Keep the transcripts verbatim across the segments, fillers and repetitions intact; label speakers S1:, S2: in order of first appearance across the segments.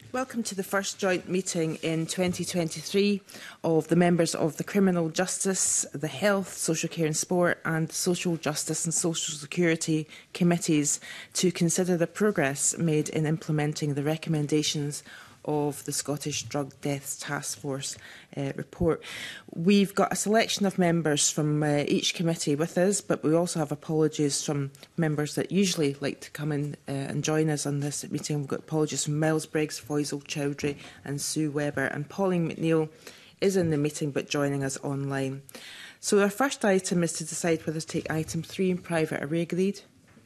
S1: Welcome to the first joint meeting in twenty twenty-three of the members of the Criminal Justice, the Health, Social Care and Sport and Social Justice and Social Security Committees to consider the progress made in implementing the recommendations of the Scottish Drug Deaths Task Force uh, report. We've got a selection of members from uh, each committee with us, but we also have apologies from members that usually like to come in uh, and join us on this meeting. We've got apologies from Miles Briggs, Faisal Chowdhury and Sue Webber, and Pauline McNeill is in the meeting but joining us online. So our first item is to decide whether to take item three in private. Are we agreed?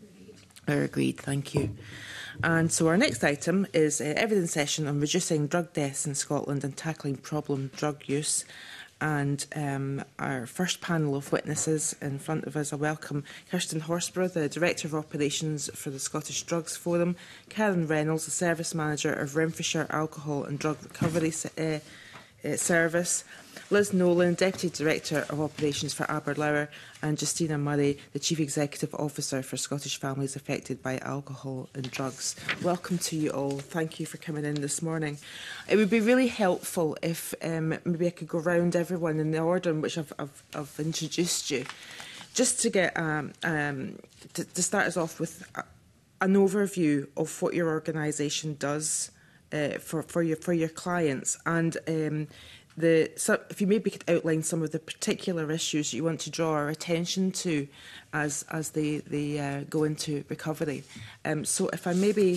S1: Are agreed, thank you. And so our next item is uh, evidence session on reducing drug deaths in Scotland and tackling problem drug use. And um, our first panel of witnesses in front of us, I welcome Kirsten Horsburgh, the Director of Operations for the Scottish Drugs Forum, Karen Reynolds, the Service Manager of Renfrewshire Alcohol and Drug Recovery uh, uh, Service, Liz Nolan, Deputy Director of Operations for Aberlour, and Justina Murray, the Chief Executive Officer for Scottish Families Affected by Alcohol and Drugs. Welcome to you all. Thank you for coming in this morning. It would be really helpful if um, maybe I could go round everyone in the order in which I've, I've, I've introduced you, just to get um, um, to, to start us off with a, an overview of what your organisation does uh, for, for, your, for your clients, and um, The, so if you maybe could outline some of the particular issues you want to draw our attention to as, as they, they uh, go into recovery. Um, so if I maybe,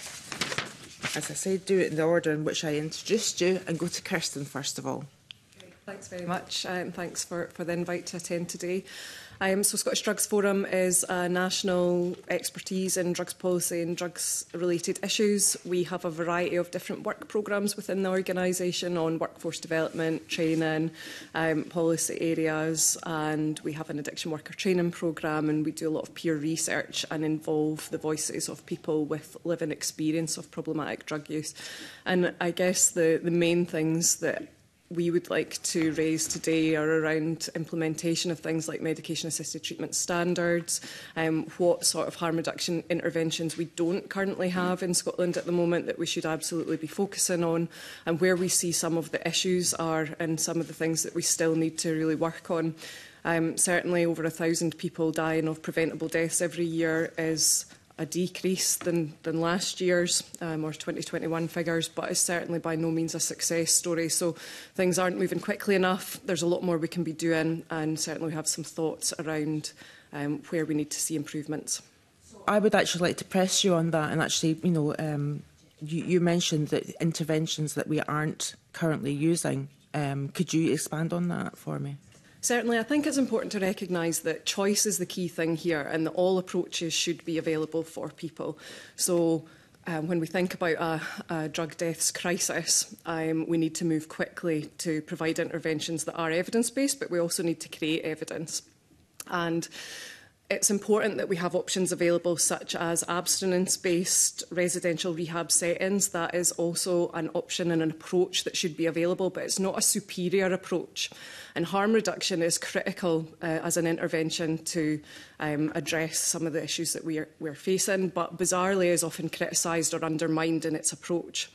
S1: as I say, do it in the order in which I introduced you, and go to Kirsten first of all.
S2: Thanks very much, uh, and thanks for, for the invite to attend today. Um, so Scottish Drugs Forum is a national expertise in drugs policy and drugs-related issues. We have a variety of different work programmes within the organisation on workforce development, training, um, policy areas, and we have an addiction worker training programme, and we do a lot of peer research and involve the voices of people with living experience of problematic drug use. And I guess the, the main things that we would like to raise today are around implementation of things like medication-assisted treatment standards, um, what sort of harm reduction interventions we don't currently have in Scotland at the moment that we should absolutely be focusing on, and where we see some of the issues are and some of the things that we still need to really work on. Um, certainly over a thousand people dying of preventable deaths every year is a decrease than, than last year's um, or twenty twenty-one figures, but it's certainly by no means a success story. So things aren't moving quickly enough. There's a lot more we can be doing, and certainly we have some thoughts around um, where we need to see improvements.
S1: I would actually like to press you on that, and actually, you know, um, you, you mentioned that interventions that we aren't currently using. Um, could you expand on that for me?
S2: Certainly, I think it's important to recognise that choice is the key thing here, and that all approaches should be available for people. So um, when we think about a, a drug deaths crisis, um, we need to move quickly to provide interventions that are evidence-based, but we also need to create evidence. And it's important that we have options available such as abstinence-based residential rehab settings. That is also an option and an approach that should be available, but it's not a superior approach. And harm reduction is critical uh, as an intervention to um, address some of the issues that we are, we're facing, but bizarrely is often criticised or undermined in its approach.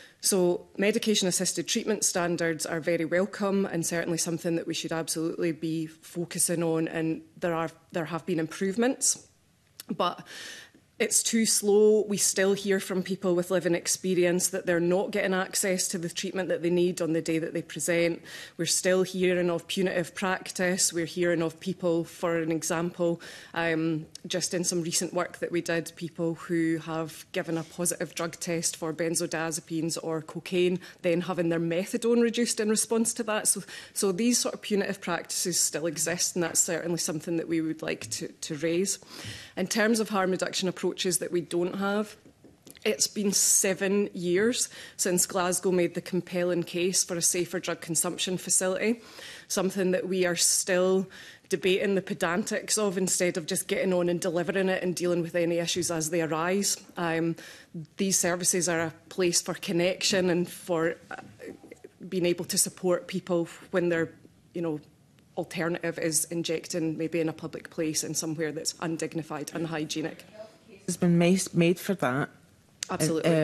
S2: So medication-assisted treatment standards are very welcome and certainly something that we should absolutely be focusing on, and there are there have been improvements, but it's too slow. We still hear from people with living experience that they're not getting access to the treatment that they need on the day that they present. We're still hearing of punitive practice. We're hearing of people, for an example, um, just in some recent work that we did, people who have given a positive drug test for benzodiazepines or cocaine, then having their methadone reduced in response to that. So, so these sort of punitive practices still exist, and that's certainly something that we would like to, to raise. In terms of harm reduction approaches that we don't have, it's been seven years since Glasgow made the compelling case for a safer drug consumption facility, something that we are still debating the pedantics of instead of just getting on and delivering it and dealing with any issues as they arise. Um, these services are a place for connection and for uh, being able to support people when they're, you know, alternative is injecting maybe in a public place and somewhere that's undignified, unhygienic.
S1: Has been made for that.
S2: Absolutely.
S1: Um,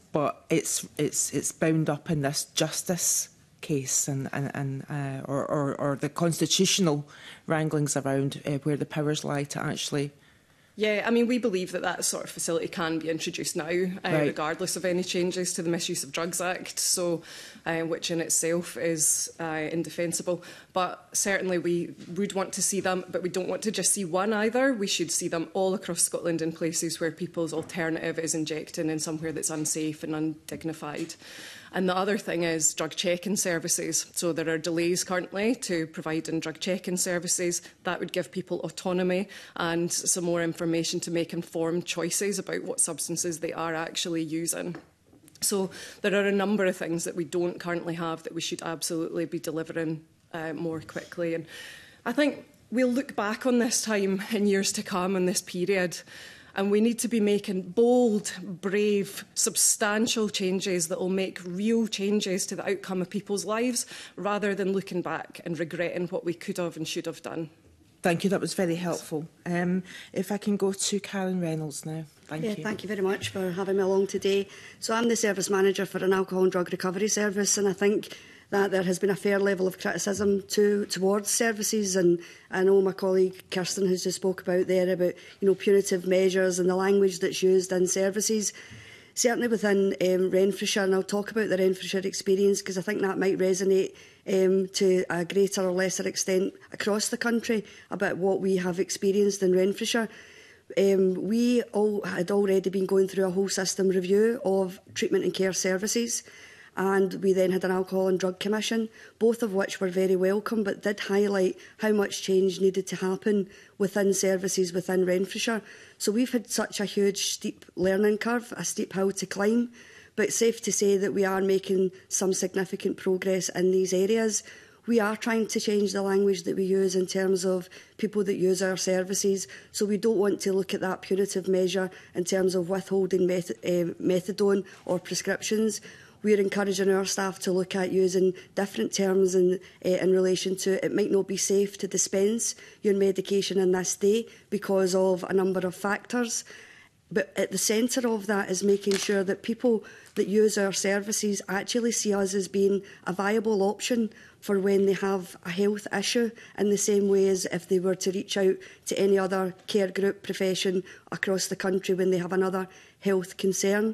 S1: but it's it's it's bound up in this justice case and and, and uh, or, or or the constitutional wranglings around uh, where the powers lie to actually.
S2: Yeah, I mean, we believe that that sort of facility can be introduced now, uh,
S1: right.
S2: regardless of any changes to the Misuse of Drugs Act, so uh, which in itself is uh, indefensible. But certainly we would want to see them, but we don't want to just see one either. We should see them all across Scotland in places where people's alternative is injecting in somewhere that's unsafe and undignified. And the other thing is drug checking services. So there are delays currently to providing drug checking services. That would give people autonomy and some more information to make informed choices about what substances they are actually using. So there are a number of things that we don't currently have that we should absolutely be delivering uh, more quickly. And I think we'll look back on this time in years to come in this period, and we need to be making bold, brave, substantial changes that will make real changes to the outcome of people's lives, rather than looking back and regretting what we could have and should have done.
S1: Thank you, that was very helpful. Um, if I can go to Karen Reynolds now. Thank
S3: yeah,
S1: you.
S3: Thank you very much for having me along today. So I'm the service manager for an alcohol and drug recovery service, and I think that there has been a fair level of criticism to, towards services, and I know my colleague Kirsten has just spoke about there about you know punitive measures and the language that's used in services. Certainly within um, Renfrewshire, and I'll talk about the Renfrewshire experience because I think that might resonate um, to a greater or lesser extent across the country about what we have experienced in Renfrewshire. Um, we all had already been going through a whole system review of treatment and care services, and we then had an Alcohol and Drug Commission, both of which were very welcome, but did highlight how much change needed to happen within services within Renfrewshire. So we've had such a huge steep learning curve, a steep hill to climb, but it's safe to say that we are making some significant progress in these areas. We are trying to change the language that we use in terms of people that use our services, so we don't want to look at that punitive measure in terms of withholding meth uh, methadone or prescriptions. We're encouraging our staff to look at using different terms in, uh, in relation to it might not be safe to dispense your medication in this day because of a number of factors. But at the centre of that is making sure that people that use our services actually see us as being a viable option for when they have a health issue, in the same way as if they were to reach out to any other care group profession across the country when they have another health concern.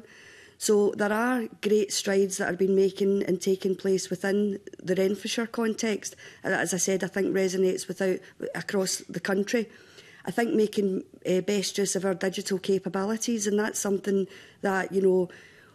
S3: So there are great strides that are being making and taking place within the Renfrewshire context. And as I said, I think resonates without, across the country. I think making uh, best use of our digital capabilities, and that's something that, you know,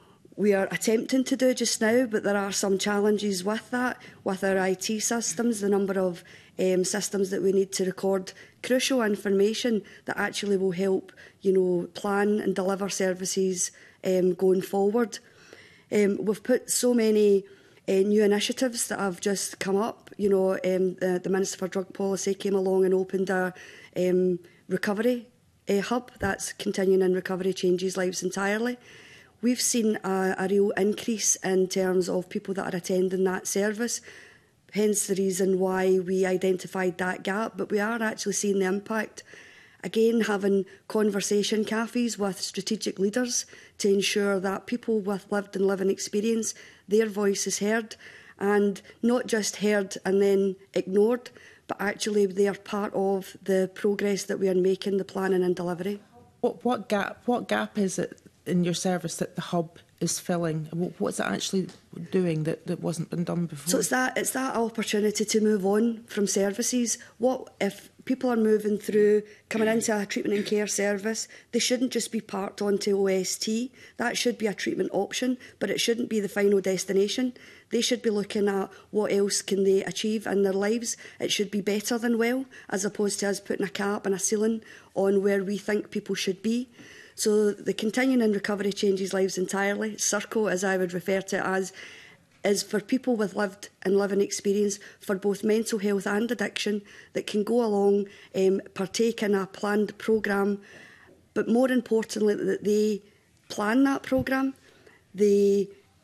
S3: we are attempting to do just now, but there are some challenges with that, with our I T systems, the number of um, systems that we need to record crucial information that actually will help, you know, plan and deliver services um, going forward. Um, we've put so many uh, new initiatives that have just come up. You know, um, the, the Minister for Drug Policy came along and opened a um, recovery uh, hub. That's Continuing in Recovery Changes Lives Entirely. We've seen a, a real increase in terms of people that are attending that service, hence the reason why we identified that gap. But we are actually seeing the impact. Again, having conversation cafes with strategic leaders to ensure that people with lived and living experience, their voice is heard, and not just heard and then ignored, but actually they are part of the progress that we are making, the planning and delivery.
S1: What, what gap? What gap is it in your service that the hub is filling? What's it actually doing that, that wasn't been done before?
S3: So it's that it's that opportunity to move on from services. What if people are moving through, coming into a treatment and care service? They shouldn't just be parked onto O S T. That should be a treatment option, but it shouldn't be the final destination. They should be looking at what else can they achieve in their lives. It should be better than well, as opposed to us putting a cap and a ceiling on where we think people should be. So the Continuing in Recovery Changes Lives Entirely, CIRCLE as I would refer to it as, is for people with lived and living experience for both mental health and addiction that can go along, um, partake in a planned programme, but more importantly that they plan that programme, they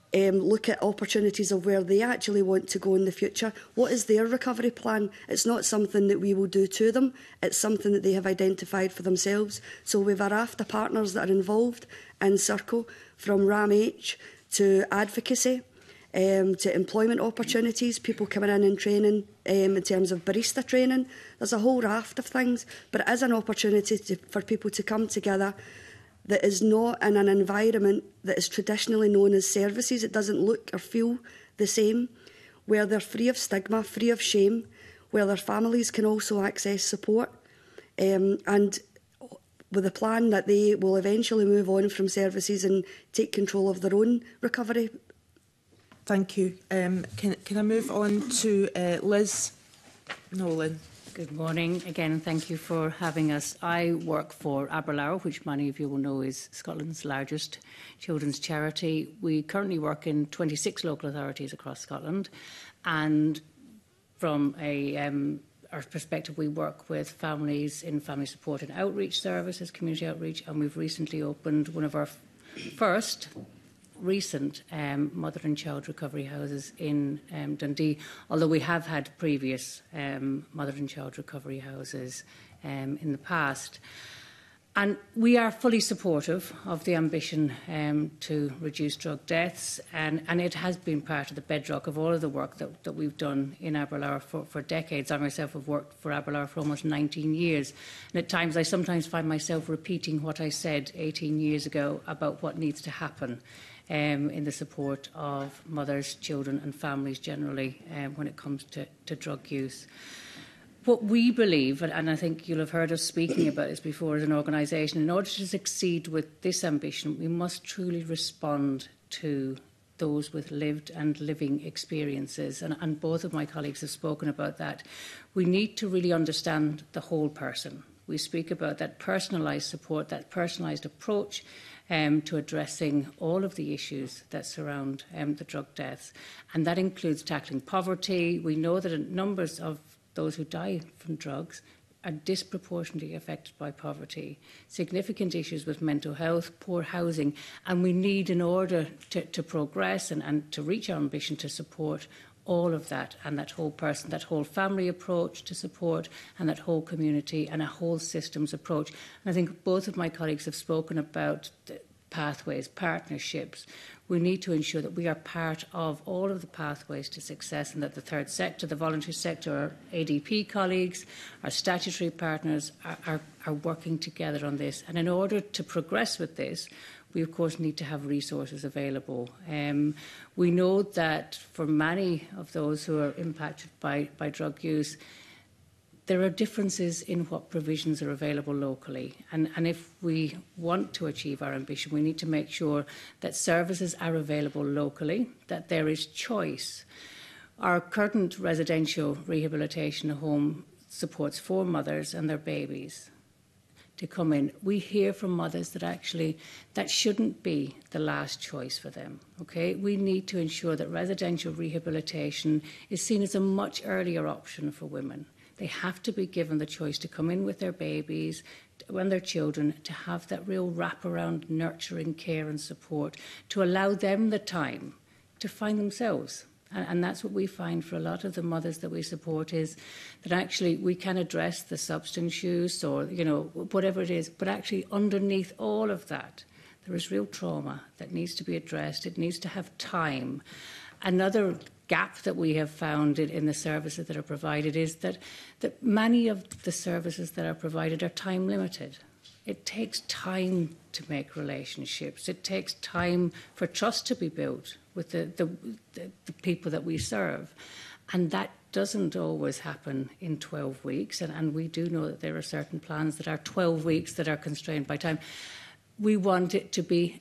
S3: um, look at opportunities of where they actually want to go in the future. What is their recovery plan? It's not something that we will do to them. It's something that they have identified for themselves. So we have a raft of partners that are involved in Circle, from RAM-H to advocacy, um, to employment opportunities, people coming in and training um, in terms of barista training. There's a whole raft of things, but it is an opportunity to, for people to come together that is not in an environment that is traditionally known as services. It doesn't look or feel the same, where they're free of stigma, free of shame, where their families can also access support, um, and with a plan that they will eventually move on from services and take control of their own recovery.
S1: Thank you. Um, can, can I move on to uh, Liz Nolan?
S4: Good morning again, thank you for having us. I work for Aberlour, which many of you will know is Scotland's largest children's charity. We currently work in twenty-six local authorities across Scotland, and from a um, our perspective, we work with families in family support and outreach services, community outreach, and we've recently opened one of our first recent um, mother and child recovery houses in um, Dundee, although we have had previous um, mother and child recovery houses um, in the past. And we are fully supportive of the ambition um, to reduce drug deaths, and, and it has been part of the bedrock of all of the work that, that we've done in Aberlour for, for decades. I myself have worked for Aberlour for almost nineteen years, and at times I sometimes find myself repeating what I said eighteen years ago about what needs to happen Um, in the support of mothers, children and families generally um, when it comes to, to drug use. What we believe, and, and I think you'll have heard us speaking about this before as an organisation, in order to succeed with this ambition, we must truly respond to those with lived and living experiences. And, and both of my colleagues have spoken about that. We need to really understand the whole person. We speak about that personalised support, that personalised approach Um, to addressing all of the issues that surround um, the drug deaths. And that includes tackling poverty. We know that numbers of those who die from drugs are disproportionately affected by poverty, significant issues with mental health, poor housing, and we need, in order to, to progress and, and to reach our ambition, to support all of that, and that whole person, that whole family approach to support, and that whole community and a whole systems approach. And I think both of my colleagues have spoken about the pathways, partnerships. We need to ensure that we are part of all of the pathways to success, and that the third sector, the voluntary sector, our A D P colleagues, our statutory partners are, are, are working together on this. And in order to progress with this, we of course need to have resources available. Um, we know that for many of those who are impacted by, by drug use, there are differences in what provisions are available locally. And, and if we want to achieve our ambition, we need to make sure that services are available locally, that there is choice. Our current residential rehabilitation home supports four mothers and their babies to come in. We hear from mothers that actually that shouldn't be the last choice for them. Okay, we need to ensure that residential rehabilitation is seen as a much earlier option for women. They have to be given the choice to come in with their babies and their children, to have that real wraparound nurturing care and support, to allow them the time to find themselves. And, and that's what we find for a lot of the mothers that we support, is that actually we can address the substance use or, you know, whatever it is, but actually underneath all of that, there is real trauma that needs to be addressed. It needs to have time. Another gap that we have found in, in the services that are provided is that, that many of the services that are provided are time limited. It takes time to make relationships. It takes time for trust to be built with the, the, the, the people that we serve. And that doesn't always happen in twelve weeks. And, and we do know that there are certain plans that are twelve weeks that are constrained by time. We want it to be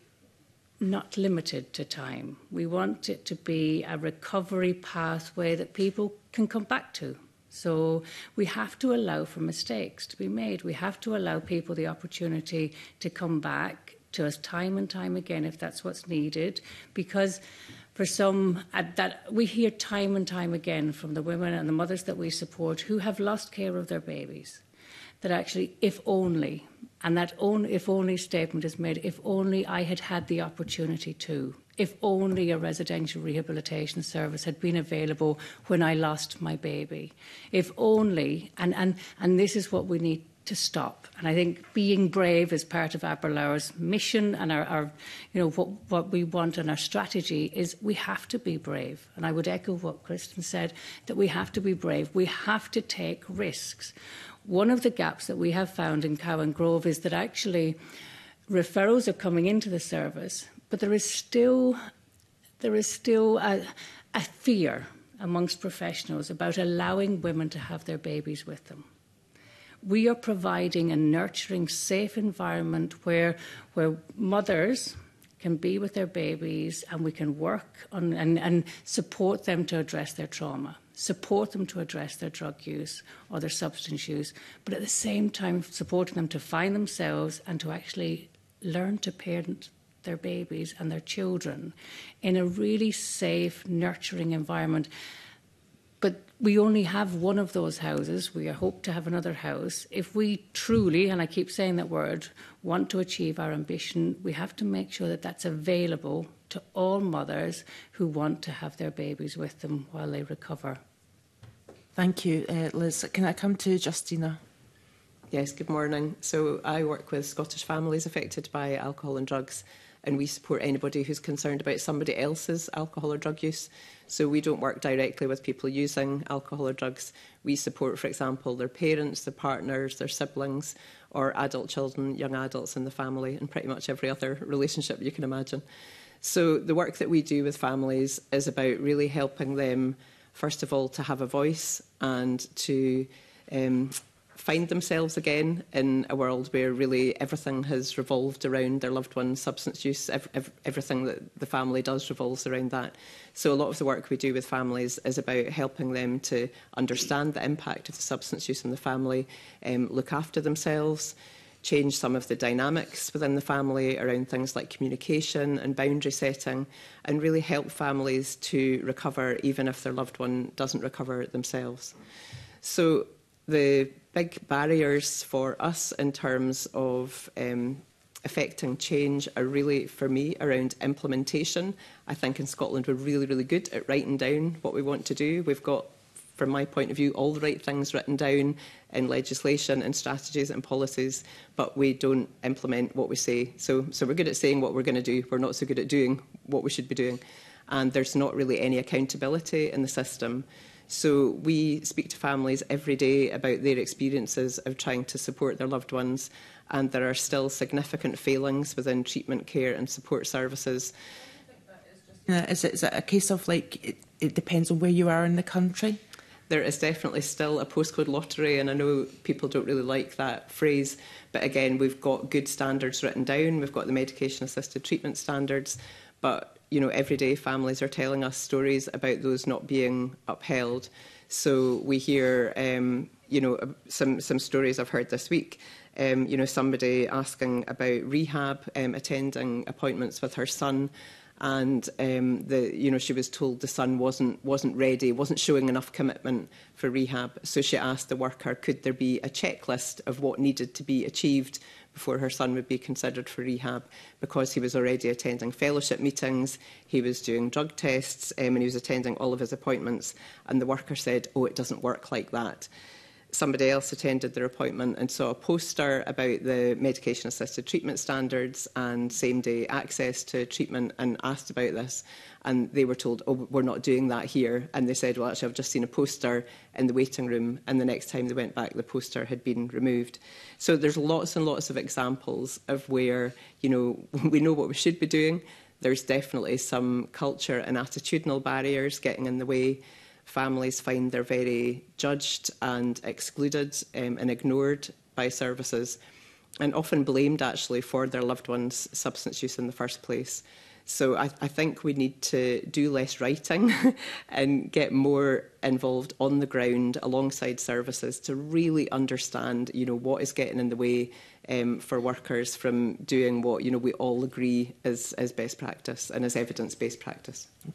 S4: not limited to time. We want it to be a recovery pathway that people can come back to. So we have to allow for mistakes to be made. We have to allow people the opportunity to come back to us time and time again if that's what's needed, because for some, uh, that we hear time and time again from the women and the mothers that we support who have lost care of their babies, that actually, if only, and that only, if only statement is made, if only I had had the opportunity to, If only a residential rehabilitation service had been available when I lost my baby. If only, and, and, and this is what we need to stop. And I think being brave is part of Aberlour's mission, and our, our you know, what, what we want and our strategy is we have to be brave. And I would echo what Kristen said, that we have to be brave. We have to take risks. One of the gaps that we have found in Cowan Grove is that actually referrals are coming into the service, but there is still, there is still a, a fear amongst professionals about allowing women to have their babies with them. We are providing a nurturing, safe environment where, where mothers can be with their babies, and we can work on and, and support them to address their trauma, support them to address their drug use or their substance use, but at the same time supporting them to find themselves and to actually learn to parent their babies and their children in a really safe, nurturing environment. But we only have one of those houses. We hope to have another house. If we truly, and I keep saying that word, want to achieve our ambition, we have to make sure that that's available to all mothers who want to have their babies with them while they recover.
S1: Thank you, uh, Liz. Can I come to Justina?
S5: Yes, good morning. So I work with Scottish families affected by alcohol and drugs, and we support anybody who's concerned about somebody else's alcohol or drug use. So we don't work directly with people using alcohol or drugs. We support, for example, their parents, their partners, their siblings, or adult children, young adults in the family, and pretty much every other relationship you can imagine. So the work that we do with families is about really helping them, first of all, to have a voice and to um, find themselves again in a world where really everything has revolved around their loved one's substance use. Every, every, everything that the family does revolves around that. So a lot of the work we do with families is about helping them to understand the impact of the substance use in the family, um, look after themselves, change some of the dynamics within the family around things like communication and boundary setting, and really help families to recover even if their loved one doesn't recover themselves. So the big barriers for us in terms of um, affecting change are really, for me, around implementation. I think in Scotland we're really, really good at writing down what we want to do. We've got, from my point of view, all the right things written down in legislation and strategies and policies, but we don't implement what we say. So, so we're good at saying what we're going to do. We're not so good at doing what we should be doing. And there's not really any accountability in the system. So we speak to families every day about their experiences of trying to support their loved ones, and there are still significant failings within treatment care and support services.
S1: Uh, is, it, is it a case of, like, it, it depends on where you are in the country?
S5: There is definitely still a postcode lottery, and I know people don't really like that phrase, but again, we've got good standards written down. We've got the medication-assisted treatment standards, but you know, every day families are telling us stories about those not being upheld. So we hear, um, you know, some, some stories I've heard this week. Um, you know, somebody asking about rehab, um, attending appointments with her son, and um, the, you know, she was told the son wasn't wasn't ready, wasn't showing enough commitment for rehab. So she asked the worker, could there be a checklist of what needed to be achieved before her son would be considered for rehab, because he was already attending fellowship meetings, he was doing drug tests, um, and he was attending all of his appointments. And the worker said, oh, it doesn't work like that. Somebody else attended their appointment and saw a poster about the medication-assisted treatment standards and same-day access to treatment and asked about this. And they were told, oh, we're not doing that here. And they said, well, actually, I've just seen a poster in the waiting room. And the next time they went back, the poster had been removed. So there's lots and lots of examples of where, you know, we know what we should be doing. There's definitely some culture and attitudinal barriers getting in the way. Families find they're very judged and excluded um, and ignored by services, and often blamed, actually, for their loved one's substance use in the first place. So I, I think we need to do less writing and get more involved on the ground alongside services to really understand, you know, what is getting in the way um, for workers from doing what, you know, we all agree is, is best practice and is evidence-based practice.
S1: Okay.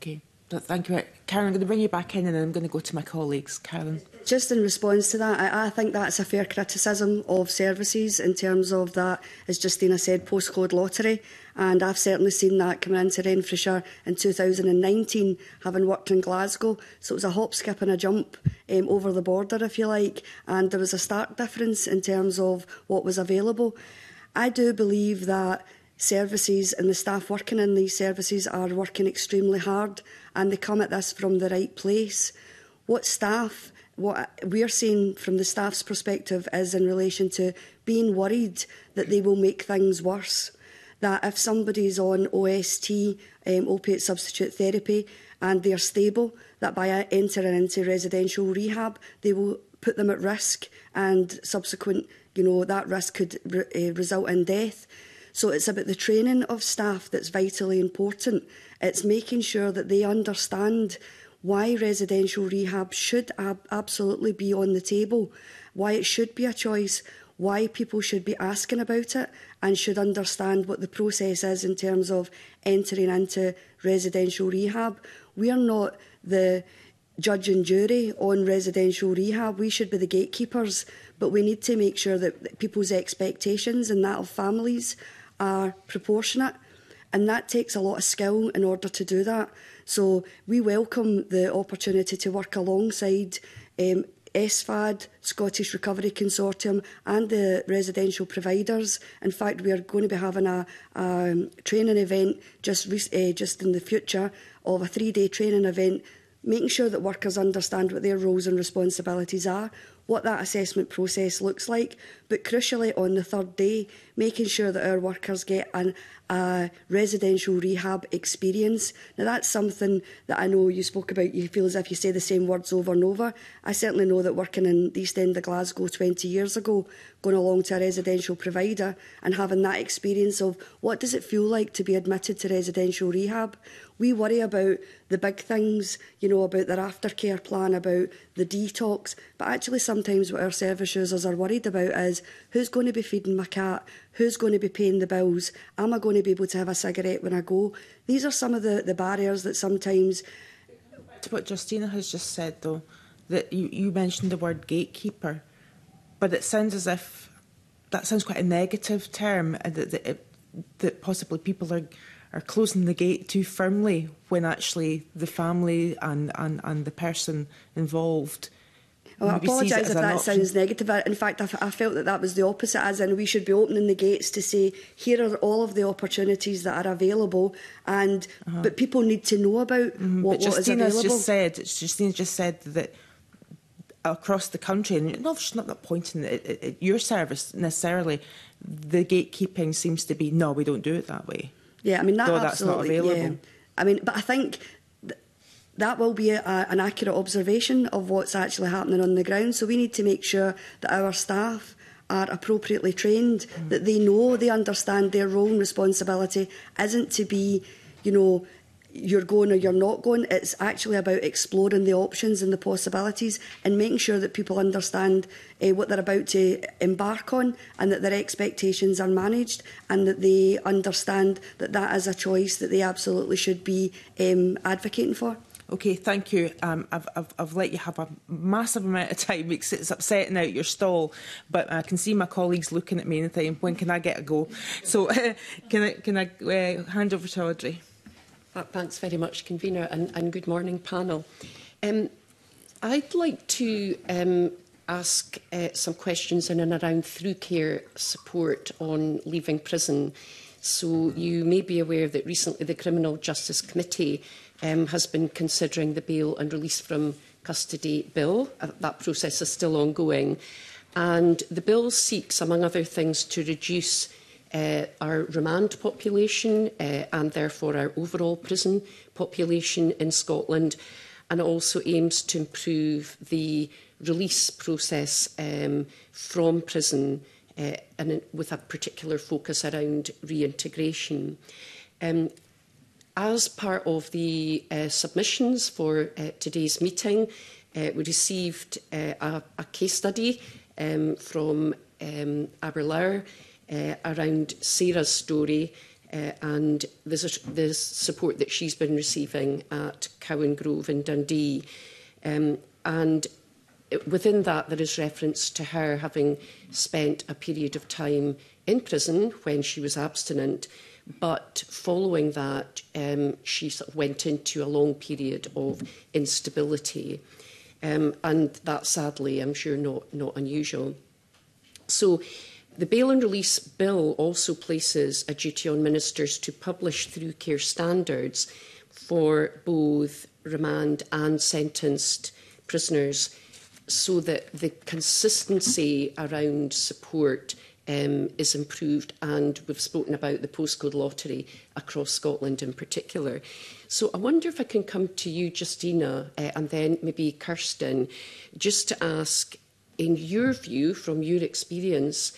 S1: Thank you. Karen, I'm going to bring you back in and then I'm going to go to my colleagues. Karen.
S3: Just in response to that, I, I think that's a fair criticism of services in terms of that, as Justina said, postcode lottery. And I've certainly seen that coming into Renfrewshire in two thousand nineteen, having worked in Glasgow. So it was a hop, skip and a jump um, over the border, if you like. And there was a stark difference in terms of what was available. I do believe that services and the staff working in these services are working extremely hard, and they come at this from the right place. What staff, what we're seeing from the staff's perspective is in relation to being worried that they will make things worse. That if somebody's on O S T, um, opiate substitute therapy, and they're stable, that by entering into residential rehab, they will put them at risk, and subsequent, you know, that risk could re uh, result in death. So it's about the training of staff that's vitally important. It's making sure that they understand why residential rehab should ab absolutely be on the table, why it should be a choice, why people should be asking about it and should understand what the process is in terms of entering into residential rehab. We are not the judge and jury on residential rehab. We should be the gatekeepers, but we need to make sure that people's expectations and that of families are proportionate, and that takes a lot of skill in order to do that. So we welcome the opportunity to work alongside um, S F A D, Scottish Recovery Consortium and the residential providers. In fact, we are going to be having a, a training event just, uh, just in the future of a three-day training event, making sure that workers understand what their roles and responsibilities are, what that assessment process looks like, but crucially on the third day, making sure that our workers get an, a residential rehab experience. Now that's something that I know you spoke about, you feel as if you say the same words over and over. I certainly know that working in the East End of Glasgow twenty years ago, going along to a residential provider and having that experience of what does it feel like to be admitted to residential rehab. We worry about the big things, you know, about their aftercare plan, about the detox, but actually sometimes what our service users are worried about is who's going to be feeding my cat, who's going to be paying the bills, am I going to be able to have a cigarette when I go? These are some of the, the barriers that sometimes...
S1: To what Justina has just said, though, that you, you mentioned the word gatekeeper, but it sounds as if that sounds quite a negative term, and that, that, it, that possibly people are... are closing the gate too firmly when actually the family and, and, and the person involved...
S3: Well, I apologise if that
S1: option. sounds
S3: negative. In fact, I, I felt that that was the opposite, as in we should be opening the gates to say, here are all of the opportunities that are available, and uh-huh. but people need to know about mm-hmm. what, what is available.
S1: Just said, Justina's just said that across the country, and no, she's not, not pointing at, at, at your service necessarily, the gatekeeping seems to be, no, we don't do it that way.
S3: Yeah, I mean, that
S1: Though
S3: absolutely,
S1: that's not available.
S3: Yeah. I mean, but I think th that will be a, a, an accurate observation of what's actually happening on the ground. So we need to make sure that our staff are appropriately trained, mm. that they know, they understand their role and responsibility isn't to be, you know, you're going or you're not going. It's actually about exploring the options and the possibilities and making sure that people understand uh, what they're about to embark on, and that their expectations are managed, and that they understand that that is a choice that they absolutely should be um, advocating for.
S1: Okay, thank you. Um, I've, I've, I've let you have a massive amount of time because it's upsetting out your stall, but I can see my colleagues looking at me and thinking, when can I get a go? So uh, can I, can I uh, hand over to Audrey?
S6: Thanks very much, Convener, and, and good morning, panel. Um, I'd like to um, ask uh, some questions in and around through care support on leaving prison. So you may be aware that recently the Criminal Justice Committee um, has been considering the bail and release from custody bill. Uh, that process is still ongoing. And the bill seeks, among other things, to reduce Uh, our remand population uh, and therefore our overall prison population in Scotland, and also aims to improve the release process um, from prison uh, and with a particular focus around reintegration. Um, as part of the uh, submissions for uh, today's meeting, uh, we received uh, a, a case study um, from um, Aberlour Uh, around Sarah's story, uh, and there's the support that she's been receiving at Cowan Grove in Dundee. Um, and within that, there is reference to her having spent a period of time in prison when she was abstinent, but following that, um, she sort of went into a long period of instability. Um, and that's sadly, I'm sure, not, not unusual. So the Bail and Release Bill also places a duty on ministers to publish through care standards for both remand and sentenced prisoners, so that the consistency around support um, is improved, and we've spoken about the postcode lottery across Scotland in particular. So I wonder if I can come to you, Justina, uh, and then maybe Kirsten, just to ask, in your view, from your experience,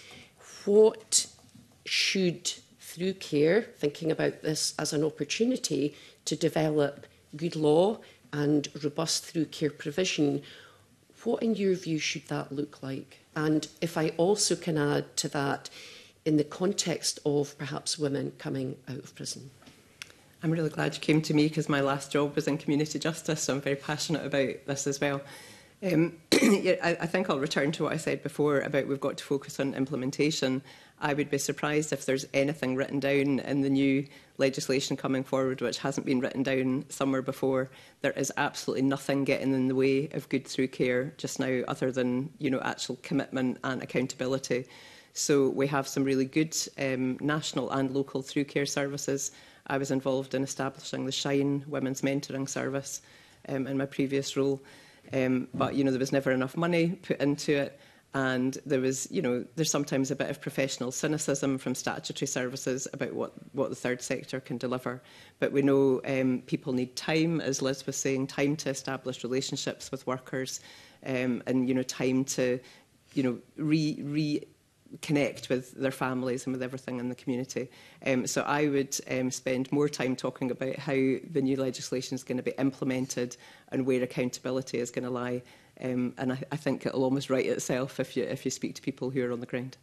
S6: what should, through care, thinking about this as an opportunity to develop good law and robust through care provision, what, in your view, should that look like? And if I also can add to that, in the context of perhaps women coming out of prison.
S5: I'm really glad you came to me, because my last job was in community justice, so I'm very passionate about this as well. Um, yeah, I, I think I'll return to what I said before about we've got to focus on implementation. I would be surprised if there's anything written down in the new legislation coming forward which hasn't been written down somewhere before. There is absolutely nothing getting in the way of good through care just now, other than, you know, actual commitment and accountability. So we have some really good um, national and local through care services. I was involved in establishing the Shine Women's Mentoring Service um, in my previous role. Um, but, you know, there was never enough money put into it. And there was, you know, there's sometimes a bit of professional cynicism from statutory services about what, what the third sector can deliver. But we know um, people need time, as Liz was saying, time to establish relationships with workers, um, and, you know, time to, you know, re, re connect with their families and with everything in the community. Um, so I would um, spend more time talking about how the new legislation is going to be implemented and where accountability is going to lie. Um, and I, I think it'll almost write itself if you, if you speak to people who are on the ground.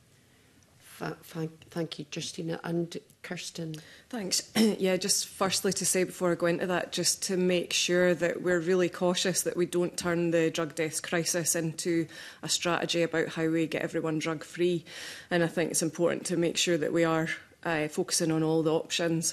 S6: Thank, thank you, Justina. And Kirsten.
S2: Thanks. Yeah, just firstly to say before I go into that, just to make sure that we're really cautious that we don't turn the drug deaths crisis into a strategy about how we get everyone drug free. And I think it's important to make sure that we are uh, focusing on all the options.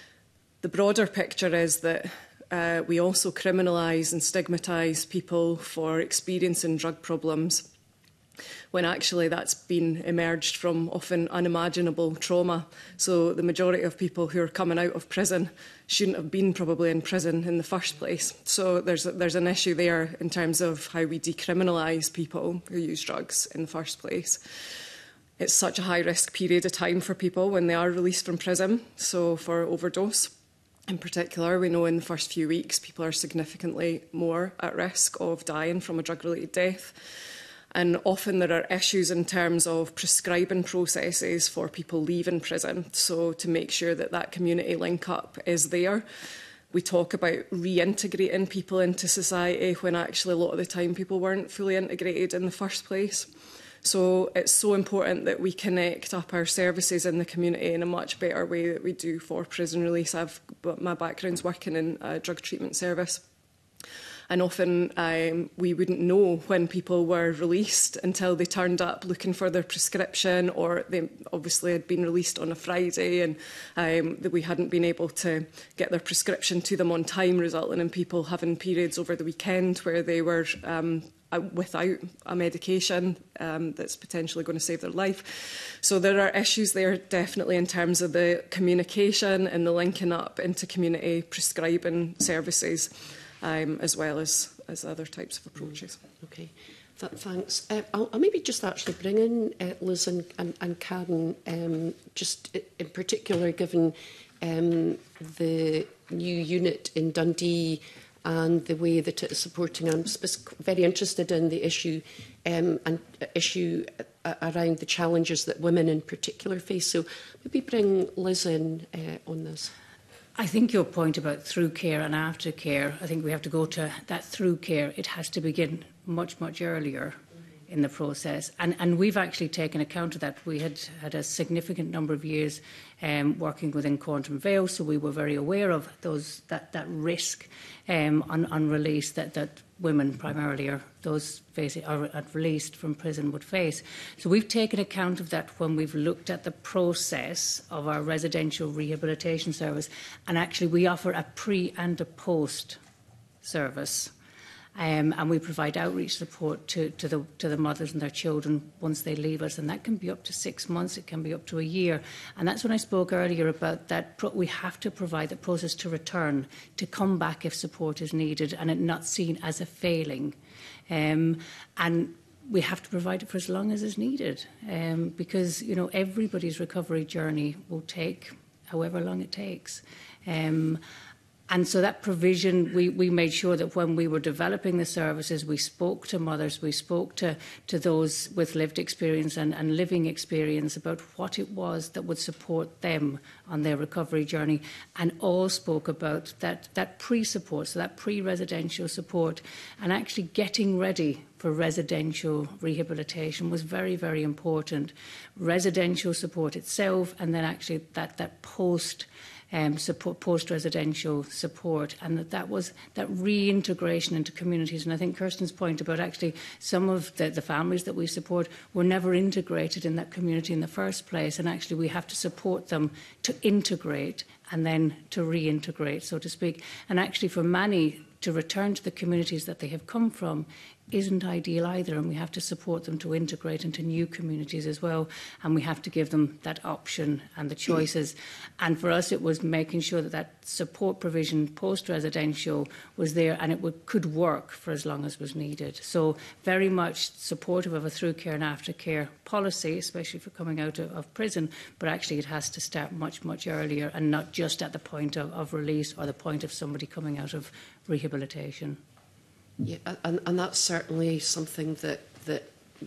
S2: The broader picture is that uh, we also criminalise and stigmatise people for experiencing drug problems, when actually that's been emerged from often unimaginable trauma. So the majority of people who are coming out of prison shouldn't have been probably in prison in the first place. So there's, there's an issue there in terms of how we decriminalise people who use drugs in the first place. It's such a high-risk period of time for people when they are released from prison. So for overdose in particular, we know in the first few weeks people are significantly more at risk of dying from a drug-related death. And often there are issues in terms of prescribing processes for people leaving prison. So to make sure that that community link-up is there. We talk about reintegrating people into society when actually a lot of the time people weren't fully integrated in the first place. So it's so important that we connect up our services in the community in a much better way that we do for prison release. I've, my background's working in a drug treatment service. And often um, we wouldn't know when people were released until they turned up looking for their prescription, or they obviously had been released on a Friday and um, that we hadn't been able to get their prescription to them on time, resulting in people having periods over the weekend where they were um, without a medication um, that's potentially going to save their life. So there are issues there definitely in terms of the communication and the linking up into community prescribing services. Um, as well as, as other types of approaches.
S6: Okay, Th thanks. Uh, I'll, I'll maybe just actually bring in uh, Liz and, and, and Karen, um, just in particular given um, the new unit in Dundee and the way that it is supporting. I'm very interested in the issue um, and uh, issue uh, around the challenges that women in particular face. So maybe bring Liz in uh, on this.
S4: I think your point about through care and after care, I think we have to go to that through care. It has to begin much, much earlier in the process. And, and we've actually taken account of that. We had had a significant number of years um, working within Quantum Vale, so we were very aware of those that, that risk um, on, on release that, that women primarily are those facing, are released from prison would face. So we've taken account of that when we've looked at the process of our residential rehabilitation service. And actually we offer a pre and a post service. Um, and we provide outreach support to, to, the, to the mothers and their children once they leave us. And that can be up to six months, it can be up to a year. And that's when I spoke earlier about that pro we have to provide the process to return, to come back if support is needed and it not seen as a failing. Um, and we have to provide it for as long as is needed, um, because you know everybody's recovery journey will take however long it takes. Um, And so that provision, we, we made sure that when we were developing the services, we spoke to mothers, we spoke to, to those with lived experience and, and living experience about what it was that would support them on their recovery journey, and all spoke about that, that pre-support, so that pre-residential support, and actually getting ready for residential rehabilitation was very, very important. Residential support itself, and then actually that, that post Um, support, post-residential support, and that that was that reintegration into communities. And I think Kirsten's point about actually some of the, the families that we support were never integrated in that community in the first place, and actually we have to support them to integrate and then to reintegrate, so to speak. And actually for many to return to the communities that they have come from isn't ideal either, and we have to support them to integrate into new communities as well, and we have to give them that option and the choices. And for us it was making sure that that support provision post-residential was there and it would, could work for as long as was needed. So very much supportive of a through care and aftercare policy, especially for coming out of, of prison, but actually it has to start much, much earlier and not just at the point of, of release or the point of somebody coming out of rehabilitation.
S6: Yeah, and, and that's certainly something that that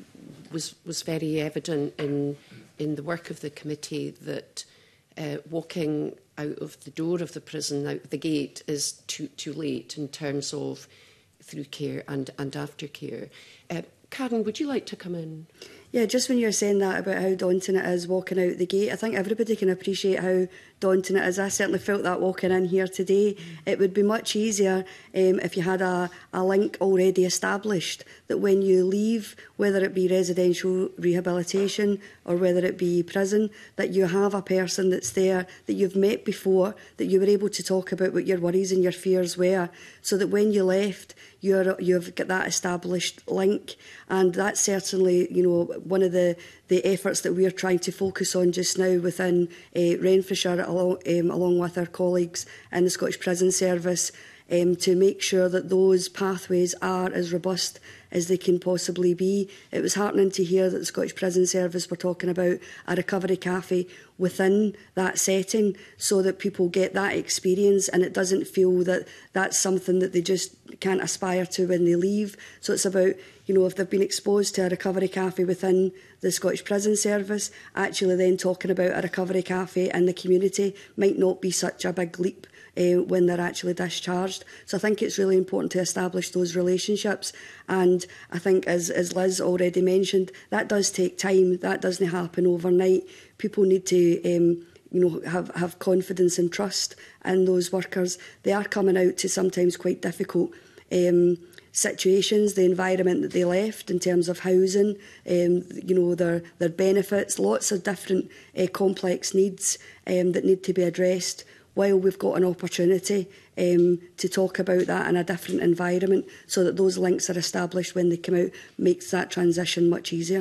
S6: was was very evident in in the work of the committee, that uh, walking out of the door of the prison, out the gate, is too too late in terms of through care and and aftercare. Uh, Karen, would you like to come in?
S3: Yeah, just when you're saying that about how daunting it is walking out the gate, I think everybody can appreciate how daunting it is. I certainly felt that walking in here today. It would be much easier um, if you had a, a link already established, that when you leave, whether it be residential rehabilitation or whether it be prison, that you have a person that's there that you've met before, that you were able to talk about what your worries and your fears were, so that when you left, you're, you've got that established link. And that's certainly, you know, one of the, the efforts that we're trying to focus on just now within uh, Renfrewshire, along, um, along with our colleagues in the Scottish Prison Service, um, to make sure that those pathways are as robust as they can possibly be. It was heartening to hear that the Scottish Prison Service were talking about a recovery cafe within that setting, so that people get that experience and it doesn't feel that that's something that they just can't aspire to when they leave. So it's about, you know, if they've been exposed to a recovery cafe within the Scottish Prison Service, actually then talking about a recovery cafe in the community might not be such a big leap Uh, when they're actually discharged. So I think it's really important to establish those relationships. And I think, as, as Liz already mentioned, that does take time. That doesn't happen overnight. People need to um, you know, have, have confidence and trust in those workers. They are coming out to sometimes quite difficult um, situations, the environment that they left in terms of housing, um, you know, their, their benefits, lots of different uh, complex needs um, that need to be addressed, while we've got an opportunity um, to talk about that in a different environment, so that those links are established when they come out, makes that transition much easier.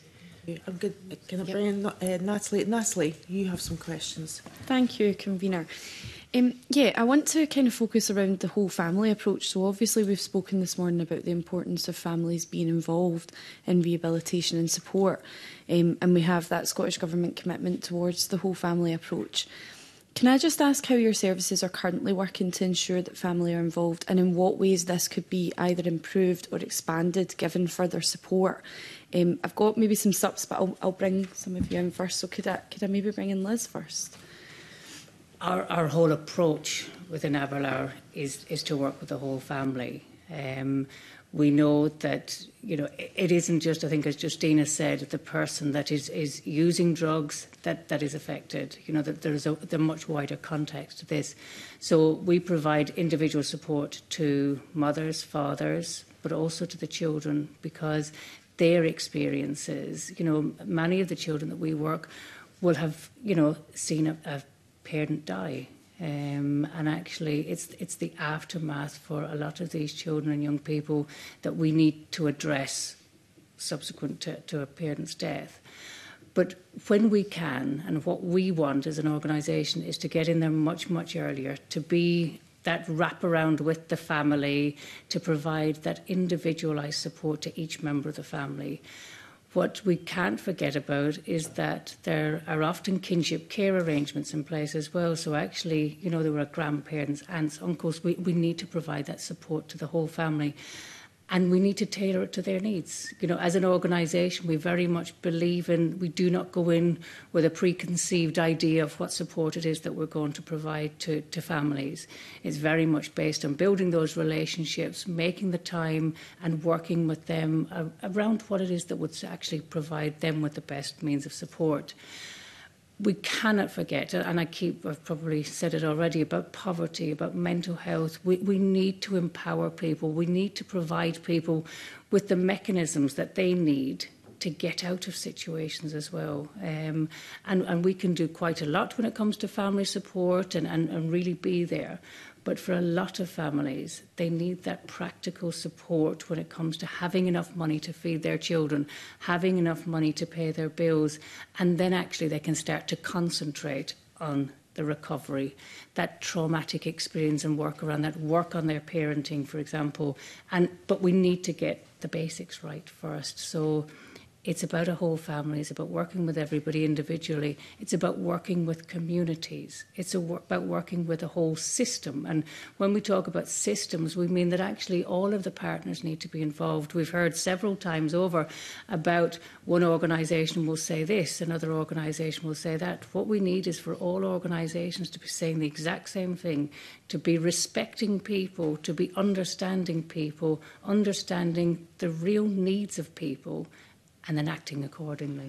S1: I'm good. Can I bring in uh, Natalie? Natalie, you have some questions.
S7: Thank you, Convener. Um, yeah, I want to kind of focus around the whole family approach. So obviously we've spoken this morning about the importance of families being involved in rehabilitation and support, um, and we have that Scottish Government commitment towards the whole family approach. Can I just ask how your services are currently working to ensure that family are involved, and in what ways this could be either improved or expanded given further support? Um, I've got maybe some subs, but I'll, I'll bring some of you in first. So could I, could I maybe bring in Liz first?
S4: Our, our whole approach within Aberlour is, is to work with the whole family. Um, We know that, you know, it isn't just, I think, as Justina said, the person that is, is using drugs that, that is affected. You know, that there's a, a much wider context to this. So we provide individual support to mothers, fathers, but also to the children, because their experiences, you know, many of the children that we work will have, you know, seen a, a parent die. Um, and actually, it's it's the aftermath for a lot of these children and young people that we need to address subsequent to, to a parent's death. But when we can, and what we want as an organisation is to get in there much, much earlier, to be that wraparound with the family, to provide that individualised support to each member of the family. What we can't forget about is that there are often kinship care arrangements in place as well. So actually, you know, there were grandparents, aunts, uncles. We, we need to provide that support to the whole family. And we need to tailor it to their needs. You know, as an organisation, we very much believe in, we do not go in with a preconceived idea of what support it is that we're going to provide to, to families. It's very much based on building those relationships, making the time and working with them around what it is that would actually provide them with the best means of support. We cannot forget, and I keep, I've probably said it already, about poverty, about mental health. We, we need to empower people. We need to provide people with the mechanisms that they need to get out of situations as well. Um, and, and we can do quite a lot when it comes to family support and, and, and really be there. But for a lot of families, they need that practical support when it comes to having enough money to feed their children, having enough money to pay their bills, and then actually they can start to concentrate on the recovery, that traumatic experience and work around that, work on their parenting, for example. And but we need to get the basics right first. So it's about a whole family. It's about working with everybody individually. It's about working with communities. It's a wor- about working with a whole system. And when we talk about systems, we mean that actually all of the partners need to be involved. We've heard several times over about one organisation will say this, another organisation will say that. What we need is for all organisations to be saying the exact same thing, to be respecting people, to be understanding people, understanding the real needs of people, and then acting accordingly.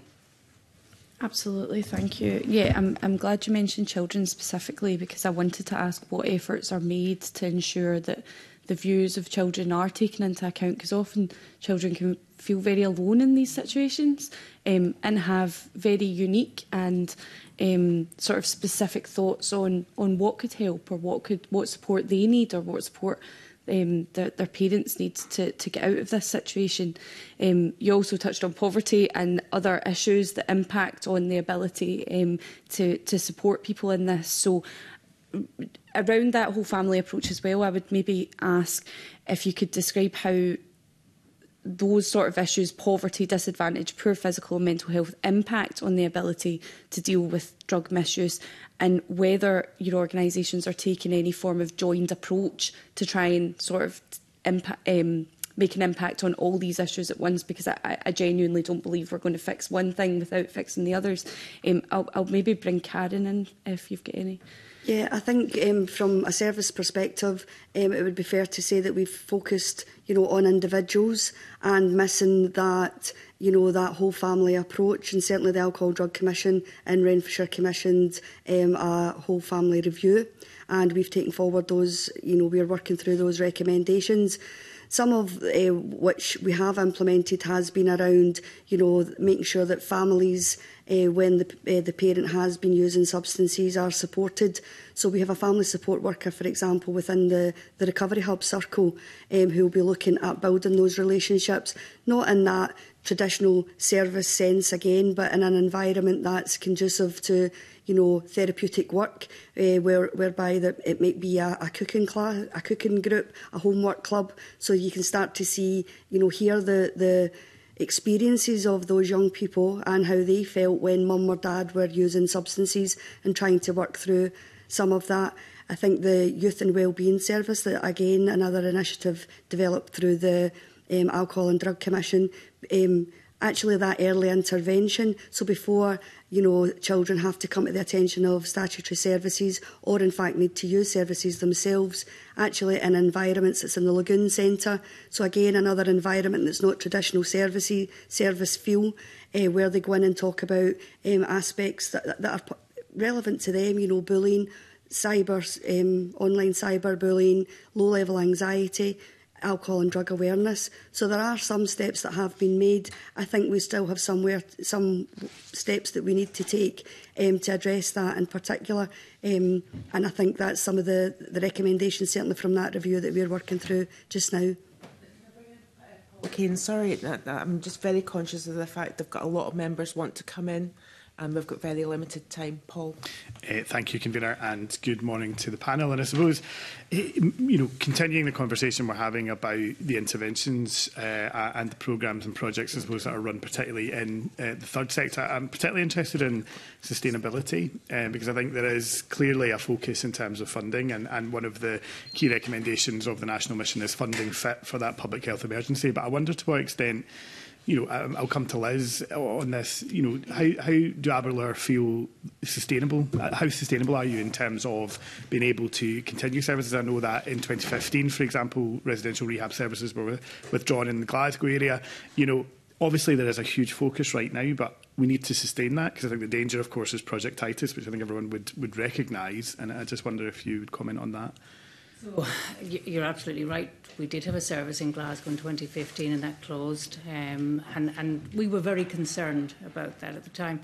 S7: Absolutely, thank you. Yeah, I'm, I'm glad you mentioned children specifically, because I wanted to ask what efforts are made to ensure that the views of children are taken into account, because often children can feel very alone in these situations um, and have very unique and um, sort of specific thoughts on, on what could help, or what could what support they need, or what support Um, their, their parents need to, to get out of this situation. Um, you also touched on poverty and other issues that impact on the ability um, to, to support people in this. So around that whole family approach as well, I would maybe ask if you could describe how those sort of issues, poverty, disadvantage, poor physical and mental health, impact on the ability to deal with drug misuse, and whether your organisations are taking any form of joined approach to try and sort of impact, um, make an impact on all these issues at once, because I, I genuinely don't believe we're going to fix one thing without fixing the others. Um, I'll, I'll maybe bring Karen in if you've got any.
S3: Yeah, I think um, from a service perspective, um, it would be fair to say that we've focused, you know, on individuals and missing that, you know, that whole family approach. And certainly the Alcohol Drug Commission in Renfrewshire commissioned um, a whole family review, and we've taken forward those, you know, we're working through those recommendations. Some of uh, which we have implemented has been around, you know, making sure that families, uh, when the, uh, the parent has been using substances, are supported. So we have a family support worker, for example, within the, the Recovery Hub circle, um, who will be looking at building those relationships, not in that traditional service sense again, but in an environment that's conducive to, you know, therapeutic work, uh, where, whereby that it might be a, a cooking class, a cooking group, a homework club, so you can start to see, you know, hear the the experiences of those young people and how they felt when mum or dad were using substances, and trying to work through some of that. I think the Youth and Wellbeing Service, that again another initiative developed through the um, Alcohol and Drug Commission, um, actually that early intervention. So before, you know, children have to come to the attention of statutory services or in fact need to use services themselves, actually in environments that's in the Lagoon Centre. So again, another environment that's not traditional services, service feel, uh, where they go in and talk about um, aspects that, that are relevant to them, you know, bullying, cyber, um, online cyber bullying, low-level anxiety, alcohol and drug awareness. So there are some steps that have been made. I think we still have somewhere, some steps that we need to take um, to address that in particular. Um, and I think that's some of the, the recommendations, certainly from that review, that we're working through just now.
S1: Okay, and sorry, I'm just very conscious of the fact they've got a lot of members want to come in. And we've got very limited time. Paul.
S8: Uh, thank you, Convener, and good morning to the panel. And I suppose, uh, you know, continuing the conversation we're having about the interventions uh, and the programmes and projects, I suppose, that are run particularly in uh, the third sector, I'm particularly interested in sustainability uh, because I think there is clearly a focus in terms of funding, and, and one of the key recommendations of the National Mission is funding fit for that public health emergency. But I wonder to what extent, you know, I'll come to Liz on this. You know, how, how do Aberlour feel sustainable? How sustainable are you in terms of being able to continue services? I know that in twenty fifteen, for example, residential rehab services were withdrawn in the Glasgow area. You know, obviously there is a huge focus right now, but we need to sustain that, because I think the danger, of course, is projectitis, which I think everyone would, would recognise. And I just wonder if you would comment on that.
S4: So, you're absolutely right. We did have a service in Glasgow in twenty fifteen and that closed, um, and, and we were very concerned about that at the time.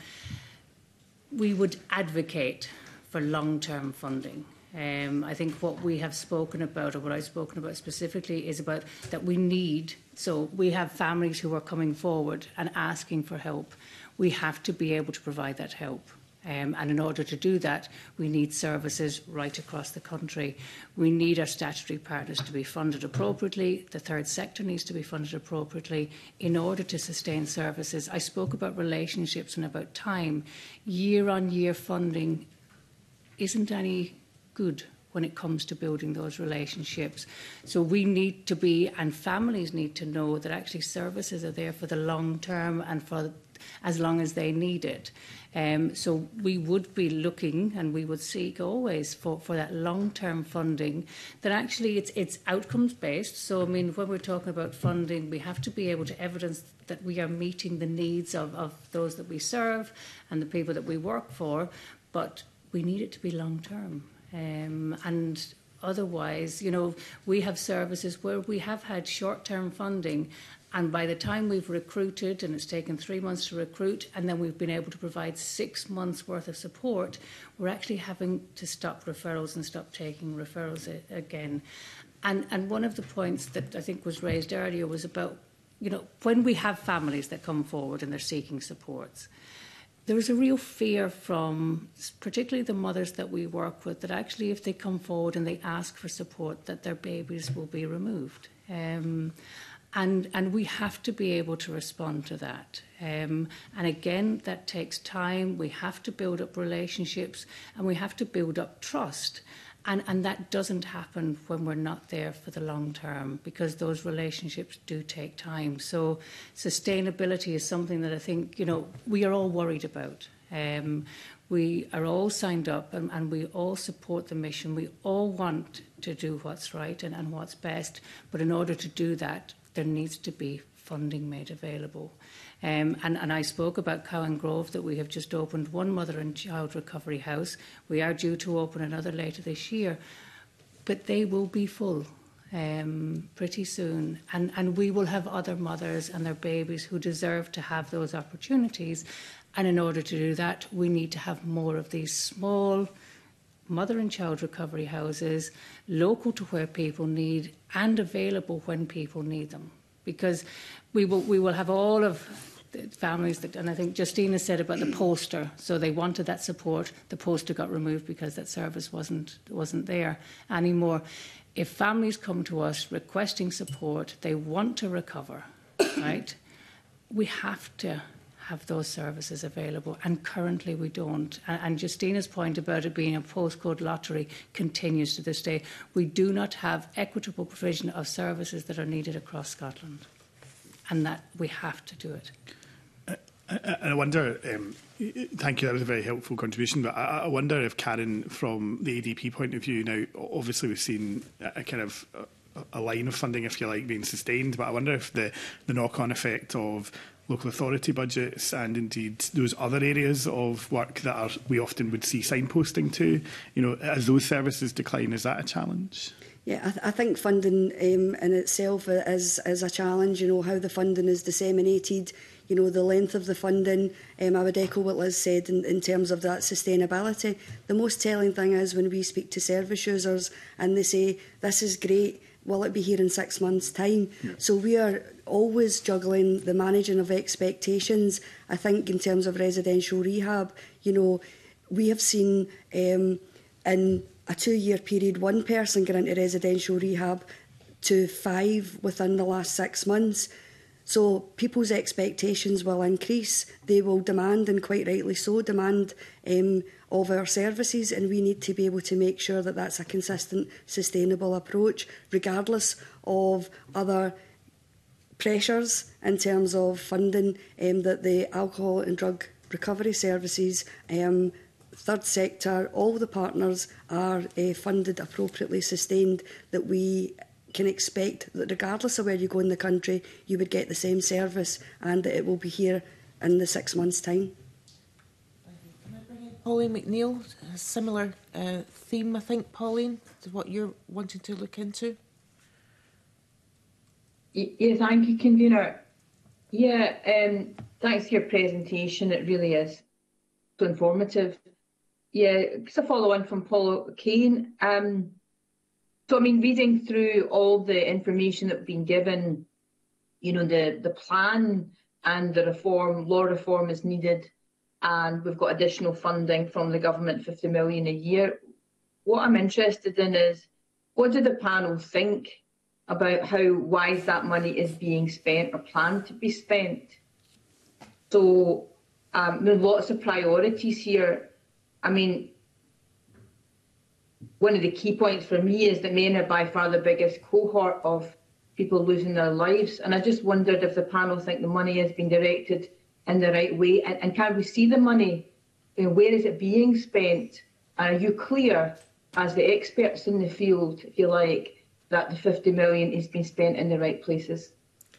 S4: We would advocate for long-term funding. Um, I think what we have spoken about, or what I've spoken about specifically, is about that we need, so we have families who are coming forward and asking for help. We have to be able to provide that help. Um, and in order to do that, we need services right across the country. We need our statutory partners to be funded appropriately. The third sector needs to be funded appropriately in order to sustain services. I spoke about relationships and about time. Year-on-year funding isn't any good when it comes to building those relationships. So we need to be, and families need to know, that actually services are there for the long term and for as long as they need it. Um, so we would be looking, and we would seek always for, for that long-term funding that actually it's, it's outcomes-based. So, I mean, when we're talking about funding, we have to be able to evidence that we are meeting the needs of, of those that we serve and the people that we work for, but we need it to be long-term. Um, and otherwise, you know, we have services where we have had short-term funding, and by the time we've recruited, and it's taken three months to recruit, and then we've been able to provide six months' worth of support, we're actually having to stop referrals and stop taking referrals again. And, and one of the points that I think was raised earlier was about, you know, when we have families that come forward and they're seeking supports, there is a real fear from particularly the mothers that we work with that actually if they come forward and they ask for support, that their babies will be removed. Um, And, and we have to be able to respond to that. Um, and again, that takes time. We have to build up relationships and we have to build up trust. And, and that doesn't happen when we're not there for the long term, because those relationships do take time. So sustainability is something that I think, you know, we are all worried about. Um, we are all signed up and, and we all support the mission. We all want to do what's right and, and what's best. But in order to do that, there needs to be funding made available. Um, and, and I spoke about Cowan Grove, that we have just opened one mother and child recovery house. We are due to open another later this year. But they will be full um, pretty soon. And, and we will have other mothers and their babies who deserve to have those opportunities. And in order to do that, we need to have more of these small mother and child recovery houses, local to where people need and available when people need them. Because we will, we will have all of the families that, and I think Justina said about the poster, so they wanted that support, the poster got removed because that service wasn't, wasn't there anymore. If families come to us requesting support, they want to recover, right? We have to have those services available, and currently we don't. And, and Justina's point about it being a postcode lottery continues to this day. We do not have equitable provision of services that are needed across Scotland, and that we have to do it.
S8: I, I wonder, um, thank you, that was a very helpful contribution, but I, I wonder if, Karen, from the A D P point of view, now, obviously we've seen a, a kind of a, a line of funding, if you like, being sustained, but I wonder if the, the knock-on effect of local authority budgets and indeed those other areas of work that are, we often would see signposting to, you know, as those services decline, is that a challenge?
S3: Yeah, I, th I think funding um, in itself is, is a challenge, you know, how the funding is disseminated, you know, the length of the funding. Um, I would echo what Liz said in, in terms of that sustainability. The most telling thing is when we speak to service users and they say, this is great, will it be here in six months' time? Yeah. So we are always juggling the managing of expectations. I think in terms of residential rehab, you know, we have seen um, in a two-year period, one person get into residential rehab to five within the last six months. So people's expectations will increase. They will demand, and quite rightly so, demand um, of our services, and we need to be able to make sure that that's a consistent, sustainable approach, regardless of other pressures in terms of funding um, that the alcohol and drug recovery services, um, third sector, all the partners are uh, funded appropriately, sustained, that we can expect that regardless of where you go in the country, you would get the same service and that it will be here in the six months' time.
S1: Can I bring in Pauline McNeill? A similar uh, theme, I think, Pauline, to what you're wanting to look into.
S9: Yeah, thank you, Convener. Yeah, um, thanks for your presentation. It really is so informative. Yeah, just a follow on from Paul Kane. Um, so, I mean, reading through all the information that we've been given, you know, the, the plan and the reform, law reform is needed, and we've got additional funding from the government, fifty million a year. What I'm interested in is, what do the panel think about how wise that money is being spent or planned to be spent? So um, there are lots of priorities here. I mean, one of the key points for me is that men are by far the biggest cohort of people losing their lives. And I just wondered if the panel think the money has been directed in the right way. And, and can we see the money? You know, where is it being spent? And are you clear, as the experts in the field, if you like, that the fifty million is being spent in the right places?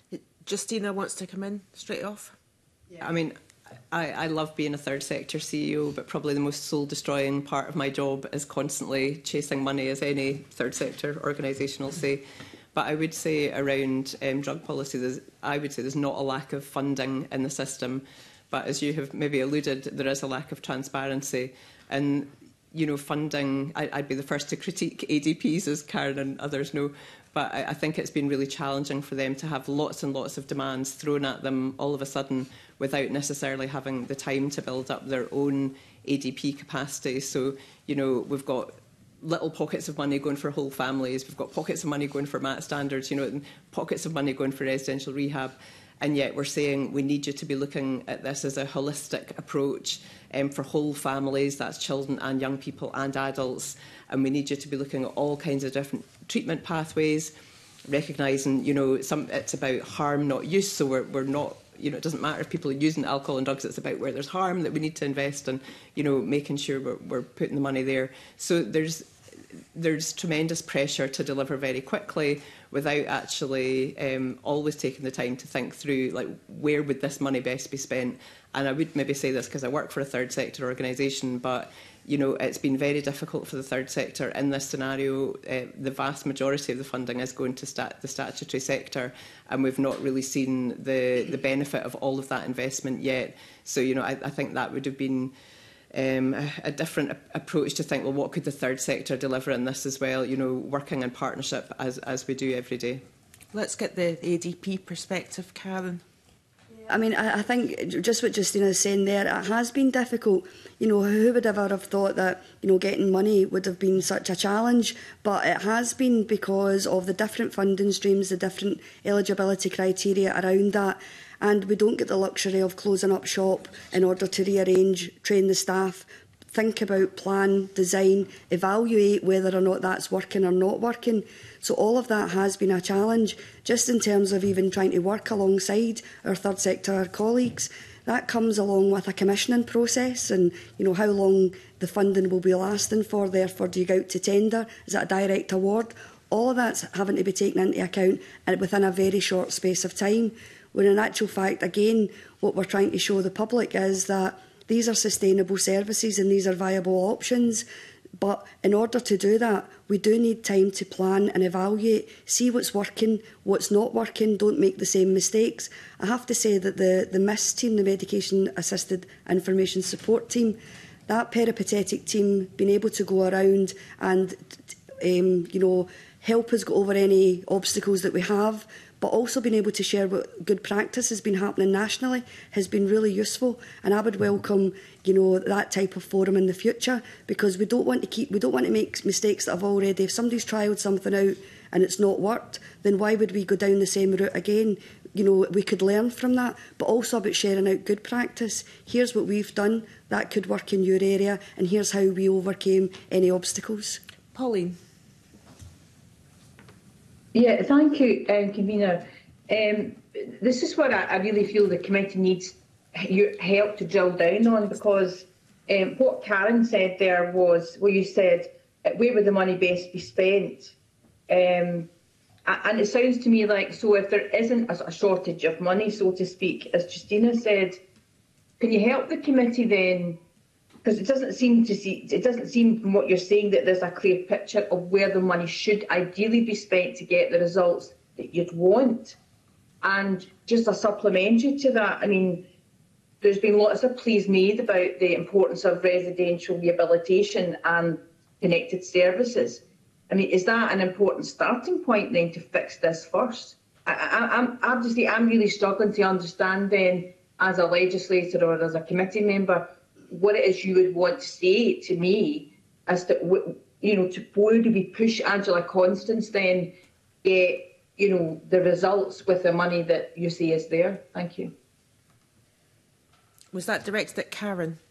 S1: Justina wants to come in straight off.
S5: Yeah, I mean, I, I love being a third sector C E O, but probably the most soul destroying part of my job is constantly chasing money, as any third sector organisation will say. But I would say around um, drug policy, there's, I would say there's not a lack of funding in the system, but as you have maybe alluded, there is a lack of transparency. And you know, funding, I, I'd be the first to critique A D Ps, as Karen and others know, but I, I think it's been really challenging for them to have lots and lots of demands thrown at them all of a sudden without necessarily having the time to build up their own A D P capacity. So, you know, we've got little pockets of money going for whole families, we've got pockets of money going for MAT standards, you know, and pockets of money going for residential rehab. And yet we're saying we need you to be looking at this as a holistic approach um, for whole families, that's children and young people and adults. And we need you to be looking at all kinds of different treatment pathways, recognising, you know, some, it's about harm, not use. So we're, we're not, you know, it doesn't matter if people are using alcohol and drugs, it's about where there's harm that we need to invest in, you know, making sure we're, we're putting the money there. So there's, there's tremendous pressure to deliver very quickly without actually um, always taking the time to think through, like, where would this money best be spent? And I would maybe say this because I work for a third sector organisation, but, you know, it's been very difficult for the third sector in this scenario. Uh, the vast majority of the funding is going to stat the statutory sector, and we've not really seen the, the benefit of all of that investment yet. So, you know, I, I think that would have been Um, a, a different a approach to think, well, what could the third sector deliver in this as well, you know, working in partnership as, as we do every day.
S1: Let's get the A D P perspective, Karen.
S3: I mean, I, I think just what Justina is saying there, it has been difficult. You know, who would ever have thought that, you know, getting money would have been such a challenge? But it has been because of the different funding streams, the different eligibility criteria around that. And we don't get the luxury of closing up shop in order to rearrange, train the staff, think about plan, design, evaluate whether or not that's working or not working. So all of that has been a challenge, just in terms of even trying to work alongside our third sector colleagues. That comes along with a commissioning process and, you know, how long the funding will be lasting for, therefore do you go out to tender? Is it a direct award? All of that's having to be taken into account and within a very short space of time. When in actual fact, again, what we're trying to show the public is that these are sustainable services and these are viable options. But in order to do that, we do need time to plan and evaluate, see what's working, what's not working, don't make the same mistakes. I have to say that the, the M I S team, the Medication Assisted Information Support team, that peripatetic team, being able to go around and um, you know, help us go over any obstacles that we have, but also being able to share what good practice has been happening nationally has been really useful. And I would welcome, you know, that type of forum in the future, because we don't want to keep, we don't want to make mistakes that have already, if somebody's trialled something out and it's not worked, then why would we go down the same route again? You know, we could learn from that, but also about sharing out good practice. Here's what we've done, that could work in your area, and here's how we overcame any obstacles.
S1: Pauline.
S9: Yeah, thank you, um, Convener. Um, this is what I, I really feel the committee needs your help to drill down on, because um, what Karen said there was, well, you said, where would the money best be spent? Um, and it sounds to me like, so if there isn't a, a shortage of money, so to speak, as Justina said, can you help the committee then? Because it doesn't seem to see, it doesn't seem from what you're saying that there's a clear picture of where the money should ideally be spent to get the results that you'd want. And just a supplementary to that, I mean, there's been lots of pleas made about the importance of residential rehabilitation and connected services. I mean, is that an important starting point then to fix this first? I, I, I'm, I'm just, I'm really struggling to understand then, as a legislator or as a committee member, what it is you would want to say to me as to, you know, to where do we push Angela Constance then get, you know, the results with the money that you say is there? Thank you.
S1: Was that directed at Karen?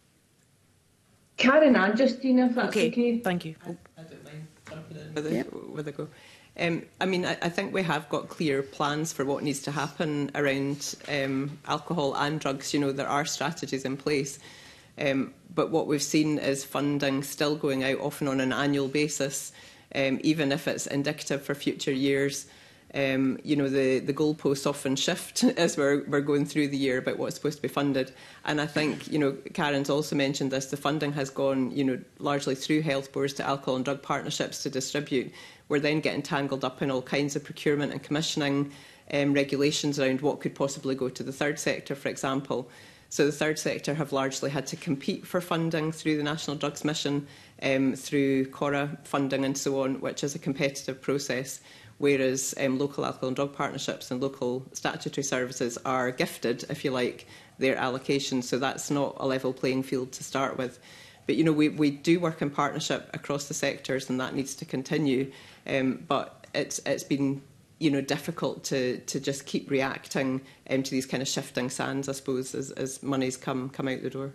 S9: Karen and Justina, if that's
S1: okay.
S9: okay.
S1: Thank you.
S5: I, I don't mind jumping in with, yep. a, with a go. Um, I mean, I, I think we have got clear plans for what needs to happen around um, alcohol and drugs. You know, there are strategies in place. Um, but what we've seen is funding still going out often on an annual basis, um, even if it's indicative for future years. Um, you know, the, the goalposts often shift as we're, we're going through the year about what's supposed to be funded. And I think, you know, Karen's also mentioned this, the funding has gone, you know, largely through health boards to alcohol and drug partnerships to distribute. We're then getting tangled up in all kinds of procurement and commissioning um, regulations around what could possibly go to the third sector, for example. So the third sector have largely had to compete for funding through the National Drugs Mission, um, through CORA funding and so on, which is a competitive process, whereas um, local alcohol and drug partnerships and local statutory services are gifted, if you like, their allocations. So that's not a level playing field to start with. But, you know, we, we do work in partnership across the sectors and that needs to continue. Um, but it's, it's been... you know, difficult to, to just keep reacting um, to these kind of shifting sands, I suppose, as, as money's come, come out the door.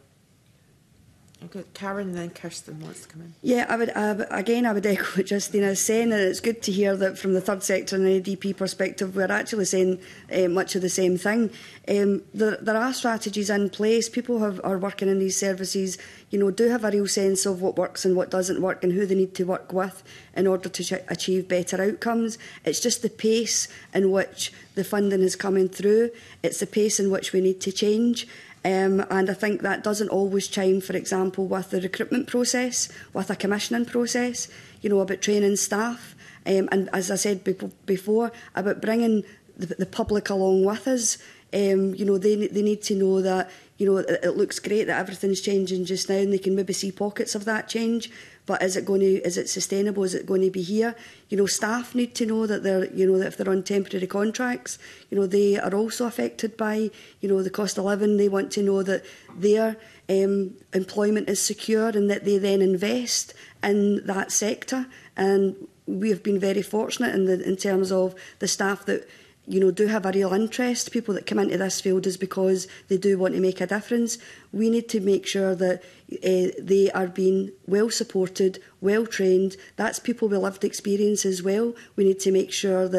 S1: Okay, Karen and then Kirsten wants to come in.
S3: Yeah, I would, uh, again, I would echo what Justina is saying, and it's good to hear that from the third sector and an A D P perspective, we're actually saying uh, much of the same thing. Um, there, there are strategies in place. People have, are working in these services, you know, do have a real sense of what works and what doesn't work and who they need to work with in order to achieve better outcomes. It's just the pace in which the funding is coming through. It's the pace in which we need to change. Um, and I think that doesn't always chime, for example, with the recruitment process, with a commissioning process, you know, about training staff. Um, and as I said before, about bringing the, the public along with us. Um, you know, they, they need to know that, you know, it, it looks great that everything's changing just now and they can maybe see pockets of that change. But is it going to, is it sustainable? Is it going to be here? You know, staff need to know that they're, you know, that if they're on temporary contracts, you know, they are also affected by, you know, the cost of living. They want to know that their um, employment is secure and that they then invest in that sector. And we have been very fortunate in the in terms of the staff that, you know, do have a real interest. People that come into this field is because they do want to make a difference. We need to make sure that uh, they are being well supported, well trained. That's people with lived experience as well. We need to make sure that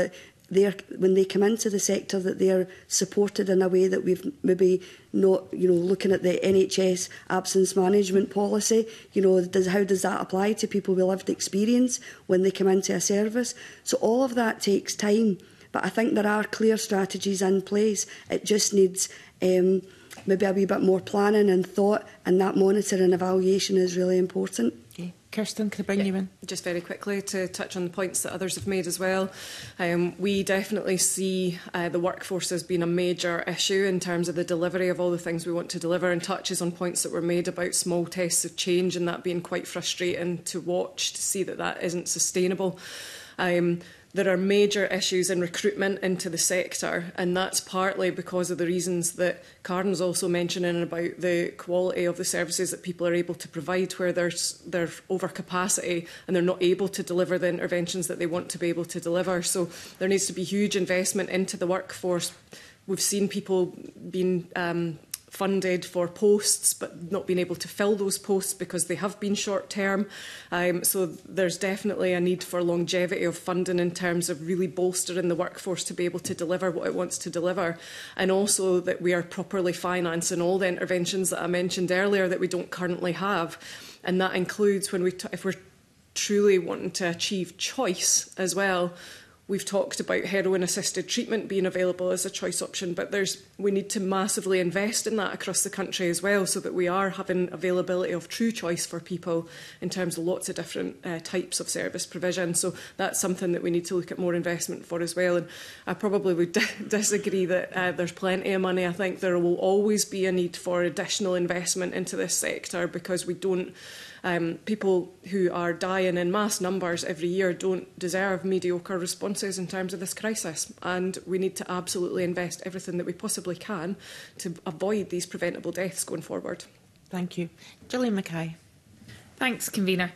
S3: they're, when they come into the sector, that they're supported in a way that we've maybe not, you know, looking at the N H S absence management policy, you know, does, how does that apply to people with lived experience when they come into a service? So all of that takes time, but I think there are clear strategies in place. It just needs um, maybe a wee bit more planning and thought, and that monitoring and evaluation is really important.
S1: Okay. Kirsten, can I bring
S2: yeah,
S1: you in?
S2: Just very quickly to touch on the points that others have made as well. Um, we definitely see uh, the workforce as being a major issue in terms of the delivery of all the things we want to deliver, and touches on points that were made about small tests of change and that being quite frustrating to watch, to see that that isn't sustainable. Um, There are major issues in recruitment into the sector, and that's partly because of the reasons that Karen's also mentioning about the quality of the services that people are able to provide, where there's they're over capacity and they're not able to deliver the interventions that they want to be able to deliver. So there needs to be huge investment into the workforce. We've seen people being um, funded for posts but not being able to fill those posts because they have been short term. Um, so there's definitely a need for longevity of funding in terms of really bolstering the workforce to be able to deliver what it wants to deliver, and also that we are properly financing all the interventions that I mentioned earlier that we don't currently have. And that includes when we t if we're truly wanting to achieve choice as well. We've talked about heroin-assisted treatment being available as a choice option, but there's, we need to massively invest in that across the country as well, so that we are having availability of true choice for people in terms of lots of different uh, types of service provision. So that's something that we need to look at more investment for as well. And I probably would disagree that uh, there's plenty of money. I think there will always be a need for additional investment into this sector, because we don't Um, people who are dying in mass numbers every year don't deserve mediocre responses in terms of this crisis, and we need to absolutely invest everything that we possibly can to avoid these preventable deaths going forward.
S1: Thank you. Gillian Mackay.
S10: Thanks, Convener.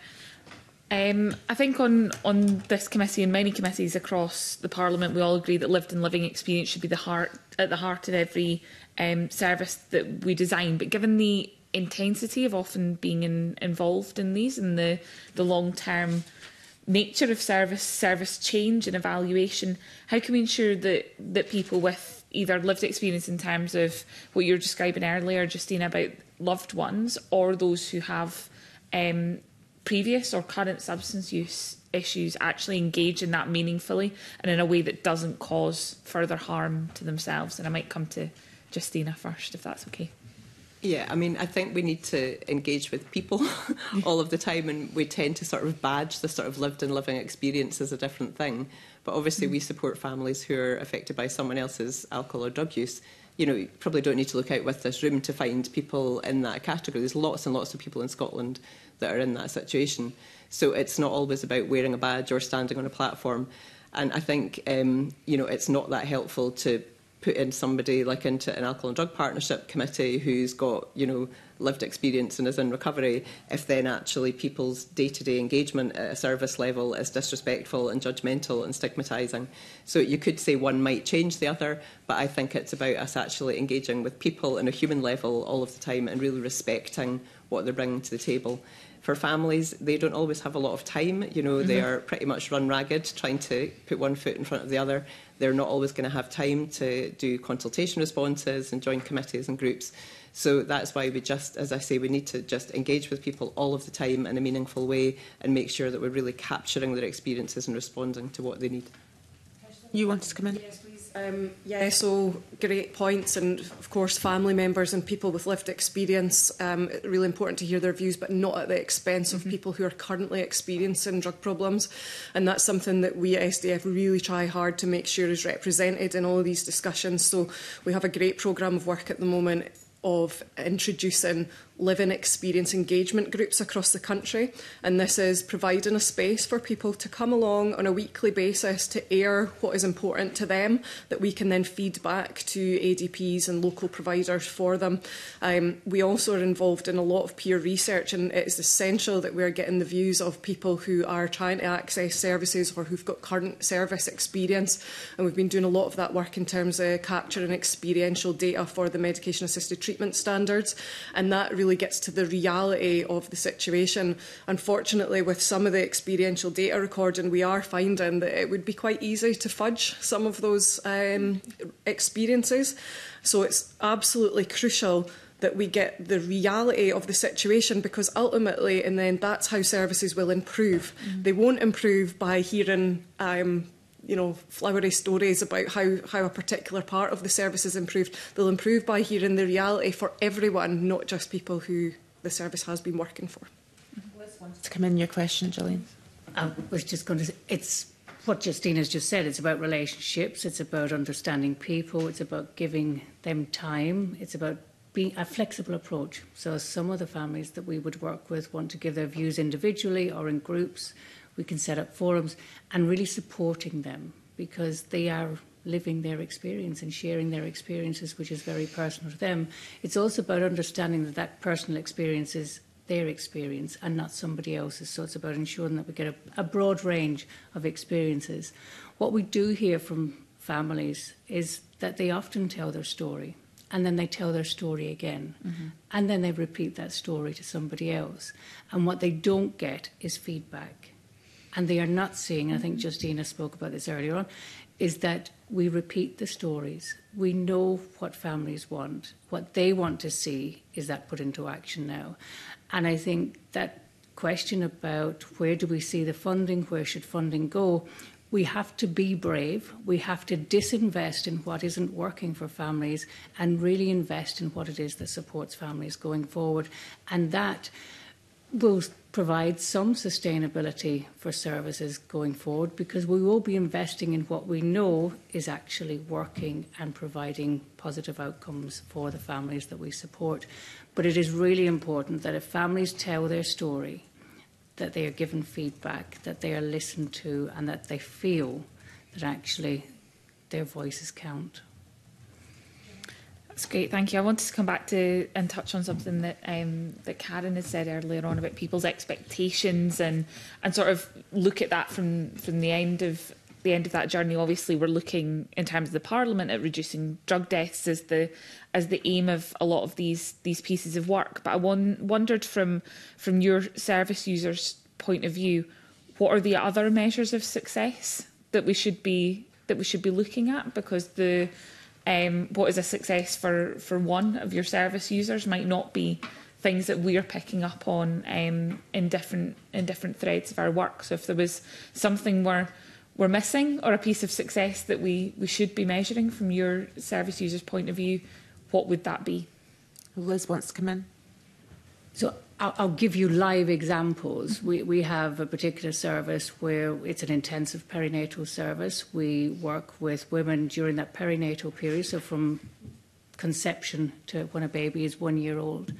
S10: Um, I think on, on this committee and many committees across the Parliament, we all agree that lived and living experience should be the heart, at the heart of every um, service that we design. But given the intensity of often being in, involved in these, and the, the long-term nature of service, service change and evaluation, how can we ensure that, that people with either lived experience in terms of what you were describing earlier, Justina, about loved ones, or those who have um, previous or current substance use issues actually engage in that meaningfully and in a way that doesn't cause further harm to themselves? And I might come to Justina first, if that's okay.
S5: Yeah, I mean, I think we need to engage with people all of the time, and we tend to sort of badge the sort of lived and living experience as a different thing. But obviously we support families who are affected by someone else's alcohol or drug use. You know, you probably don't need to look out with this room to find people in that category. There's lots and lots of people in Scotland that are in that situation. So it's not always about wearing a badge or standing on a platform. And I think, um, you know, it's not that helpful to put in somebody like into an alcohol and drug partnership committee who's got, you know, lived experience and is in recovery, if then actually people's day-to-day engagement at a service level is disrespectful and judgmental and stigmatising. So you could say one might change the other, but I think it's about us actually engaging with people on a human level all of the time and really respecting what they're bringing to the table. For families, they don't always have a lot of time. You know, mm-hmm. they are pretty much run ragged, trying to put one foot in front of the other. They're not always going to have time to do consultation responses and join committees and groups. So that's why we just, as I say, we need to just engage with people all of the time in a meaningful way and make sure that we're really capturing their experiences and responding to what they need.
S1: You wanted to come in?
S2: Yes, please. Um, yeah, so great points, and of course family members and people with lived experience, um, really important to hear their views, but not at the expense of mm-hmm. people who are currently experiencing drug problems. And that's something that we at S D F really try hard to make sure is represented in all of these discussions. So we have a great programme of work at the moment of introducing living experience engagement groups across the country, and this is providing a space for people to come along on a weekly basis to air what is important to them, that we can then feed back to A D Ps and local providers for them. Um, we also are involved in a lot of peer research, and it is essential that we are getting the views of people who are trying to access services or who've got current service experience, and we've been doing a lot of that work in terms of capturing experiential data for the medication assisted treatment standards, and that really really gets to the reality of the situation. Unfortunately, with some of the experiential data recording, we are finding that it would be quite easy to fudge some of those um, experiences. So it's absolutely crucial that we get the reality of the situation, because ultimately, and then that's how services will improve. Mm-hmm. They won't improve by hearing um, you know, flowery stories about how, how a particular part of the service is improved. They'll improve by hearing the reality for everyone, not just people who the service has been working for.
S1: To come in, your question, Gillian.
S4: I was just going to say, it's what Justina's just said. It's about relationships. It's about understanding people. It's about giving them time. It's about being a flexible approach. So some of the families that we would work with want to give their views individually or in groups. We can set up forums and really supporting them, because they are living their experience and sharing their experiences, which is very personal to them. It's also about understanding that that personal experience is their experience and not somebody else's. So it's about ensuring that we get a, a broad range of experiences. What we do hear from families is that they often tell their story, and then they tell their story again, mm-hmm. and then they repeat that story to somebody else. And what they don't get is feedback. And they are not seeing, I think Justina spoke about this earlier on, is that we repeat the stories. We know what families want. What they want to see is that put into action now. And I think that question about where do we see the funding, where should funding go, we have to be brave. We have to disinvest in what isn't working for families and really invest in what it is that supports families going forward. And that will provide some sustainability for services going forward, because we will be investing in what we know is actually working and providing positive outcomes for the families that we support. But it is really important that if families tell their story, that they are given feedback, that they are listened to, and that they feel that actually their voices count.
S10: That's great, thank you. I wanted to come back to and touch on something that um, that Karen had said earlier on about people's expectations, and and sort of look at that from from the end of the end of that journey. Obviously, we're looking in terms of the Parliament at reducing drug deaths as the as the aim of a lot of these these pieces of work. But I won, wondered from from your service users' point of view, what are the other measures of success that we should be that we should be looking at? Because the Um, what is a success for, for one of your service users might not be things that we're picking up on um, in different in different threads of our work. So if there was something we're, we're missing, or a piece of success that we, we should be measuring from your service user's point of view, what would that be?
S1: Liz wants to come in.
S4: So I'll, I'll give you live examples. We, we have a particular service where it's an intensive perinatal service. We work with women during that perinatal period, so from conception to when a baby is one year old.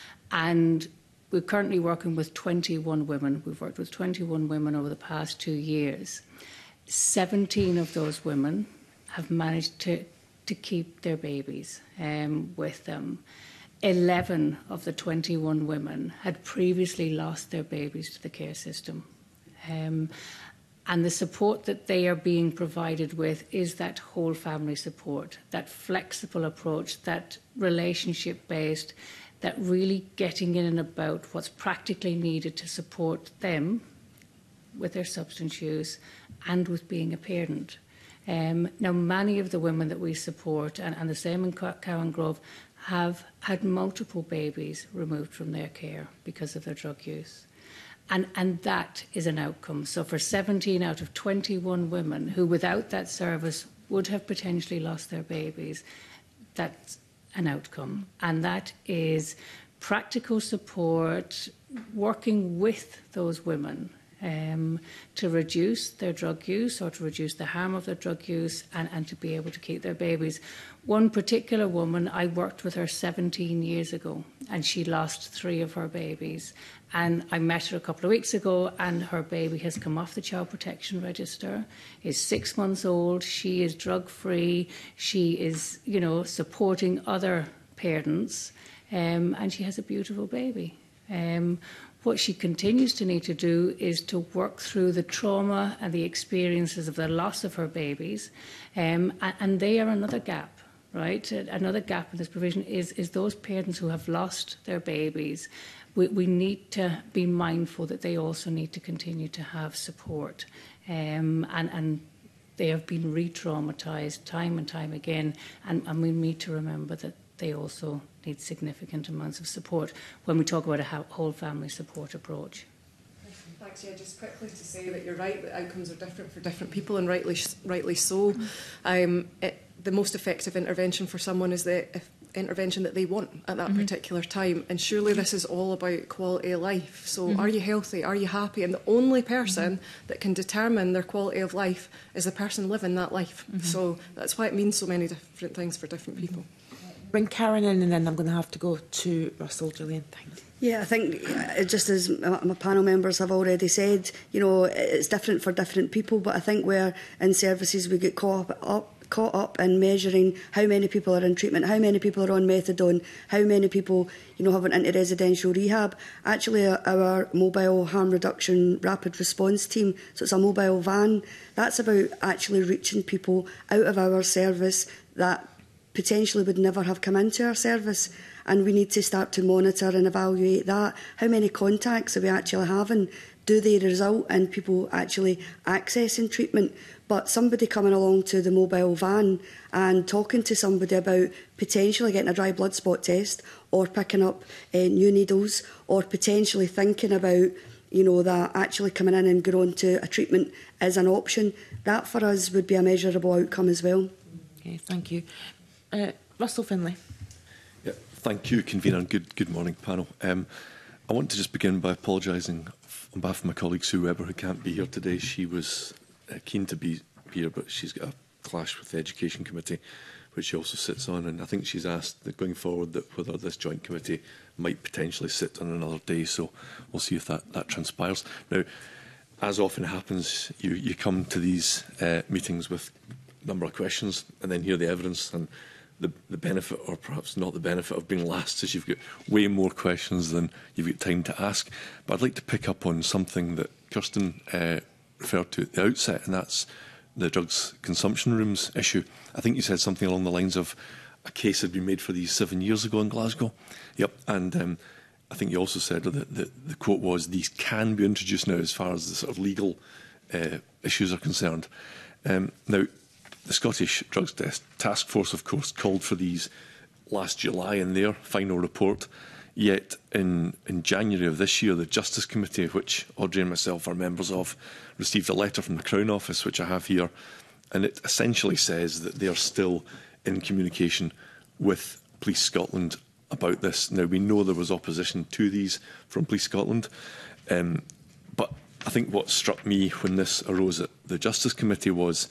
S4: And we're currently working with twenty-one women. We've worked with twenty-one women over the past two years. seventeen of those women have managed to, to keep their babies um, with them. eleven of the twenty-one women had previously lost their babies to the care system. Um, and the support that they are being provided with is that whole family support, that flexible approach, that relationship-based, that really getting in and about what's practically needed to support them with their substance use and with being a parent. Um, now, many of the women that we support, and, and the same in Cowan Grove, have had multiple babies removed from their care because of their drug use. And, and that is an outcome. So for seventeen out of twenty-one women who without that service would have potentially lost their babies, that's an outcome. And that is practical support, working with those women um, to reduce their drug use or to reduce the harm of their drug use, and, and to be able to keep their babies. One particular woman, I worked with her seventeen years ago, and she lost three of her babies. And I met her a couple of weeks ago, and her baby has come off the child protection register, is six months old, she is drug-free, she is, you know, supporting other parents, um, and she has a beautiful baby. Um, what she continues to need to do is to work through the trauma and the experiences of the loss of her babies, um, and, and they are another gap. right? Another gap in this provision is, is those parents who have lost their babies. We, we need to be mindful that they also need to continue to have support. Um, and, and they have been re-traumatised time and time again. And, and we need to remember that they also need significant amounts of support when we talk about a whole family support approach.
S2: Thanks. Yeah, just quickly to say that you're right, that outcomes are different for different people, and rightly, rightly so. Mm. Um, it, the most effective intervention for someone is the intervention that they want at that mm-hmm. particular time. And surely this is all about quality of life. So mm-hmm. are you healthy? Are you happy? And the only person mm-hmm. that can determine their quality of life is the person living that life. Mm-hmm. So that's why it means so many different things for different people.
S1: Bring Karen in, and then I'm going to have to go to Russell. Gillian, thanks.
S3: Yeah, I think uh, just as my panel members have already said, you know, it's different for different people, but I think where in services we get caught up, caught up in measuring how many people are in treatment, how many people are on methadone, how many people, you know, have went into residential rehab. Actually, our mobile harm reduction rapid response team, so it's a mobile van, that's about actually reaching people out of our service that potentially would never have come into our service. And we need to start to monitor and evaluate that. How many contacts are we actually having? Do they result in people actually accessing treatment? But somebody coming along to the mobile van and talking to somebody about potentially getting a dry blood spot test, or picking up uh, new needles, or potentially thinking about, you know, that actually coming in and going on to a treatment is an option, that for us would be a measurable outcome as well.
S1: Okay, thank you. Uh, Russell Finlay.
S11: Yeah, thank you, Convener, and good, good morning, panel. Um, I want to just begin by apologising on behalf of my colleague Sue Webber, who can't be here today. She was uh, keen to be here, but she's got a clash with the Education Committee, which she also sits on, and I think she's asked that going forward that whether this joint committee might potentially sit on another day, so we'll see if that, that transpires. Now, as often happens, you, you come to these uh, meetings with a number of questions and then hear the evidence, and the, the benefit, or perhaps not the benefit, of being last is you've got way more questions than you've got time to ask. But I'd like to pick up on something that Kirsten uh, referred to at the outset, and that's the drugs consumption rooms issue. I think you said something along the lines of a case had been made for these seven years ago in Glasgow. Yep, and um, I think you also said that the, the quote was, these can be introduced now as far as the sort of legal uh, issues are concerned. Um, now, the Scottish Drugs Task Force, of course, called for these last July in their final report. Yet in, in January of this year, the Justice Committee, which Audrey and myself are members of, received a letter from the Crown Office, which I have here, and it essentially says that they are still in communication with Police Scotland about this. Now, we know there was opposition to these from Police Scotland, um, but I think what struck me when this arose at the Justice Committee was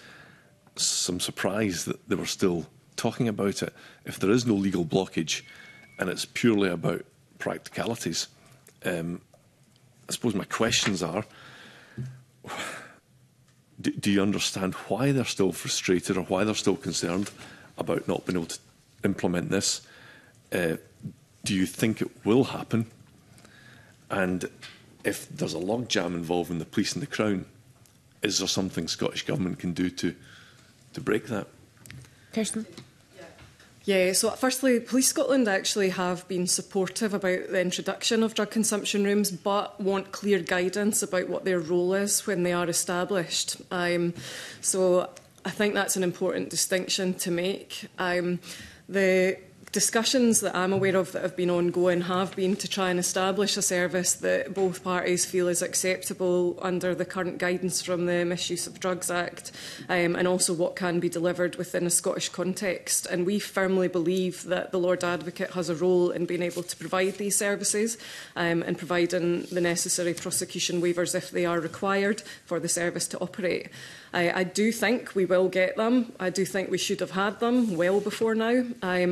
S11: some surprise that they were still talking about it. If there is no legal blockage and it's purely about practicalities, um, I suppose my questions are, do, do you understand why they're still frustrated or why they're still concerned about not being able to implement this? Uh, do you think it will happen? And if there's a logjam involving the police and the Crown, is there something Scottish Government can do to to break that?
S1: Kirsten?
S2: Yeah, so firstly, Police Scotland actually have been supportive about the introduction of drug consumption rooms, but want clear guidance about what their role is when they are established. Um, so I think that's an important distinction to make. Um, the discussions that I'm aware of that have been ongoing have been to try and establish a service that both parties feel is acceptable under the current guidance from the Misuse of Drugs Act, um, and also what can be delivered within a Scottish context. And we firmly believe that the Lord Advocate has a role in being able to provide these services um, and providing the necessary prosecution waivers if they are required for the service to operate. I, I do think we will get them. I do think we should have had them well before now. Um, and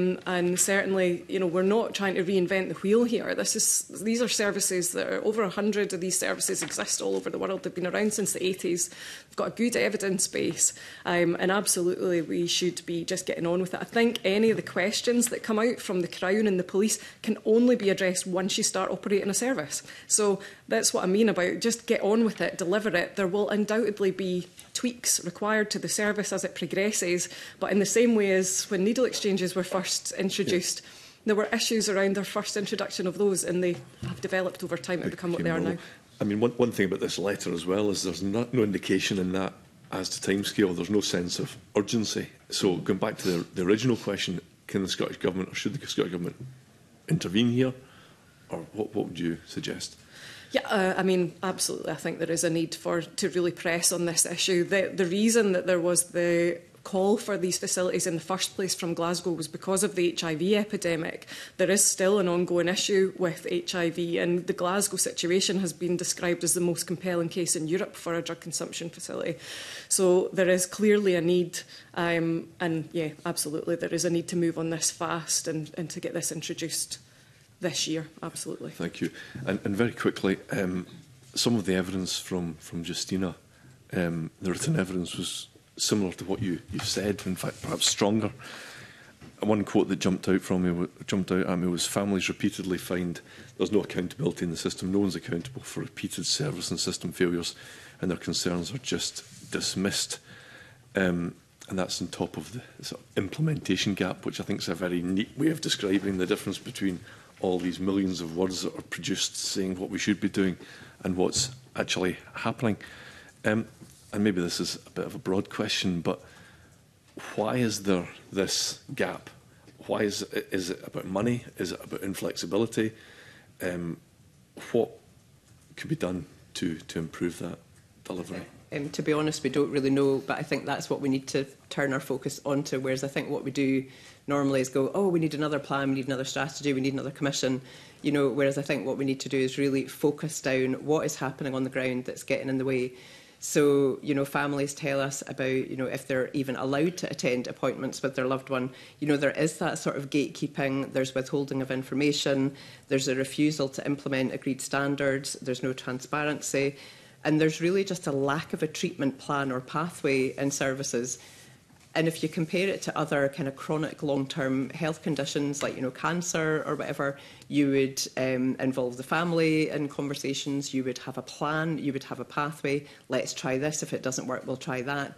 S2: And certainly, you know, we're not trying to reinvent the wheel here. This is, these are services that are over a hundred of these services exist all over the world. They've been around since the eighties. They've got a good evidence base. Um, and absolutely, we should be just getting on with it. I think any of the questions that come out from the Crown and the police can only be addressed once you start operating a service. So that's what I mean about just get on with it, deliver it. There will undoubtedly be tweaks required to the service as it progresses, but in the same way as when needle exchanges were first introduced, yeah. there were issues around their first introduction of those, and they have developed over time to become what they are now.
S11: I mean, one, one thing about this letter as well is there's not, no indication in that as to timescale. There's no sense of urgency. So going back to the, the original question, can the Scottish Government or should the Scottish Government intervene here, or what, what would you suggest?
S2: Yeah, uh, I mean, absolutely. I think there is a need for to really press on this issue. The, the reason that there was the call for these facilities in the first place from Glasgow was because of the H I V epidemic. There is still an ongoing issue with H I V, and the Glasgow situation has been described as the most compelling case in Europe for a drug consumption facility. So there is clearly a need, um, and yeah, absolutely, there is a need to move on this fast and, and to get this introduced this year, absolutely.
S11: Thank you. And, and very quickly, um, some of the evidence from, from Justina, um, the written evidence was similar to what you, you've said, in fact, perhaps stronger. One quote that jumped out from me, jumped out at me was, families repeatedly find there's no accountability in the system, no one's accountable for repeated service and system failures, and their concerns are just dismissed. Um, and that's on top of the sort of implementation gap, which I think is a very neat way of describing the difference between all these millions of words that are produced saying what we should be doing and what's actually happening. Um, and maybe this is a bit of a broad question, but why is there this gap? Why is it, is it about money? Is it about inflexibility? Um, what could be done to, to improve that delivery?
S5: Um, to be honest, we don't really know, but I think that's what we need to turn our focus onto, whereas I think what we do normally is go, oh, we need another plan, we need another strategy, we need another commission, you know, whereas I think what we need to do is really focus down what is happening on the ground that's getting in the way. So, you know, families tell us about, you know, if they're even allowed to attend appointments with their loved one, you know, there is that sort of gatekeeping, there's withholding of information, there's a refusal to implement agreed standards, there's no transparency. And there's really just a lack of a treatment plan or pathway in services. And if you compare it to other kind of chronic long-term health conditions like, you know, cancer or whatever, you would um, involve the family in conversations, you would have a plan, you would have a pathway. Let's try this. If it doesn't work, we'll try that.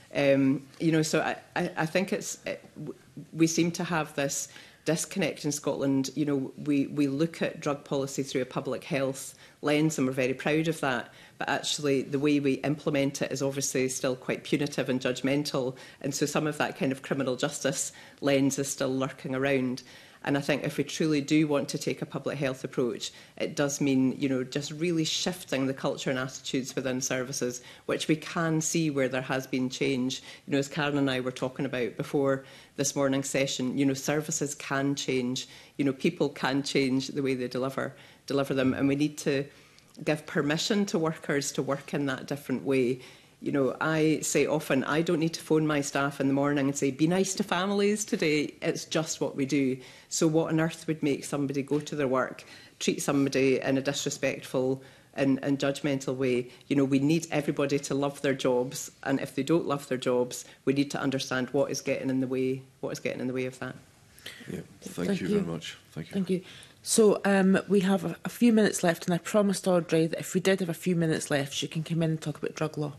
S5: Um, you know, so I, I, I think it's it, we seem to have this disconnect in Scotland. You know, we, we look at drug policy through a public health lens, and we're very proud of that. But actually, the way we implement it is obviously still quite punitive and judgmental. And so some of that kind of criminal justice lens is still lurking around. And I think if we truly do want to take a public health approach, it does mean, you know, just really shifting the culture and attitudes within services, which we can see where there has been change. You know, as Karen and I were talking about before this morning's session, you know, services can change. You know, people can change the way they deliver, deliver them. And we need to give permission to workers to work in that different way. You know, I say often, I don't need to phone my staff in the morning and say, be nice to families today. It's just what we do. So what on earth would make somebody go to their work, treat somebody in a disrespectful and, and judgmental way? You know, we need everybody to love their jobs. And if they don't love their jobs, we need to understand what is getting in the way, what is getting in the way of that.
S11: Yeah, thank,
S1: thank
S11: you,
S1: you
S11: very much. Thank you.
S1: Thank you. So um, we have a, a few minutes left, and I promised Audrey that if we did have a few minutes left, she can come in and talk about drug law.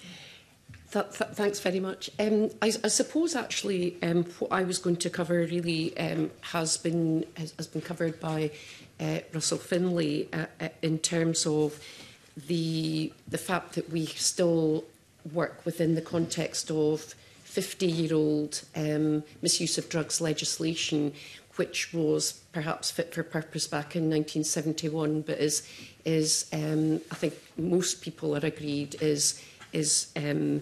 S6: Th th thanks very much. Um, I, I suppose actually um, what I was going to cover really um, has been has, has been covered by uh, Russell Finlay uh, uh, in terms of the the fact that we still work within the context of fifty-year-old um, misuse of drugs legislation, which was perhaps fit for purpose back in nineteen seventy-one, but is is um, I think most people are agreed is is um,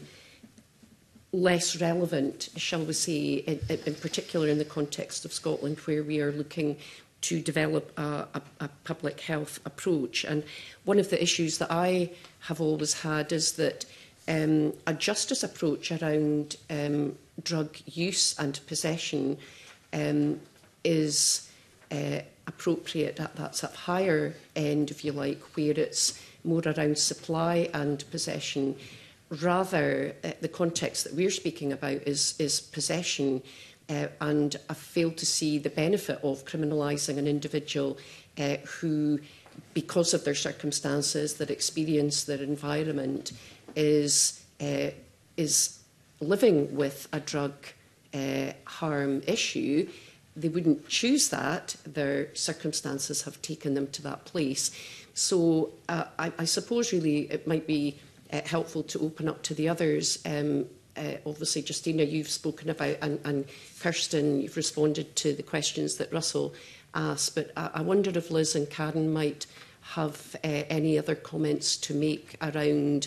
S6: less relevant, shall we say, in, in particular in the context of Scotland, where we are looking to develop a, a, a public health approach. And one of the issues that I have always had is that um, a justice approach around um, drug use and possession um, is uh, appropriate at that sort of higher end, if you like, where it's more around supply and possession. Rather, uh, the context that we're speaking about is, is possession, uh, and I fail to see the benefit of criminalising an individual uh, who, because of their circumstances, their experience, their environment, is, uh, is living with a drug uh, harm issue. They wouldn't choose that. Their circumstances have taken them to that place. So uh, I, I suppose really it might be uh, helpful to open up to the others. Um, uh, obviously, Justina, you've spoken about, and, and Kirsten, you've responded to the questions that Russell asked. But I, I wonder if Liz and Karen might have uh, any other comments to make around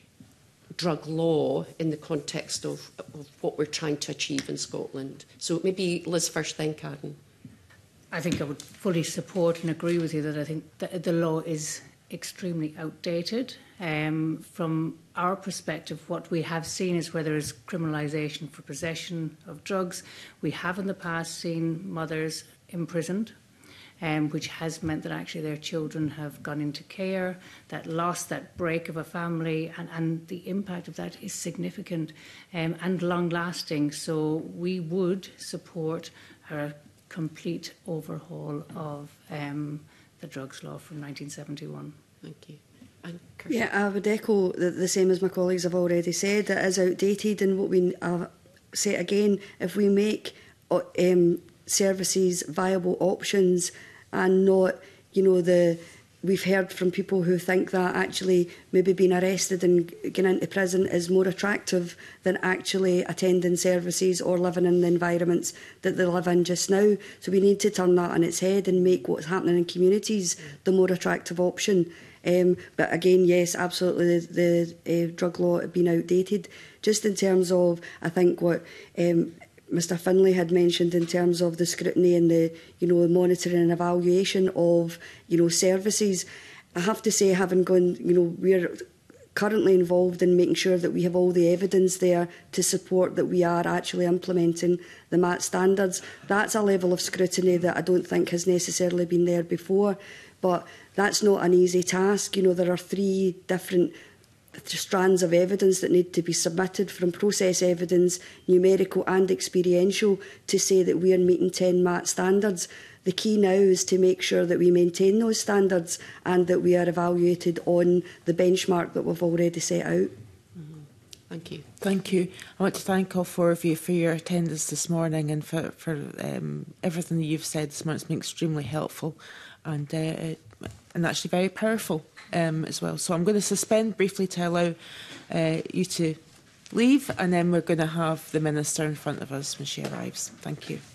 S6: drug law in the context of, of what we're trying to achieve in Scotland. So maybe Liz first, then Karen.
S4: I think I would fully support and agree with you that I think that the law is extremely outdated. Um, from our perspective, what we have seen is where there is criminalisation for possession of drugs. We have in the past seen mothers imprisoned, um, which has meant that actually their children have gone into care, that loss, that break of a family, and, and the impact of that is significant um, and long-lasting. So we would support a complete overhaul of um, the drugs law from nineteen seventy-one.
S6: Thank you. And
S3: yeah, I would echo the, the same as my colleagues have already said. It is outdated, and what we uh, say again, if we make uh, um, services viable options and not, you know, the we've heard from people who think that actually maybe being arrested and going into prison is more attractive than actually attending services or living in the environments that they live in just now. So we need to turn that on its head and make what's happening in communities the more attractive option. Um, but again, yes, absolutely, the, the uh, drug law had been outdated. Just in terms of, I think, what um, Mr Finlay had mentioned in terms of the scrutiny and the, you know, monitoring and evaluation of, you know, services. I have to say, having gone, you know, we're currently involved in making sure that we have all the evidence there to support that we are actually implementing the M A T standards. That's a level of scrutiny that I don't think has necessarily been there before, but that's not an easy task. You know, there are three different strands of evidence that need to be submitted, from process evidence, numerical and experiential, to say that we are meeting ten M A T standards. The key now is to make sure that we maintain those standards and that we are evaluated on the benchmark that we've already set out.
S6: Mm-hmm. Thank you.
S1: Thank you. I want to thank all four of you for your attendance this morning and for, for um, everything that you've said this morning. It's been extremely helpful and, uh, and actually very powerful um, as well. So I'm going to suspend briefly to allow uh, you to leave, and then we're going to have the Minister in front of us when she arrives. Thank you.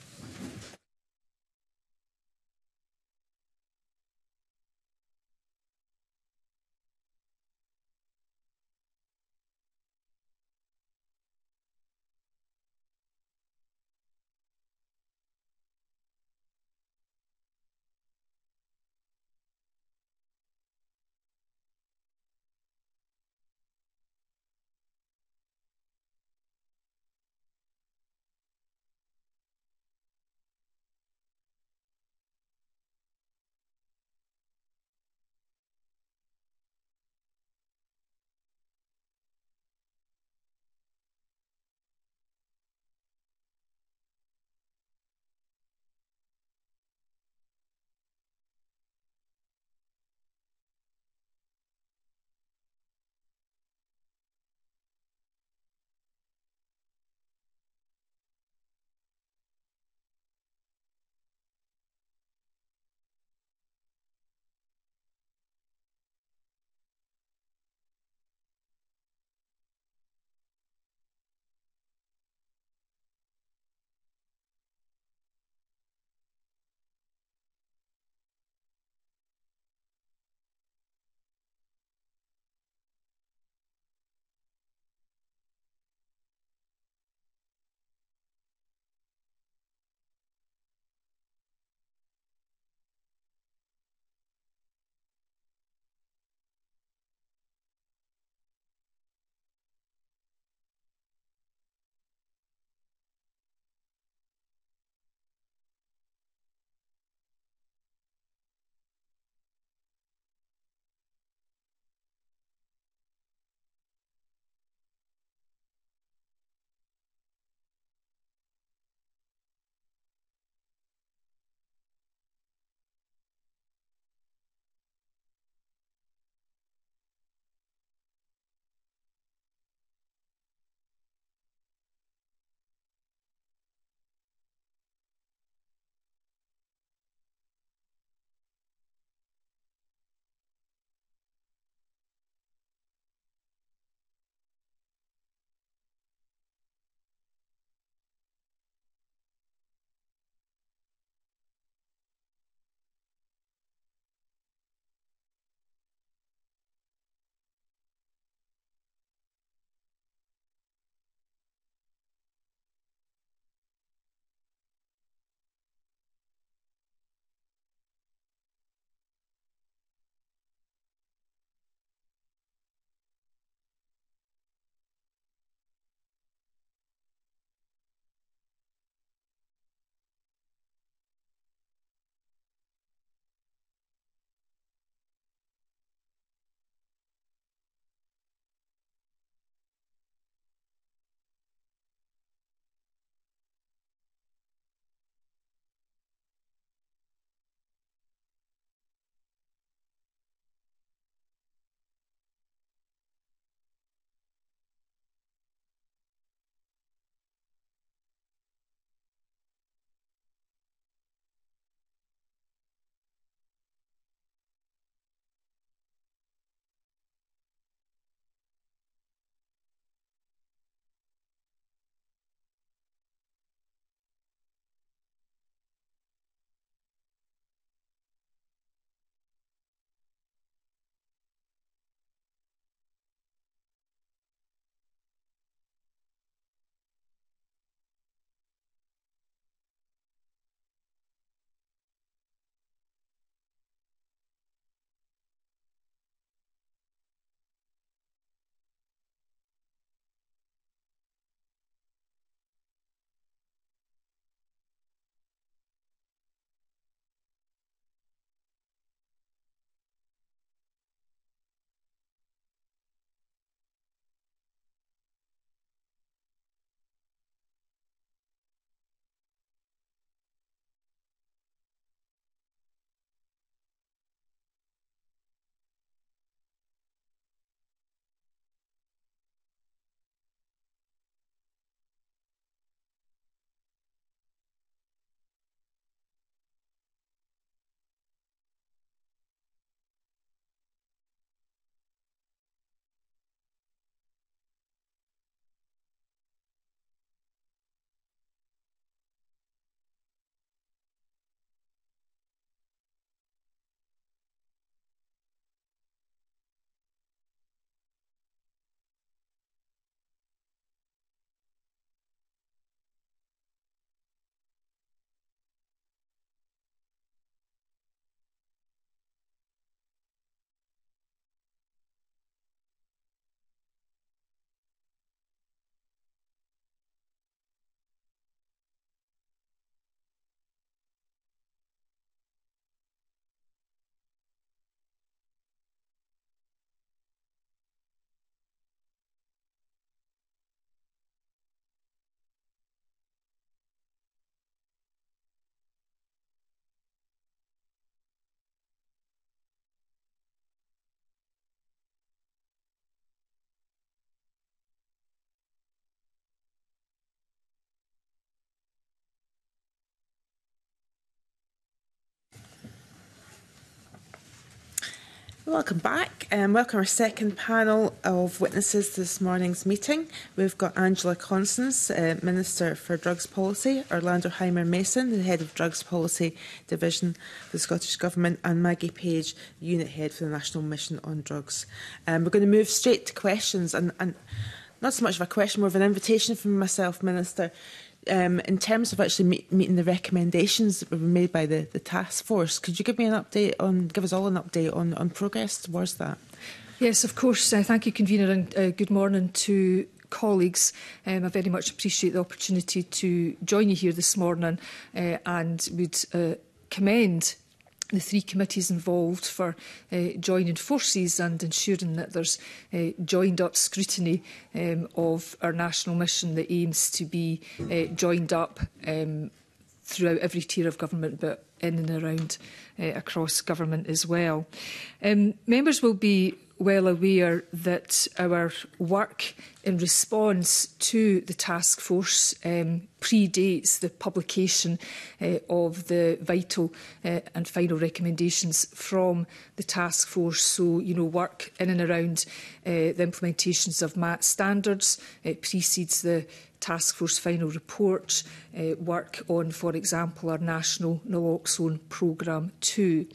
S1: Welcome back and welcome our second panel of witnesses to this morning's meeting. We've got Angela Constance, uh, Minister for Drugs Policy, Orlando Hymer-Mason, the Head of Drugs Policy Division for the Scottish Government, and Maggie Page, Unit Head for the National Mission on Drugs. Um, we're going to move straight to questions, and, and not so much of a question, more of an invitation from myself, Minister. Um, in terms of actually meet, meeting the recommendations that were made by the, the task force, could you give me an update on, give us all an update on, on progress towards that?
S12: Yes, of course. Uh, thank you, Convener, and uh, good morning to colleagues. Um, I very much appreciate the opportunity to join you here this morning uh, and would uh, commend the three committees involved for uh, joining forces and ensuring that there's uh, joined-up scrutiny um, of our national mission that aims to be uh, joined up um, throughout every tier of government, but in and around uh, across government as well. Um, members will be well aware that our work in response to the task force um, predates the publication uh, of the vital uh, and final recommendations from the task force. So, you know, work in and around uh, the implementations of M A T standards uh, precedes the task force final report, uh, work on, for example, our national naloxone programme too.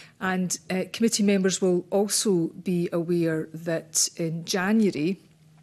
S12: And uh, committee members will also be aware that in January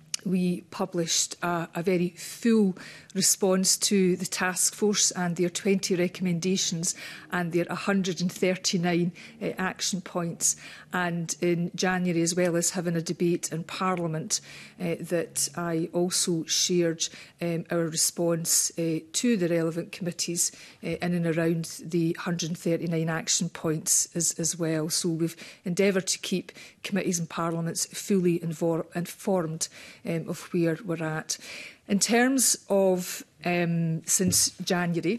S12: we published a, a very full response to the task force and their twenty recommendations and their one hundred and thirty-nine uh, action points. And in January, as well as having a debate in Parliament, uh, that I also shared um, our response uh, to the relevant committees uh, in and around the one hundred and thirty-nine action points as, as well. So we've endeavoured to keep committees and parliaments fully informed um, of where we're at. In terms of um, since January,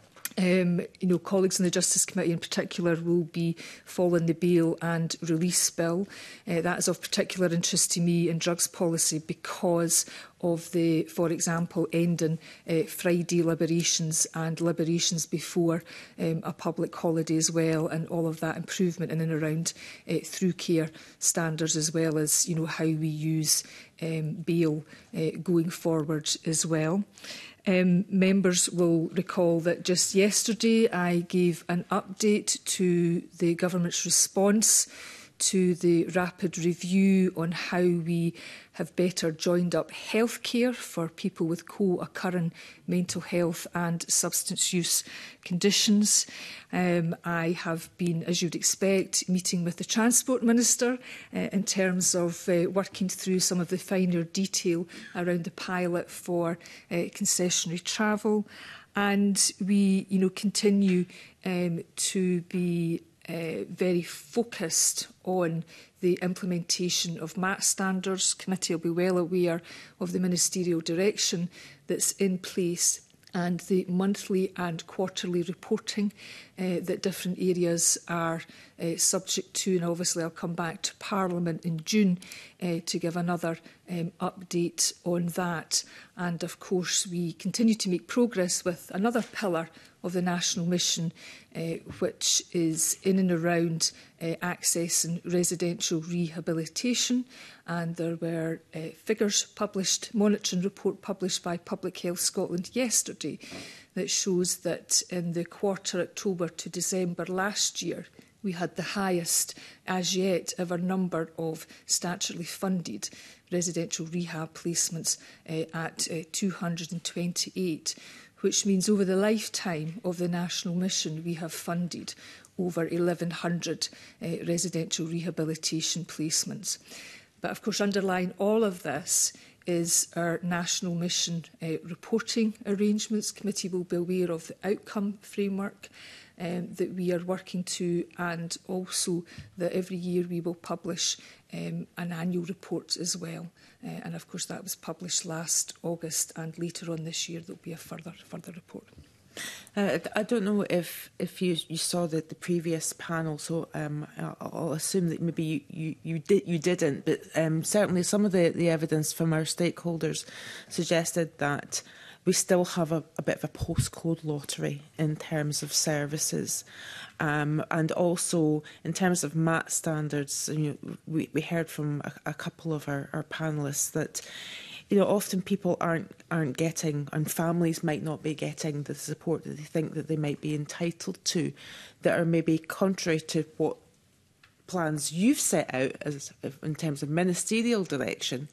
S12: Um, you know, colleagues in the Justice Committee in particular will be following the bail and release bill. Uh, that is of particular interest to me in drugs policy because of the, for example, ending uh, Friday liberations and liberations before um, a public holiday as well, and all of that improvement in and around uh, through care standards, as well as, you know, how we use um, bail uh, going forward as well. Um, members will recall that just yesterday I gave an update to the government's response to the rapid review on how we have better joined up healthcare for people with co-occurring mental health and substance use conditions. Um, I have been, as you'd expect, meeting with the Transport Minister uh, in terms of uh, working through some of the finer detail around the pilot for uh, concessionary travel. And we, you know, continue um, to be Uh, very focused on the implementation of M A T standards. The committee will be well aware of the ministerial direction that's in place and the monthly and quarterly reporting uh, that different areas are uh, subject to. And obviously I'll come back to Parliament in June uh, to give another um, update on that. And of course we continue to make progress with another pillar of the national mission, uh, which is in and around uh, access and residential rehabilitation. And there were uh, figures published, monitoring report published by Public Health Scotland yesterday that shows that in the quarter October to December last year, we had the highest as yet ever number of statutorily funded residential rehab placements uh, at uh, two hundred and twenty-eight, which means over the lifetime of the national mission we have funded over eleven hundred uh, residential rehabilitation placements. But of course, underlying all of this is our national mission uh, reporting arrangements. The committee will be aware of the outcome framework um, that we are working to, and also that every year we will publish um, an annual report as well. Uh, and of course that was published last August, and later on this year there will be a further further report.
S1: Uh, I don't know if if you you saw the, the previous panel, so um, I'll, I'll assume that maybe you you, you did you didn't, but um, certainly some of the, the evidence from our stakeholders suggested that we still have a, a bit of a postcode lottery in terms of services. Um, and also in terms of M A T standards, you know, we, we heard from a, a couple of our, our panellists that, you know, often people aren't aren't getting, and families might not be getting the support that they think that they might be entitled to, that are maybe contrary to what plans you've set out as in terms of ministerial direction.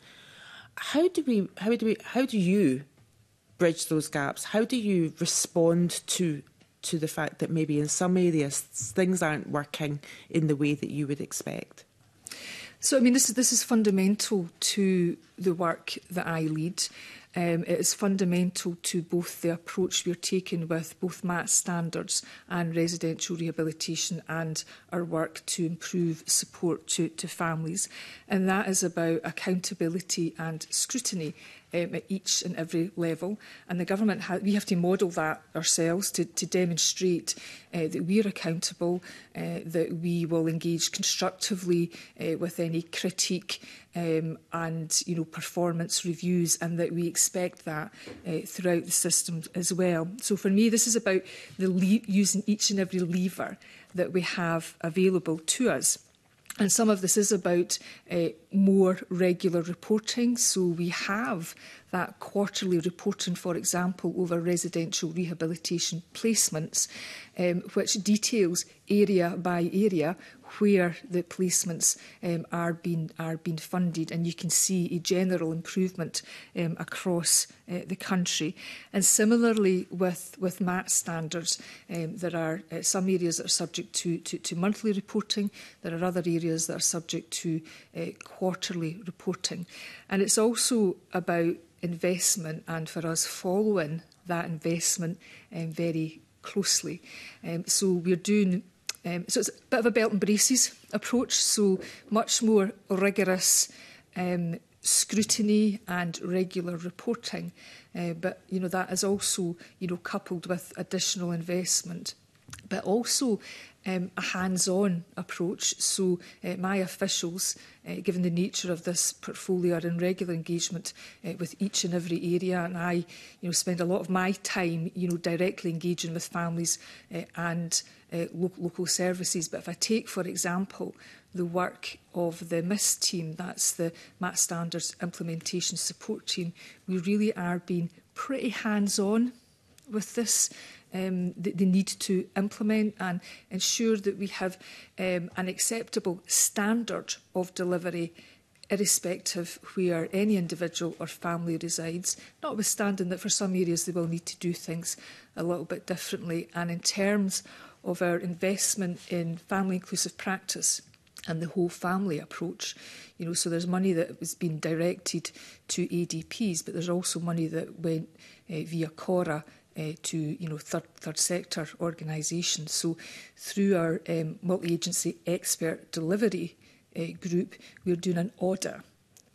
S1: How do we? How do we? How do you bridge those gaps? How do you respond to to the fact that maybe in some areas things aren't working in the way that you would expect?
S12: So, I mean, this is, this is fundamental to the work that I lead. Um, it is fundamental to both the approach we're taking with both M A T standards and residential rehabilitation and our work to improve support to, to families. And that is about accountability and scrutiny um, at each and every level. And the government, ha we have to model that ourselves to, to demonstrate uh, that we are accountable, uh, that we will engage constructively uh, with any critique um, and, you know, performance reviews, and that we expect that uh, throughout the system as well. So for me, this is about the le using each and every lever that we have available to us. And some of this is about uh, more regular reporting. So we have that quarterly reporting, for example, over residential rehabilitation placements, um, which details area by area where the placements um, are being are being funded, and you can see a general improvement um, across uh, the country. And similarly with with M A T standards, um, there are uh, some areas that are subject to, to to monthly reporting. There are other areas that are subject to uh, quarterly reporting, and it's also about investment, and for us following that investment um, very closely. Um, so we're doing. Um, so it's a bit of a belt and braces approach, so much more rigorous um, scrutiny and regular reporting. Uh, but, you know, that is also, you know, coupled with additional investment, but also um, a hands-on approach. So uh, my officials, uh, given the nature of this portfolio, are in regular engagement uh, with each and every area, and I, you know, spend a lot of my time, you know, directly engaging with families uh, and uh, lo local services. But if I take, for example, the work of the M I S team, that's the M A T Standards Implementation Support Team, we really are being pretty hands-on with this. Um, the, the need to implement and ensure that we have um, an acceptable standard of delivery, irrespective where any individual or family resides, notwithstanding that for some areas they will need to do things a little bit differently. And in terms of our investment in family inclusive practice and the whole family approach, you know, so there's money that was being directed to A D Ps, but there's also money that went uh, via CORA Uh, to, you know, third, third sector organisations. So through our um, multi-agency expert delivery uh, group, we're doing an audit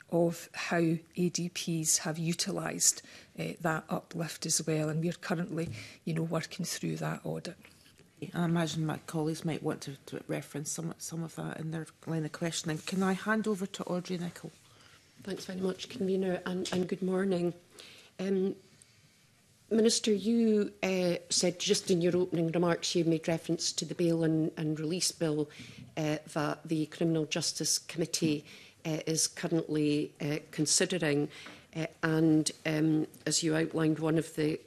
S12: of how A D Ps have utilised uh, that uplift as well, and we're currently, you know, working through that audit.
S1: I imagine my colleagues might want to, to reference some, some of that in their line of questioning. Can I hand over to Audrey Nicholl?
S6: Thanks very much, Convener, and, and good morning. Um, Minister, you uh, said just in your opening remarks, you made reference to the Bail and, and Release Bill uh, that the Criminal Justice Committee uh, is currently uh, considering. Uh, and um, as you outlined, one of the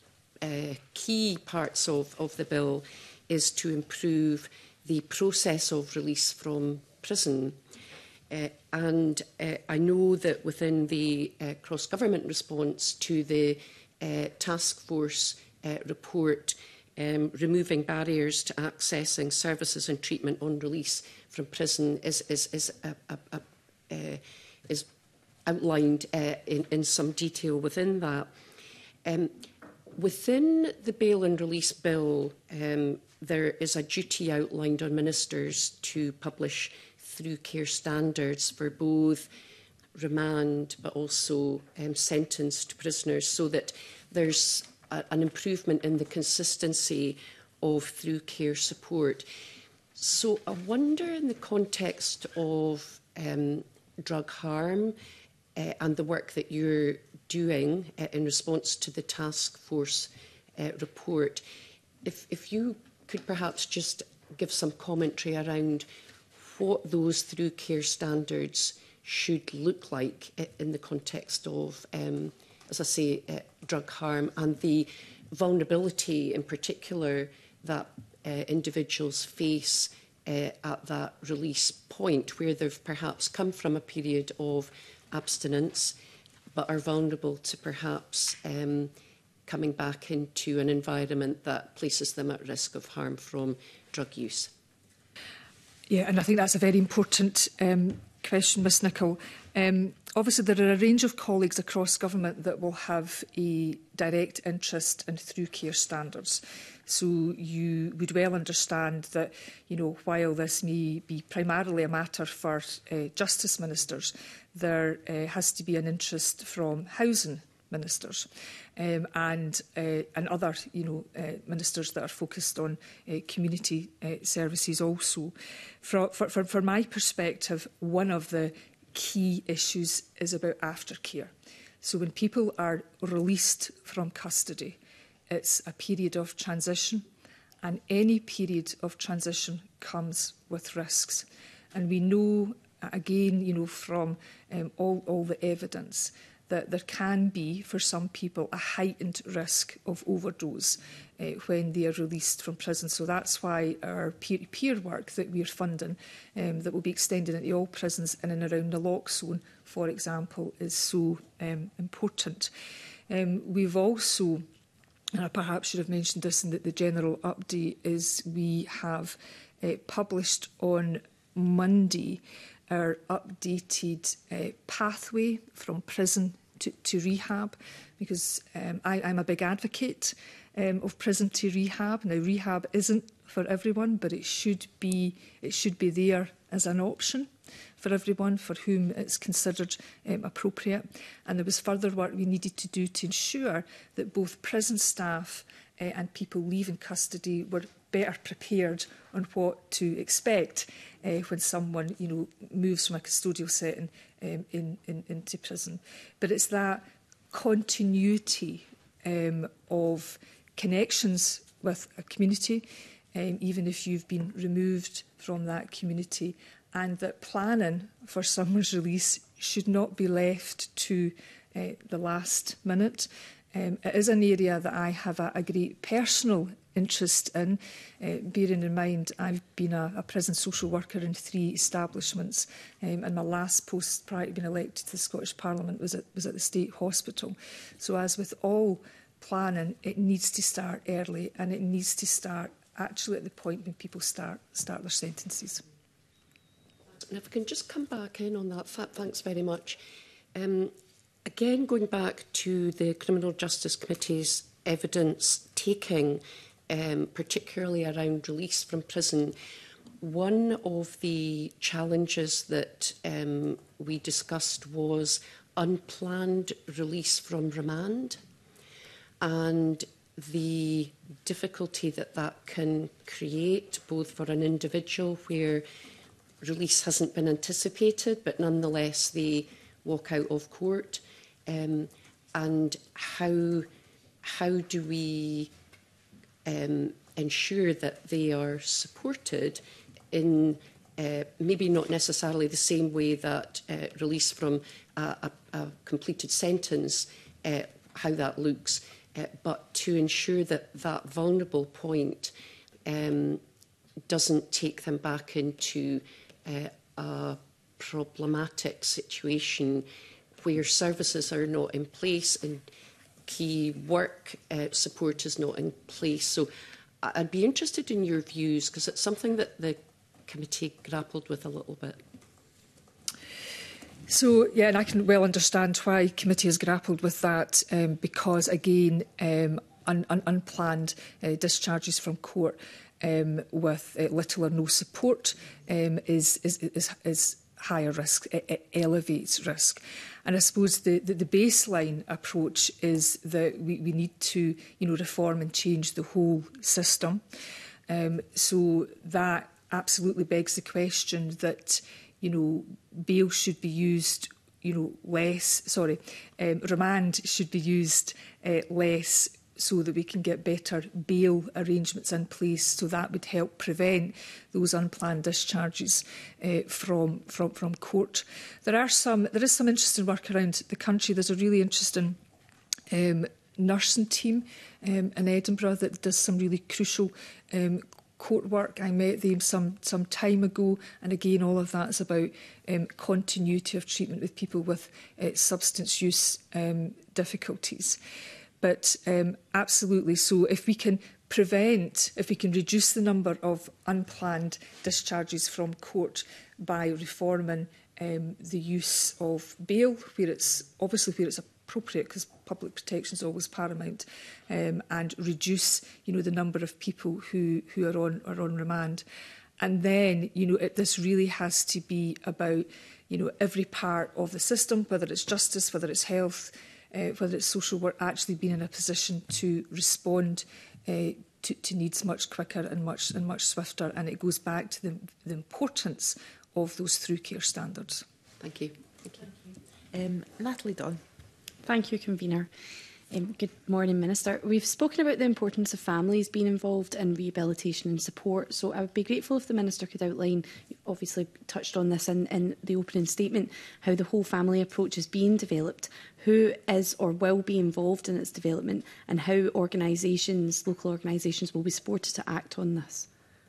S6: uh, key parts of, of the bill is to improve the process of release from prison. Uh, and uh, I know that within the uh, cross-government response to the Uh, task force uh, report, um, removing barriers to accessing services and treatment on release from prison is is is, a, a, a, uh, is outlined uh, in, in some detail within that. Um, within the Bail and Release Bill, um, there is a duty outlined on ministers to publish through care standards for both remand but also um, sentenced prisoners, so that there's a, an improvement in the consistency of through care support. So I wonder, in the context of um, drug harm uh, and the work that you're doing uh, in response to the task force uh, report. If, if you could perhaps just give some commentary around what those through care standards should look like in the context of, um, as I say, uh, drug harm and the vulnerability in particular that uh, individuals face uh, at that release point, where they've perhaps come from a period of abstinence but are vulnerable to perhaps um, coming back into an environment that places them at risk of harm from drug use.
S12: Yeah, and I think that's a very important um, question, Miz Nicholl. Um, obviously, there are a range of colleagues across government that will have a direct interest in through care standards. So you would well understand that, you know, while this may be primarily a matter for uh, justice ministers, there uh, has to be an interest from housing ministers um, and uh, and other, you know, uh, ministers that are focused on uh, community uh, services also. For, for, for, for my perspective, one of the key issues is about aftercare. So when people are released from custody, it's a period of transition, and any period of transition comes with risks. And we know, again, you know, from um, all, all the evidence, that there can be, for some people, a heightened risk of overdose uh, when they are released from prison. So that's why our peer-to-peer work that we're funding, um, that will be extended into all prisons in and around the lock zone, for example, is so um, important. Um, we've also, and I perhaps should have mentioned this in the, the general update, is we have uh, published on Monday our updated uh, pathway from prison to, to rehab, because um, I, I'm a big advocate um, of prison to rehab. Now, rehab isn't for everyone, but it should be it should be there as an option for everyone for whom it's considered um, appropriate. And there was further work we needed to do to ensure that both prison staff uh, and people leaving custody were better prepared on what to expect uh, when someone, you know, moves from a custodial setting um, in, in, into prison. But it's that continuity um, of connections with a community, um, even if you've been removed from that community, and that planning for someone's release should not be left to uh, the last minute. Um, it is an area that I have a, a great personal interest in, uh, bearing in mind I've been a, a prison social worker in three establishments, um, and my last post prior to being elected to the Scottish Parliament was at, was at the State Hospital. So as with all planning, it needs to start early, and it needs to start actually at the point when people start, start their sentences.
S6: And if I can just come back in on that, thanks very much. Um, again, going back to the Criminal Justice Committee's evidence taking, um, particularly around release from prison, one of the challenges that um, we discussed was unplanned release from remand, and the difficulty that that can create, both for an individual where release hasn't been anticipated, but nonetheless they walk out of court, um, and how how do we um, ensure that they are supported in uh, maybe not necessarily the same way that uh, release from a, a, a completed sentence, uh, how that looks, uh, but to ensure that that vulnerable point um, doesn't take them back into Uh, a problematic situation where services are not in place and key work uh, support is not in place. So I'd be interested in your views, because it's something that the committee grappled with a little bit.
S12: So, yeah, and I can well understand why committee has grappled with that, um, because, again, um, un un unplanned uh, discharges from court Um, with uh, little or no support um, is, is, is, is higher risk, it, it elevates risk. And I suppose the, the, the baseline approach is that we, we need to, you know, reform and change the whole system. Um, so that absolutely begs the question that, you know, bail should be used you know, less, sorry, um, remand should be used uh, less so that we can get better bail arrangements in place. So that would help prevent those unplanned discharges uh, from, from, from court. There are some, there is some interesting work around the country. There's a really interesting um, nursing team um, in Edinburgh that does some really crucial um, court work. I met them some, some time ago, and again all of that is about um, continuity of treatment with people with uh, substance use um, difficulties. But um, absolutely, so if we can prevent, if we can reduce the number of unplanned discharges from court by reforming um, the use of bail, where it's obviously where it's appropriate, because public protection is always paramount, um, and reduce, you know, the number of people who who are on are on remand, and then, you know, it, this really has to be about, you know, every part of the system, whether it's justice, whether it's health, uh, whether it's social work, actually being in a position to respond uh, to, to needs much quicker and much and much swifter, and it goes back to the, the importance of those through care standards.
S6: Thank you. Thank you.
S1: Um, Natalie Dunn.
S7: Thank you, Convener. Um, good morning, Minister. We've spoken about the importance of families being involved in rehabilitation and support, so I would be grateful if the Minister could outline, obviously touched on this in, in the opening statement, how the whole family approach is being developed, who is or will be involved in its development, and how organisations, local organisations, will be supported to act on this.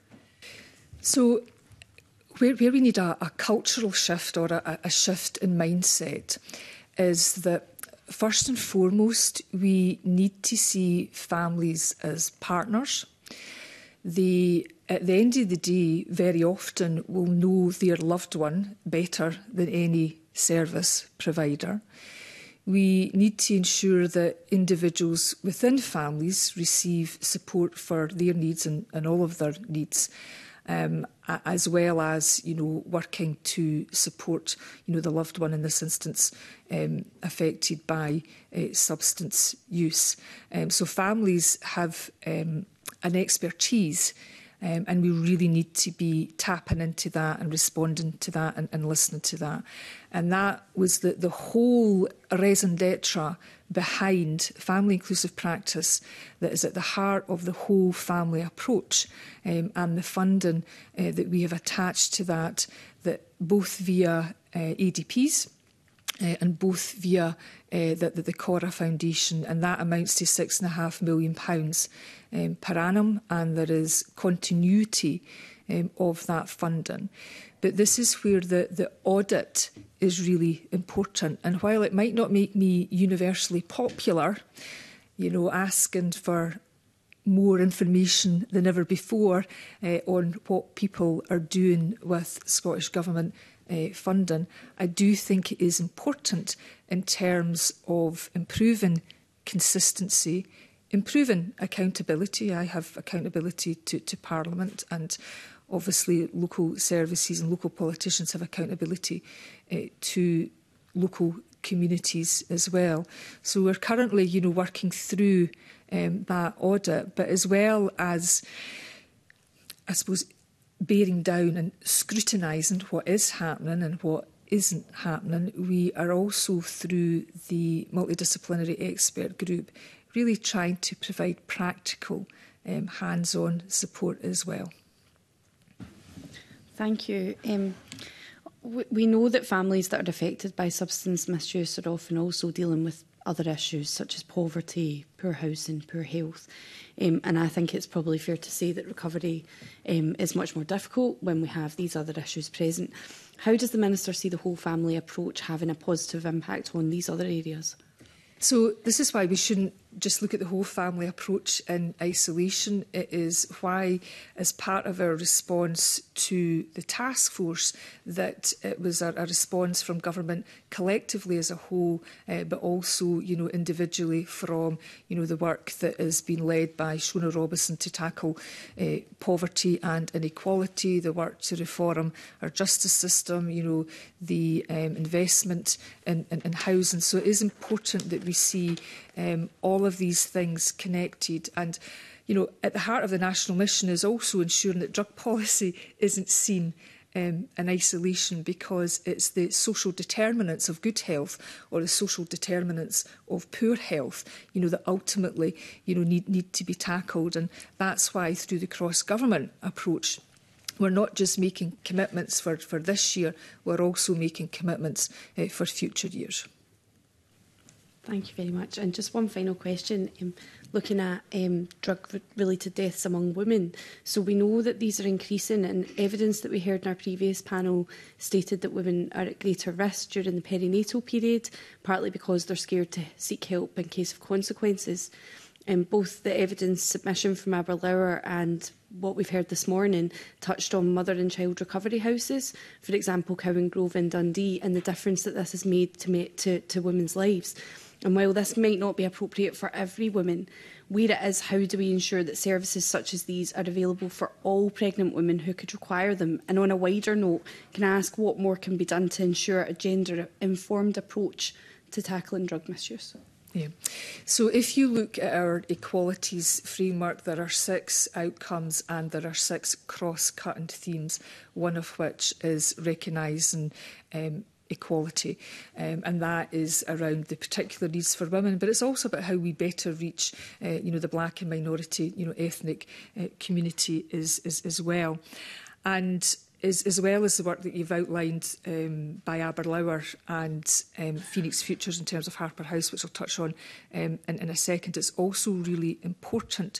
S12: So, where, where we need a, a cultural shift or a, a shift in mindset is that, first and foremost, we need to see families as partners. They, at the end of the day, very often will know their loved one better than any service provider. We need to ensure that individuals within families receive support for their needs and, and all of their needs, um, as well as, you know, working to support, you know, the loved one in this instance um, affected by uh, substance use. Um, so families have um, an expertise, um, and we really need to be tapping into that and responding to that and, and listening to that. And that was the, the whole raison d'etre behind family inclusive practice that is at the heart of the whole family approach, um, and the funding uh, that we have attached to that, that both via uh, A D Ps uh, and both via uh, the, the, the Cora Foundation, and that amounts to six and a half million pounds um, per annum, and there is continuity um, of that funding. But this is where the, the audit is really important. And while it might not make me universally popular, you know, asking for more information than ever before uh, on what people are doing with Scottish Government uh, funding, I do think it is important in terms of improving consistency, improving accountability. I have accountability to, to Parliament, and obviously local services and local politicians have accountability uh, to local communities as well. So we're currently, you know, working through um, that audit, but as well as, I suppose, bearing down and scrutinising what is happening and what isn't happening, we are also, through the multidisciplinary expert group, really trying to provide practical, um, hands-on support as well.
S7: Thank you. Um, we know that families that are affected by substance misuse are often also dealing with other issues such as poverty, poor housing, poor health. Um, and I think it's probably fair to say that recovery um, is much more difficult when we have these other issues present. How does the Minister see the whole family approach having a positive impact on these other areas?
S12: So this is why we shouldn't just look at the whole family approach in isolation. It is why, as part of our response to the task force, that it was a, a response from government collectively as a whole, uh, but also, you know, individually from, you know, the work that has been led by Shona Robison to tackle uh, poverty and inequality, the work to reform our justice system, you know, the um, investment in, in, in housing. So it is important that we see um, all of these things connected. And, you know, at the heart of the national mission is also ensuring that drug policy isn't seen um, in isolation, because it's the social determinants of good health or the social determinants of poor health, you know, that ultimately, you know, need, need to be tackled. And that's why through the cross-government approach, we're not just making commitments for, for this year, we're also making commitments uh, for future years.
S7: Thank you very much. And just one final question, um, looking at um, drug-related deaths among women. So we know that these are increasing, and evidence that we heard in our previous panel stated that women are at greater risk during the perinatal period, partly because they're scared to seek help in case of consequences. And both the evidence submission from Aberlour and what we've heard this morning touched on mother and child recovery houses, for example, Cowan Grove in Dundee, and the difference that this has made to, make, to, to women's lives. And while this might not be appropriate for every woman, where it is, how do we ensure that services such as these are available for all pregnant women who could require them? And on a wider note, can I ask what more can be done to ensure a gender-informed approach to tackling drug misuse?
S12: Yeah. So if you look at our equalities framework, there are six outcomes and there are six cross-cutting themes, one of which is recognising um, equality, um, and that is around the particular needs for women, but it's also about how we better reach uh, you know, the black and minority, you know, ethnic uh, community as, as, as well. And As, as well as the work that you've outlined um, by Aberlour and um, Phoenix Futures in terms of Harper House, which I'll touch on um, in, in a second, it's also really important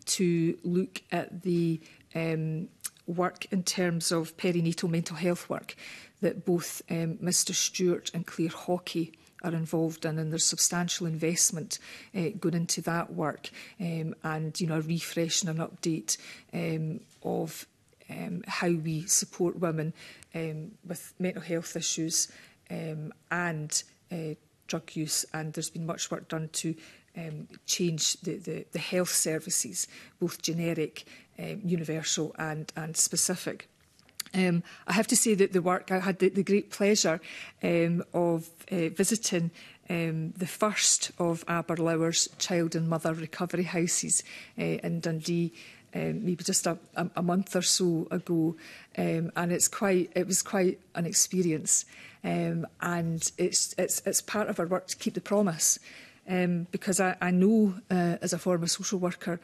S12: to look at the um, work in terms of perinatal mental health work that both um, Mr Stewart and Claire Hockey are involved in, and there's substantial investment uh, going into that work, um, and you know, a refresh and an update um, of Um, how we support women um, with mental health issues um, and uh, drug use. And there's been much work done to um, change the, the, the health services, both generic, um, universal and, and specific. Um, I have to say that the work, I had the, the great pleasure um, of uh, visiting um, the first of Aberlour's child and mother recovery houses uh, in Dundee, Um, maybe just a, a, a month or so ago, um, and it's quite it was quite an experience, um, and it's it's it's part of our work to keep the promise, um, because I, I know uh, as a former social worker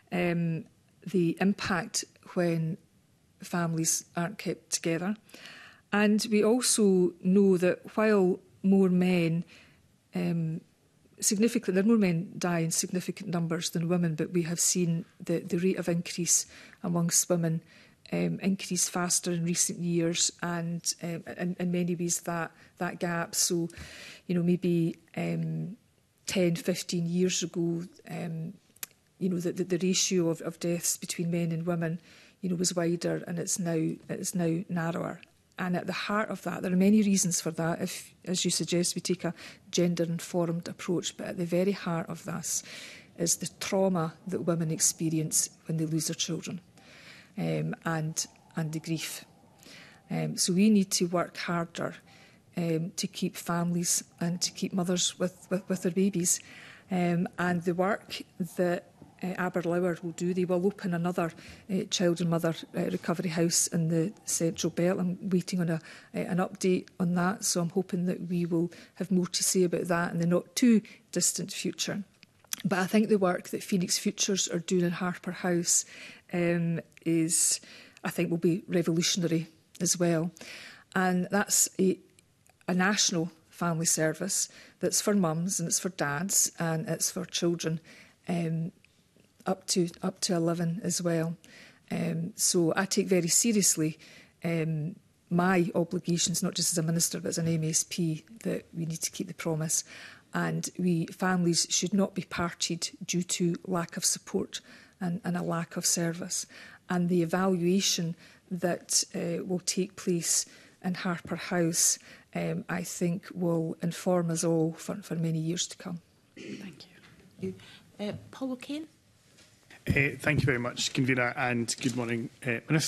S12: um, the impact when families aren't kept together, and we also know that while more men um, Significantly, there are more men die in significant numbers than women, but we have seen the, the rate of increase amongst women um, increase faster in recent years, and um, in, in many ways that that gap. So, you know, maybe um, ten, fifteen years ago, um, you know, the, the, the ratio of, of deaths between men and women, you know, was wider, and it's now it's now narrower. And at the heart of that, there are many reasons for that, if, as you suggest, we take a gender-informed approach. But at the very heart of this is the trauma that women experience when they lose their children, um, and, and the grief. Um, so we need to work harder um, to keep families and to keep mothers with, with, with their babies. Um, and the work that Uh, Aberlour will do. They will open another uh, child and mother uh, recovery house in the Central Belt. I'm waiting on a, uh, an update on that, so I'm hoping that we will have more to say about that in the not too distant future. But I think the work that Phoenix Futures are doing in Harper House um, is, I think, will be revolutionary as well. And that's a, a national family service that's for mums and it's for dads and it's for children um, up to up to eleven as well. Um, so I take very seriously um, my obligations, not just as a minister but as an M S P, that we need to keep the promise, and we families should not be parted due to lack of support and, and a lack of service. And the evaluation that uh, will take place in Harper House, um, I think, will inform us all for, for many years to come.
S1: Thank you. Uh, Paul O'Kane.
S8: Uh, thank you very much, Convener, and good morning, uh, Minister.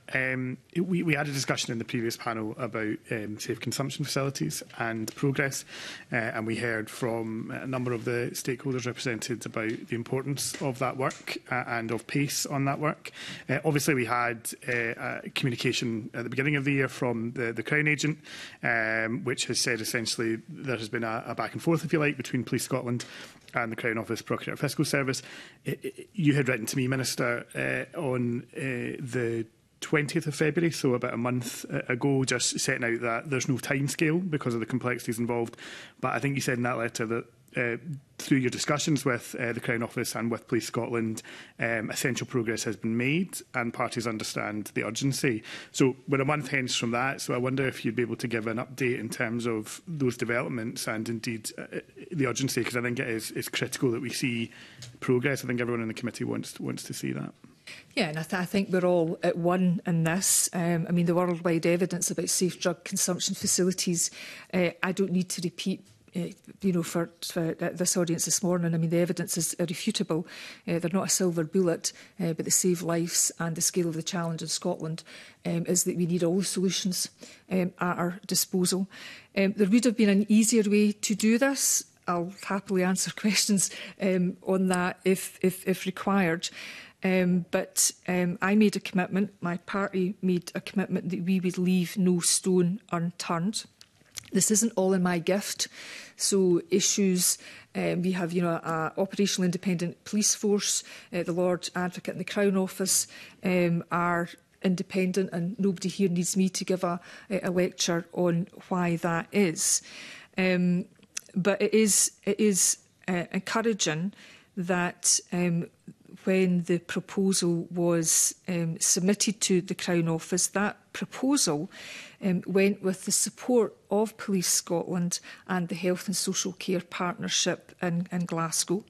S8: Um, we, we had a discussion in the previous panel about um, safe consumption facilities and progress, uh, and we heard from a number of the stakeholders represented about the importance of that work uh, and of pace on that work. Uh, obviously, we had uh, uh, communication at the beginning of the year from the, the Crown Agent, um, which has said essentially there has been a, a back and forth, if you like, between Police Scotland and the Crown Office Procurator Fiscal Service. It, it, you had written to me, Minister, uh, on uh, the twentieth of February, so about a month ago, just setting out that there's no timescale because of the complexities involved. But I think you said in that letter that uh, through your discussions with uh, the Crown Office and with Police Scotland, um, essential progress has been made and parties understand the urgency. So we're a month hence from that, so I wonder if you'd be able to give an update in terms of those developments and indeed uh, the urgency, because I think it is it's critical that we see progress. I think everyone in the committee wants, wants to see that.
S12: Yeah, and I, th I think we're all at one in this. Um, I mean, the worldwide evidence about safe drug consumption facilities, uh, I don't need to repeat, uh, you know, for, for this audience this morning. I mean, the evidence is irrefutable. Uh, they're not a silver bullet, uh, but they save lives, and the scale of the challenge in Scotland um, is that we need all the solutions um, at our disposal. Um, there would have been an easier way to do this. I'll happily answer questions um, on that if, if, if required. Um, but um, I made a commitment, my party made a commitment that we would leave no stone unturned. This isn't all in my gift. So issues, um, we have, you know, an operational independent police force, uh, the Lord Advocate and the Crown Office um, are independent, and nobody here needs me to give a, a lecture on why that is. Um, but it is, it is uh, encouraging that um, when the proposal was um, submitted to the Crown Office, that proposal um, went with the support of Police Scotland and the Health and Social Care Partnership in, in Glasgow.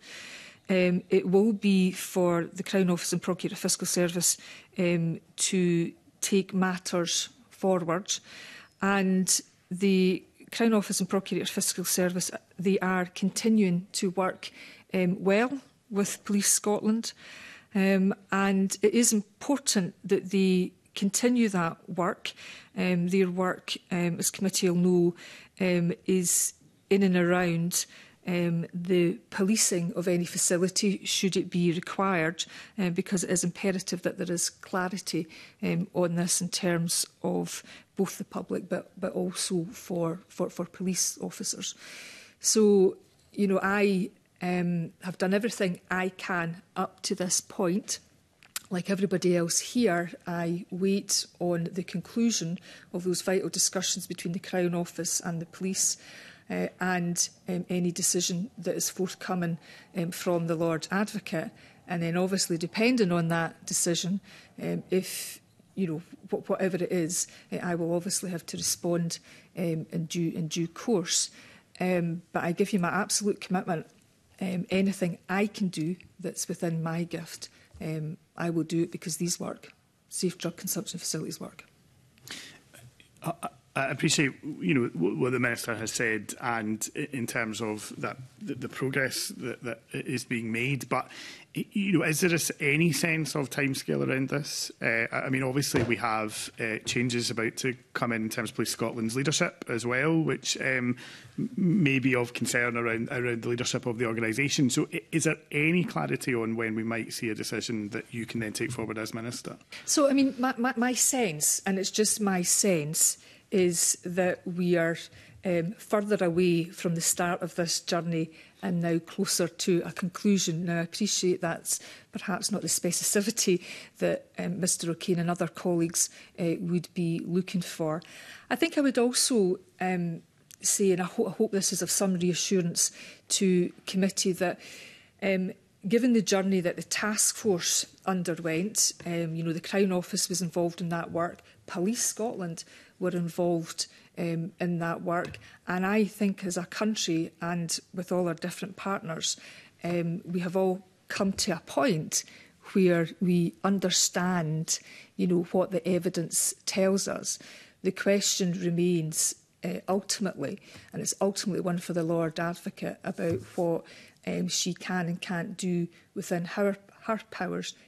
S12: Um, it will be for the Crown Office and Procurator Fiscal Service um, to take matters forward, and the Crown Office and Procurator Fiscal Service, they are continuing to work um, well with Police Scotland, um, and it is important that they continue that work. Um, their work, um, as committee will know, um, is in and around um, the policing of any facility should it be required, um, because it is imperative that there is clarity um, on this in terms of both the public but, but also for, for, for police officers. So, you know, I Um, have done everything I can up to this point. Like everybody else here, I wait on the conclusion of those vital discussions between the Crown Office and the police, uh, and um, any decision that is forthcoming um, from the Lord Advocate. And then obviously, depending on that decision, um, if you know wh whatever it is, uh, I will obviously have to respond um, in due in due course. Um, but I give you my absolute commitment. Um, anything I can do that's within my gift, um, I will do it, because these work. Safe drug consumption facilities work.
S8: I, I appreciate, you know, what the Minister has said, and in terms of that, the, the progress that, that is being made. But, you know, is there any sense of timescale around this? Uh, I mean, obviously we have uh, changes about to come in in terms of Police Scotland's leadership as well, which um, may be of concern around around the leadership of the organisation. So, is there any clarity on when we might see a decision that you can then take forward as Minister?
S12: So, I mean, my, my, my sense, and it's just my sense, is that we are um, further away from the start of this journey and now closer to a conclusion. Now, I appreciate that's perhaps not the specificity that um, Mr O'Kane and other colleagues uh, would be looking for. I think I would also um, say, and I, ho I hope this is of some reassurance to committee, that um, given the journey that the task force underwent, um, you know, the Crown Office was involved in that work, Police Scotland were involved um, in that work, and I think as a country and with all our different partners, um, we have all come to a point where we understand, you know, what the evidence tells us. The question remains uh, ultimately, and it's ultimately one for the Lord Advocate, about what um, she can and can't do within her, her powers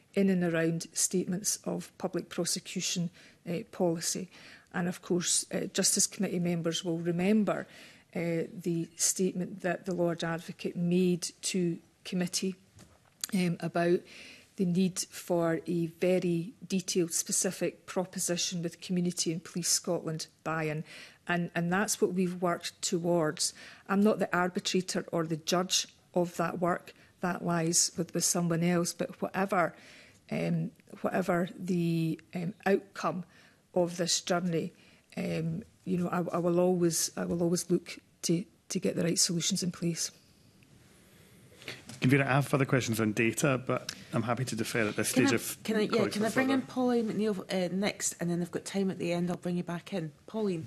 S12: in and around statements of public prosecution uh, policy. And of course, uh, Justice Committee members will remember uh, the statement that the Lord Advocate made to committee um, about the need for a very detailed, specific proposition with Community and Police Scotland buy-in. And, and that's what we've worked towards. I'm not the arbitrator or the judge of that work. That lies with, with someone else. But whatever, um, whatever the um, outcome of this journey, um, you know, I, I will always, I will always look to to get the right solutions in place.
S8: Convener, I have further questions on data, but I'm happy to defer at this
S1: Can
S8: stage.
S1: I,
S8: if
S1: can I, yeah, can I bring
S8: further.
S1: in Pauline McNeill uh, next, and then I've got time at the end. I'll bring you back in, Pauline.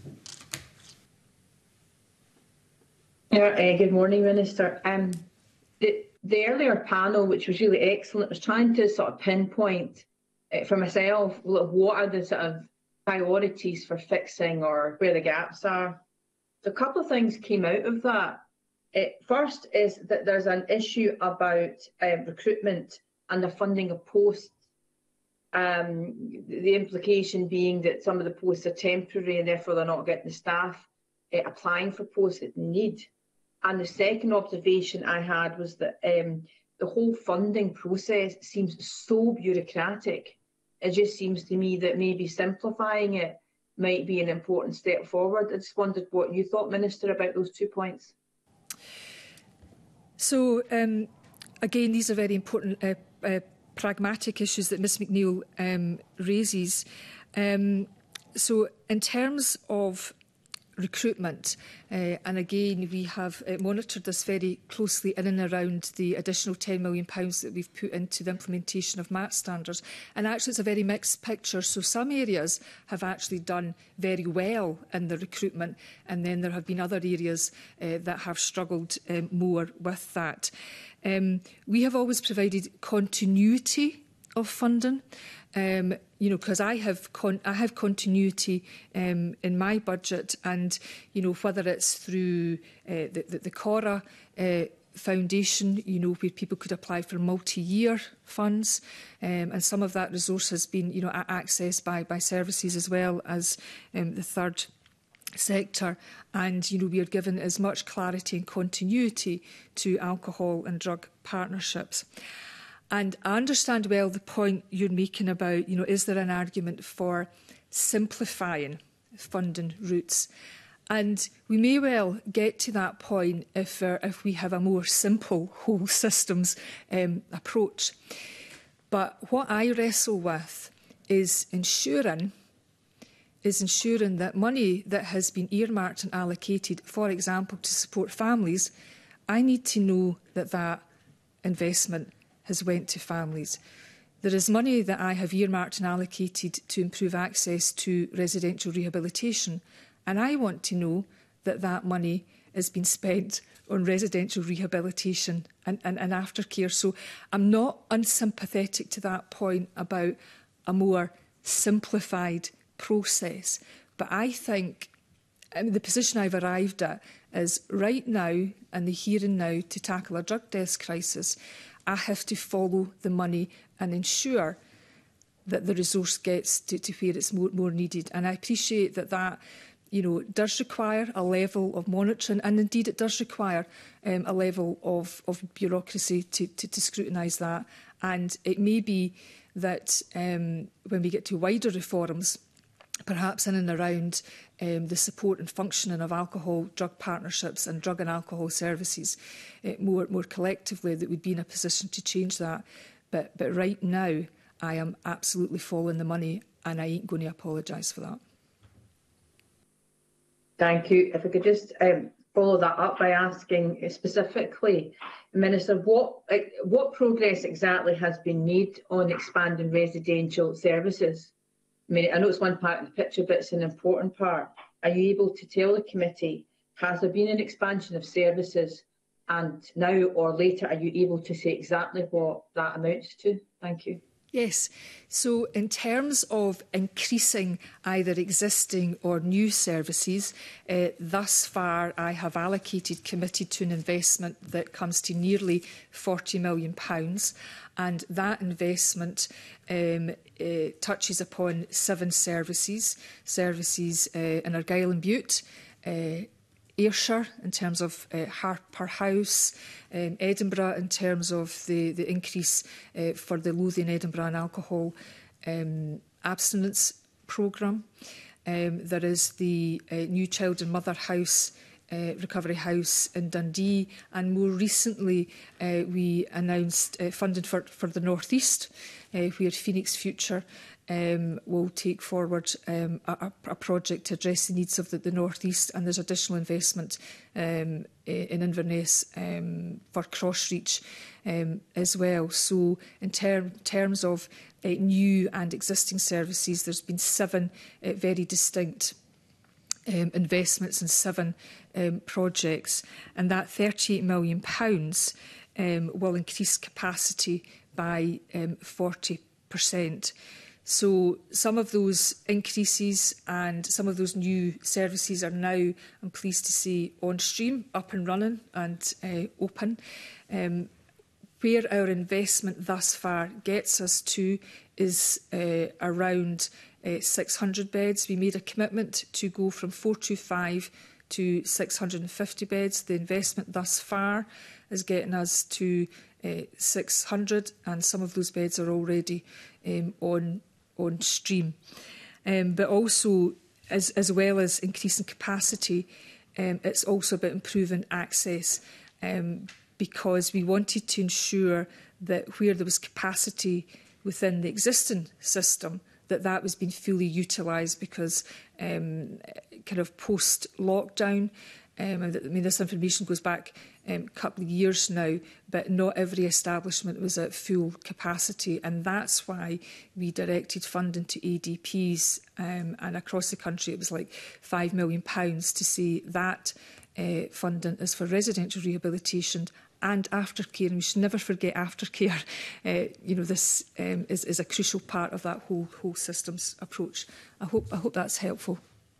S9: Yeah, uh, good morning, Minister. Um, the, the earlier panel, which was really excellent, was trying to sort of pinpoint uh, for myself what are the sort of priorities for fixing or where the gaps are. So a couple of things came out of that. Uh, first is that there's an issue about uh, recruitment and the funding of posts. Um, the implication being that some of the posts are temporary and therefore they're not getting the staff uh, applying for posts that they need. And the second observation I had was that um, the whole funding process seems so bureaucratic. It just seems to me that maybe simplifying it might be an important step forward. I just wondered what you thought, Minister, about those two points.
S12: So, um, again, these are very important uh, uh, pragmatic issues that Miz McNeill um, raises. Um, so, in terms of recruitment, uh, and again, we have uh, monitored this very closely in and around the additional ten million pounds that we've put into the implementation of M A T standards. And actually, it's a very mixed picture. So some areas have actually done very well in the recruitment, and then there have been other areas uh, that have struggled um, more with that. Um, we have always provided continuity of funding. Um, you know, because I have con I have continuity um, in my budget, and you know, whether it's through uh, the, the the Cora uh, Foundation, you know, where people could apply for multi-year funds, um, and some of that resource has been, you know, accessed by by services as well as um, the third sector, and you know, we are given as much clarity and continuity to alcohol and drug partnerships. And I understand well the point you're making about, you know, is there an argument for simplifying funding routes? And we may well get to that point if, uh, if we have a more simple whole systems um, approach. But what I wrestle with is ensuring, is ensuring that money that has been earmarked and allocated, for example, to support families, I need to know that that investment has went to families. There is money that I have earmarked and allocated to improve access to residential rehabilitation, and I want to know that that money has been spent on residential rehabilitation and, and, and aftercare. So I'm not unsympathetic to that point about a more simplified process, but I think I mean, the position I've arrived at is right now and the here and now to tackle a drug deaths crisis, I have to follow the money and ensure that the resource gets to, to where it's more, more needed. And I appreciate that that, you know, does require a level of monitoring, and indeed it does require um, a level of, of bureaucracy to, to, to scrutinise that. And it may be that um, when we get to wider reforms, perhaps in and around um, the support and functioning of alcohol drug partnerships and drug and alcohol services uh, more, more collectively, that we'd be in a position to change that. But, but right now, I am absolutely following the money, and I ain't going to apologise for that.
S9: Thank you. If I could just um, follow that up by asking specifically, Minister, what, uh, what progress exactly has been made on expanding residential services? I mean, I know it's one part of the picture, but it's an important part. Are you able to tell the committee, has there been an expansion of services, and now or later, are you able to say exactly what that amounts to? Thank you.
S12: Yes. So in terms of increasing either existing or new services, uh, thus far I have allocated, committed to an investment that comes to nearly forty million pounds, and that investment um, uh, touches upon seven services, services uh, in Argyll and Bute, uh, Ayrshire in terms of uh, Harper House, um, Edinburgh in terms of the, the increase uh, for the Lothian Edinburgh and alcohol um, abstinence programme. Um, there is the uh, New Child and Mother House, uh, Recovery House in Dundee, and more recently uh, we announced uh, funding for, for the North East, uh, where Phoenix Future Um, will take forward um, a, a project to address the needs of the, the North East, and there's additional investment um, in Inverness um, for Crossreach um, as well. So in ter terms of uh, new and existing services, there's been seven uh, very distinct um, investments in seven um, projects, and that thirty-eight million pounds um, will increase capacity by um, forty percent. So some of those increases and some of those new services are now, I'm pleased to say, on stream, up and running and uh, open. Um, where our investment thus far gets us to is uh, around uh, six hundred beds. We made a commitment to go from four two five to six hundred and fifty beds. The investment thus far is getting us to uh, six hundred, and some of those beds are already um, on on stream. Um, but also, as, as well as increasing capacity, um, it's also about improving access, um, because we wanted to ensure that where there was capacity within the existing system, that that was being fully utilised, because um, kind of post-lockdown, um, I mean, this information goes back um, a couple of years now, but not every establishment was at full capacity, and that's why we directed funding to A D Ps, um, and across the country it was like five million pounds to say that uh, funding is for residential rehabilitation and aftercare, and we should never forget aftercare. Uh, you know, this um, is, is a crucial part of that whole whole systems approach. I hope I hope that's helpful.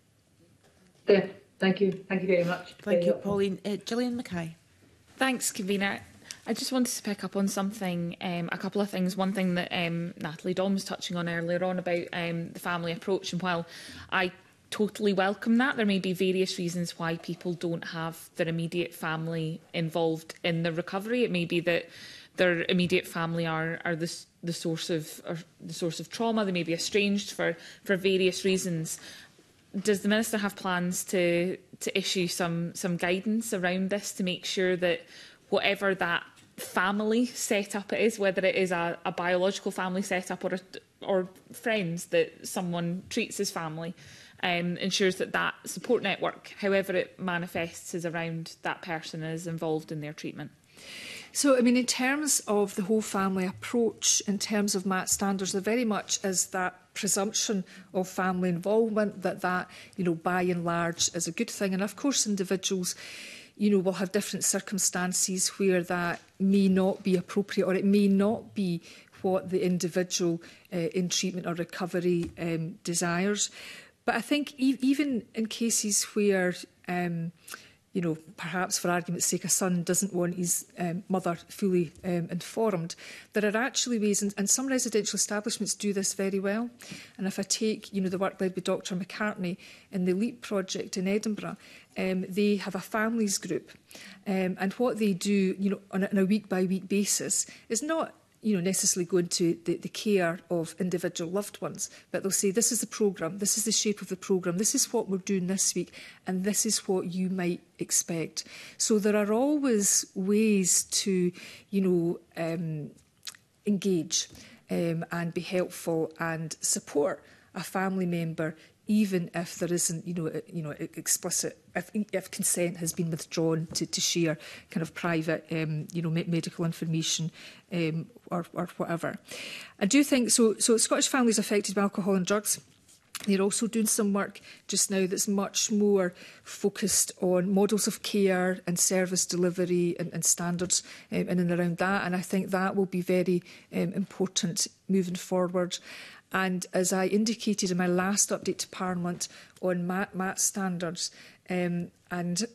S9: Yeah, thank you, thank you very much.
S1: Thank
S9: very
S1: you,
S9: helpful.
S1: Pauline. Uh, Gillian Mackay.
S10: Thanks, Convener. I just wanted to pick up on something, um, a couple of things. One thing that um, Natalie Dawn was touching on earlier on about um, the family approach, and while I totally welcome that, there may be various reasons why people don't have their immediate family involved in the recovery. It may be that their immediate family are, are the, the, source of, or the source of trauma. They may be estranged for, for various reasons. Does the Minister have plans to, to issue some, some guidance around this to make sure that whatever that family setup it is, whether it is a, a biological family setup or, a, or friends that someone treats as family, um, ensures that that support network, however it manifests, is around that person and is involved in their treatment?
S12: So, I mean, in terms of the whole family approach, in terms of M A T standards, there very much is that presumption of family involvement, that that, you know, by and large is a good thing. And of course, individuals, you know, will have different circumstances where that may not be appropriate, or it may not be what the individual uh, in treatment or recovery um, desires. But I think e even in cases where, um, you know, perhaps for argument's sake, a son doesn't want his um, mother fully um, informed, there are actually ways, and, and some residential establishments do this very well. And if I take, you know, the work led by Doctor McCartney in the LEAP project in Edinburgh, um, they have a families group, um, and what they do, you know, on a, on a week-by-week basis is not, you know, necessarily go into the, the care of individual loved ones, but they'll say, this is the programme, this is the shape of the programme, this is what we're doing this week, and this is what you might expect. So there are always ways to, you know, um, engage um, and be helpful and support a family member, even if there isn't, you know, you know, explicit, if, if consent has been withdrawn to, to share kind of private, um, you know, me medical information um, or, or whatever. I do think so. So Scottish Families Affected by Alcohol and Drugs They're also doing some work just now that's much more focused on models of care and service delivery and, and standards um, in and around that. And I think that will be very um, important moving forward. And as I indicated in my last update to Parliament on M A T, M A T standards, um, and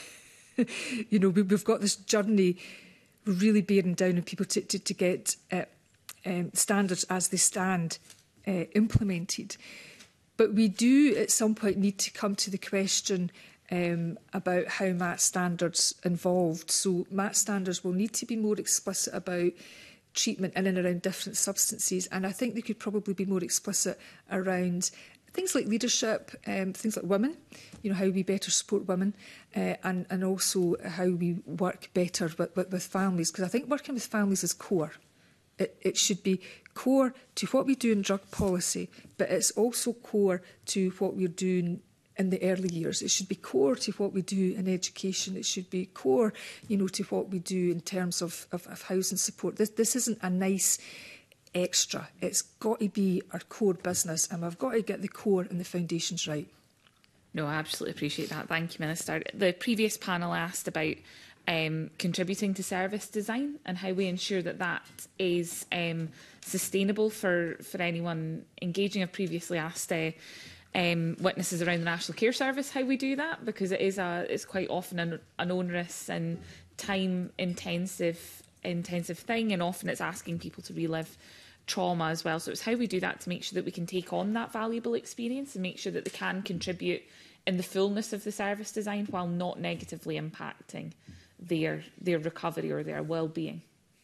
S12: you know, we, we've got this journey really bearing down on people to, to, to get uh, um, standards as they stand uh, implemented. But we do at some point need to come to the question um, about how M A T standards involved. So M A T standards will need to be more explicit about treatment in and around different substances. And I think they could probably be more explicit around things like leadership, um, things like women, you know, how we better support women, uh, and, and also how we work better with, with, with families. Because I think working with families is core. It, it should be core to what we do in drug policy, but it's also core to what we're doing in the early years. It should be core to what we do in education. It should be core, you know, to what we do in terms of, of, of housing support. This, this isn't a nice extra. It's got to be our core business, and we've got to get the core and the foundations right.
S10: No, I absolutely appreciate that. Thank you, Minister. The previous panel asked about Um, contributing to service design and how we ensure that that is um, sustainable for, for anyone engaging. I've previously asked uh, um, witnesses around the National Care Service how we do that, because it is a, it's quite often an, an onerous and time-intensive intensive thing, and often it's asking people to relive trauma as well. So it's how we do that to make sure that we can take on that valuable experience and make sure that they can contribute in the fullness of the service design while not negatively impacting their their recovery or their well-being.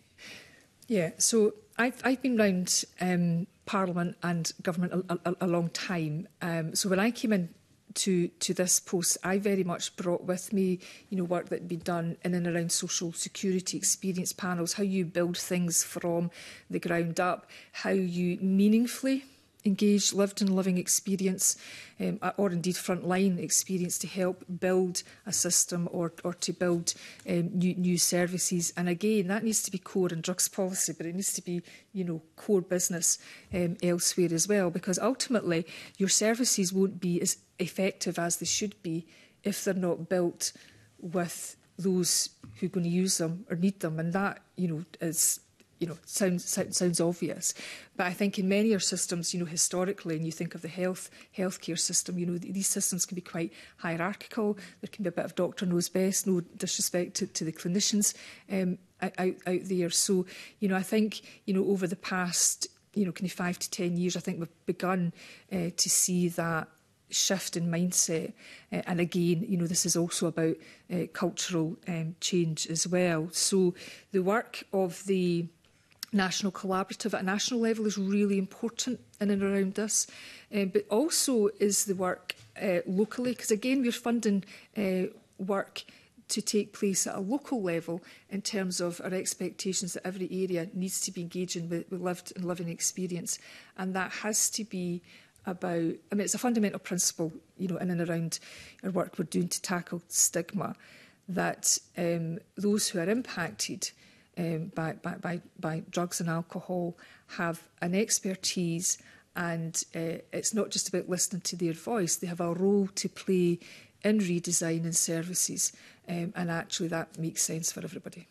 S12: Yeah, so I've, I've been round um, Parliament and government a, a, a long time. Um, so when I came in to, to this post, I very much brought with me, you know, work that had been done in and around social security experience panels, how you build things from the ground up, how you meaningfully engaged, lived and living experience, um, or indeed frontline experience to help build a system or, or to build um, new, new services. And again, that needs to be core in drugs policy, but it needs to be, you know, core business um, elsewhere as well, because ultimately your services won't be as effective as they should be if they're not built with those who are going to use them or need them. And that, you know, is you know, sounds, sounds sounds obvious. But I think in many of our systems, you know, historically, and you think of the health healthcare system, you know, these systems can be quite hierarchical. There can be a bit of doctor knows best, no disrespect to, to the clinicians um, out, out there. So, you know, I think, you know, over the past, you know, kind of five to ten years, I think we've begun uh, to see that shift in mindset. Uh, and again, you know, this is also about uh, cultural um, change as well. So the work of the national collaborative at a national level is really important in and around this, um, but also is the work uh, locally, because again we're funding uh, work to take place at a local level in terms of our expectations that every area needs to be engaging with, with lived and living experience, and that has to be about, I mean, it's a fundamental principle, you know, in and around our work we're doing to tackle stigma, that um, those who are impacted Um, by, by, by, by drugs and alcohol have an expertise, and uh, it's not just about listening to their voice. They have a role to play in redesigning services, um, and actually that makes sense for everybody.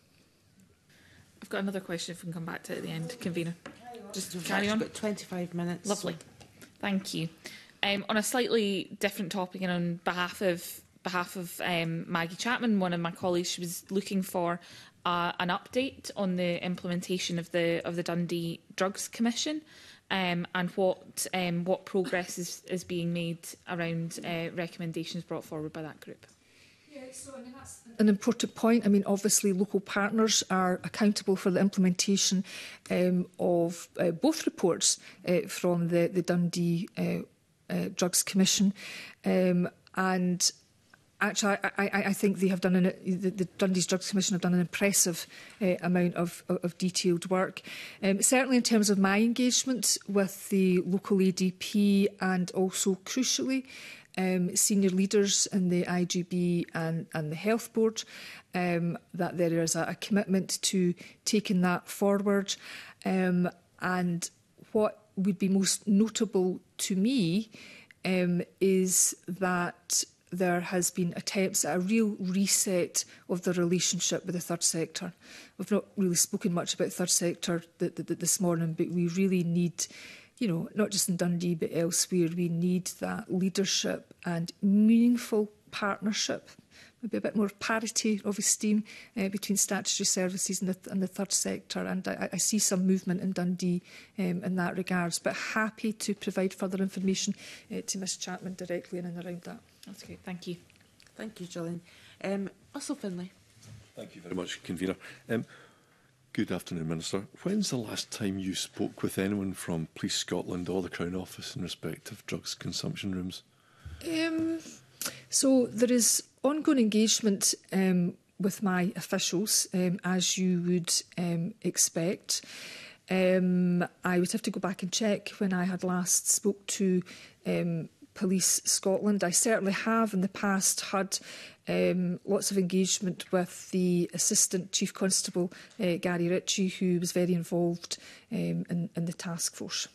S10: I've got another question if we can come back to it at the end, Convener.
S1: Just
S10: Just carry on.
S1: About twenty-five minutes.
S10: Lovely. Thank you. Um, on a slightly different topic, and on behalf of behalf of um, Maggie Chapman, one of my colleagues, she was looking for uh, an update on the implementation of the of the Dundee Drugs Commission, um, and what um, what progress is, is being made around uh, recommendations brought forward by that group.
S12: Yeah, so I mean, that's an important point. I mean, obviously, local partners are accountable for the implementation um, of uh, both reports uh, from the, the Dundee uh, uh, Drugs Commission, um, and actually, I, I, I think they have done an, the, the Dundee's Drugs Commission have done an impressive uh, amount of, of, of detailed work. Um, certainly, in terms of my engagement with the local A D P, and also crucially, um, senior leaders in the I G B and, and the Health Board, um, that there is a, a commitment to taking that forward. Um, and what would be most notable to me um, is that there has been attempts at a real reset of the relationship with the third sector. We've not really spoken much about third sector th th th this morning, but we really need, you know, not just in Dundee but elsewhere, we need that leadership and meaningful partnership, maybe a bit more parity of esteem uh, between statutory services and the, and the third sector. And I, I see some movement in Dundee um, in that regards, but happy to provide further information uh, to Miz Chapman directly in and around that.
S10: That's great. Thank you.
S1: Thank you, Gillian. Um, Russell Finlay.
S11: Thank you very much, Convener. Um, good afternoon, Minister. When's the last time you spoke with anyone from Police Scotland or the Crown Office in respect of drugs consumption rooms?
S12: Um, so there is ongoing engagement um, with my officials, um, as you would um, expect. Um, I would have to go back and check when I had last spoke to um, Police Scotland. I certainly have in the past had um, lots of engagement with the Assistant Chief Constable, uh, Gary Ritchie, who was very involved um, in, in the task force.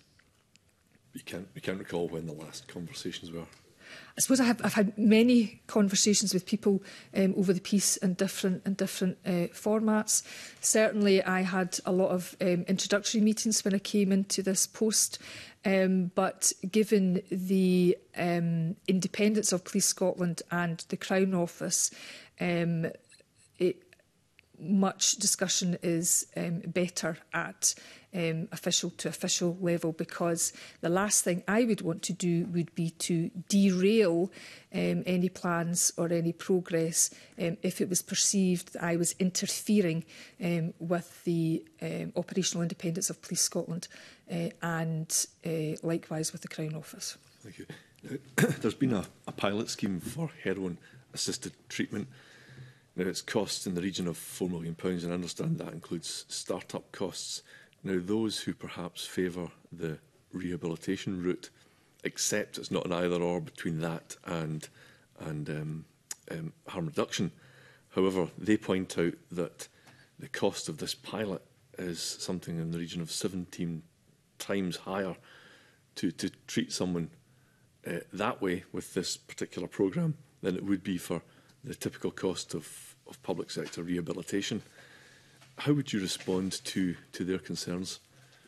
S11: You can't, you can't recall when the last conversations were?
S12: I suppose I have, I've had many conversations with people um, over the piece in different in different uh, formats. Certainly, I had a lot of um, introductory meetings when I came into this post. Um, but given the um, independence of Police Scotland and the Crown Office, um, it, much discussion is um, better at um, official to official level, because the last thing I would want to do would be to derail um, any plans or any progress um, if it was perceived that I was interfering um, with the um, operational independence of Police Scotland uh, and uh, likewise with the Crown Office.
S11: Thank you. Now, there's been a, a pilot scheme for heroin-assisted treatment. Now, it's costs in the region of four million pounds, and I understand that includes start-up costs. Now, those who perhaps favour the rehabilitation route accept it's not an either-or between that and, and um, um, harm reduction. However, they point out that the cost of this pilot is something in the region of seventeen times higher to, to treat someone uh, that way with this particular programme than it would be for the typical cost of, of public sector rehabilitation. How would you respond to, to their concerns?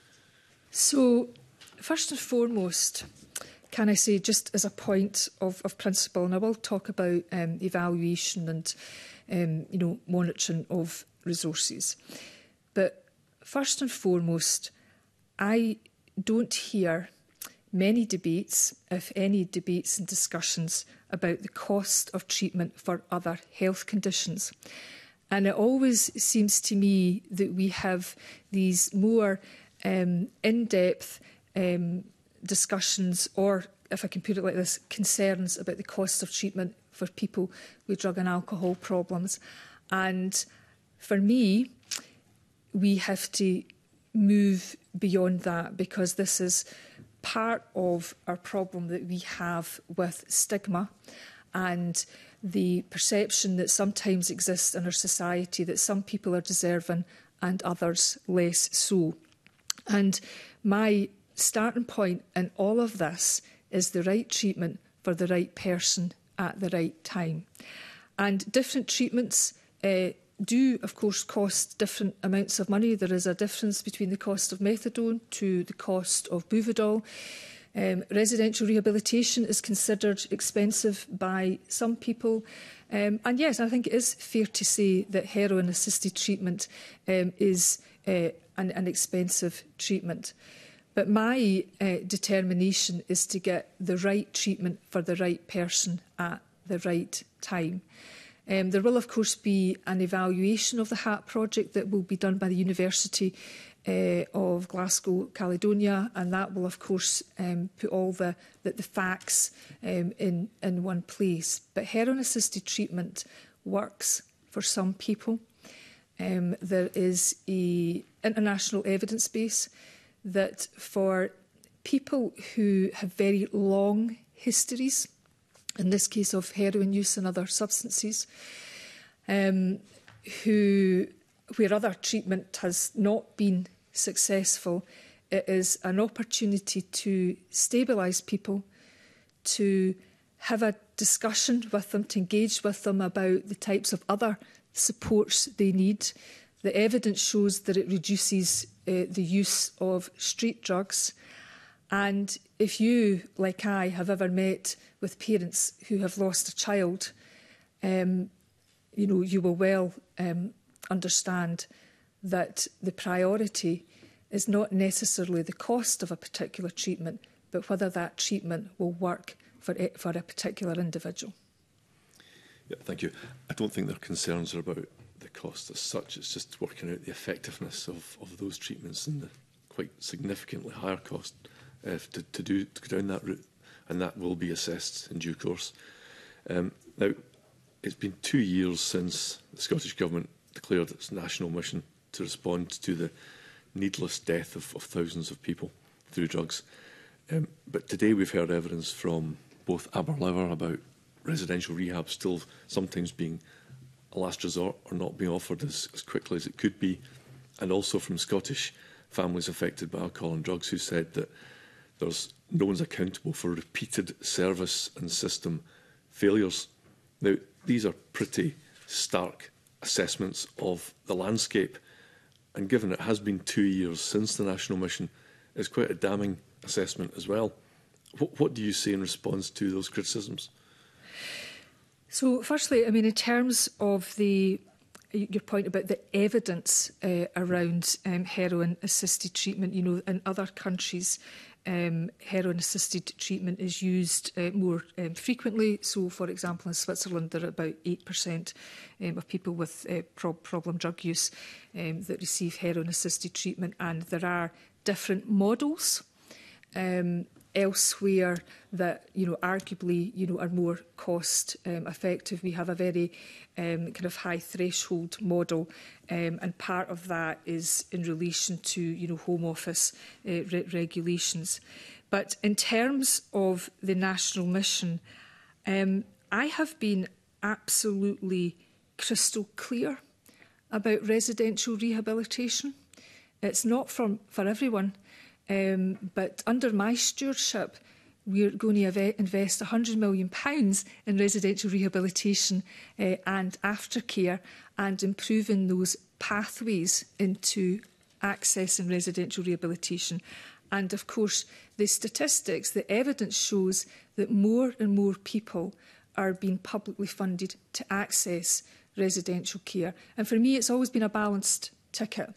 S12: So, first and foremost, can I say, just as a point of, of principle, and I will talk about um, evaluation and um, you know, monitoring of resources, but first and foremost, I don't hear many debates, if any debates and discussions about the cost of treatment for other health conditions. And it always seems to me that we have these more um, in-depth um, discussions, or, if I can put it like this, concerns about the cost of treatment for people with drug and alcohol problems. And for me, we have to move beyond that, because this is part of our problem that we have with stigma and the perception that sometimes exists in our society that some people are deserving and others less so. And my starting point in all of this is the right treatment for the right person at the right time. And different treatments uh, do, of course, cost different amounts of money. There is a difference between the cost of methadone to the cost of Buvidal. Um, residential rehabilitation is considered expensive by some people. Um, and yes, I think it is fair to say that heroin-assisted treatment um, is uh, an, an expensive treatment. But my uh, determination is to get the right treatment for the right person at the right time. Um, there will, of course, be an evaluation of the H A T project that will be done by the University uh, of Glasgow, Caledonia, and that will, of course, um, put all the, the, the facts um, in, in one place. But heroin-assisted treatment works for some people. Um, there is an international evidence base that for people who have very long histories, in this case of heroin use and other substances, um, who, where other treatment has not been successful, it is an opportunity to stabilise people, to have a discussion with them, to engage with them about the types of other supports they need. The evidence shows that it reduces uh, the use of street drugs. And if you, like I, have ever met with parents who have lost a child, um, you know, you will well um, understand that the priority is not necessarily the cost of a particular treatment, but whether that treatment will work for, it, for a particular individual.
S11: Yeah, thank you. I don't think their concerns are about the cost as such. It's just working out the effectiveness of, of those treatments and the quite significantly higher cost uh, to, to, do, to go down that route, and that will be assessed in due course. Um, now, it's been two years since the Scottish Government declared its national mission to respond to the needless death of, of thousands of people through drugs. Um, but today we've heard evidence from both Aberlour about residential rehab still sometimes being a last resort or not being offered as, as quickly as it could be, and also from Scottish families affected by alcohol and drugs who said that there's no one's accountable for repeated service and system failures. Now, these are pretty stark assessments of the landscape, and given it has been two years since the national mission, it's quite a damning assessment as well. What, what do you say in response to those criticisms?
S12: So, firstly, I mean, in terms of the your point about the evidence uh, around um, heroin-assisted treatment, you know, in other countries, um, heroin-assisted treatment is used uh, more um, frequently. So, for example, in Switzerland, there are about eight percent um, of people with uh, pro problem drug use um, that receive heroin-assisted treatment, and there are different models Um, elsewhere that, you know, arguably, you know, are more cost um, effective. We have a very um, kind of high threshold model, um, and part of that is in relation to, you know, Home Office uh, re regulations. But in terms of the national mission, um, I have been absolutely crystal clear about residential rehabilitation. It's not for, for everyone. Um, but under my stewardship, we're going to invest one hundred million pounds in residential rehabilitation uh, and aftercare, and improving those pathways into access and residential rehabilitation. And of course, the statistics, the evidence shows that more and more people are being publicly funded to access residential care. And for me, it's always been a balanced ticket.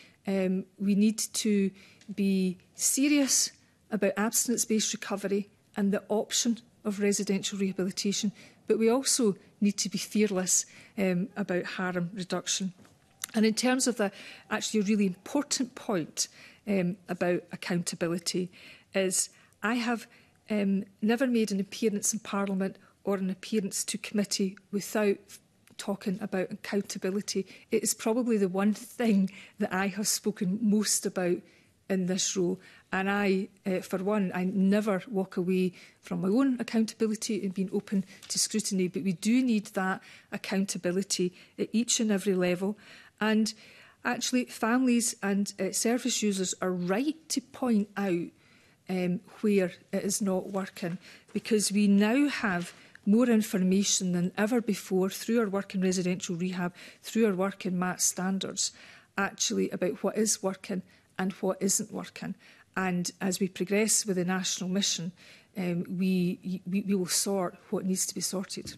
S12: Um, we need to be serious about abstinence-based recovery and the option of residential rehabilitation, but we also need to be fearless um, about harm reduction. And in terms of the actually a really important point um, about accountability is I have um, never made an appearance in Parliament or an appearance to committee without talking about accountability. It is probably the one thing that I have spoken most about in this role. And I, uh, for one, I never walk away from my own accountability and being open to scrutiny, but we do need that accountability at each and every level. And actually, families and uh, service users are right to point out um, where it is not working, because we now have more information than ever before through our work in residential rehab, through our work in M A T standards, actually about what is working and what isn't working. And as we progress with the national mission, um, we, we, we will sort what needs to be sorted.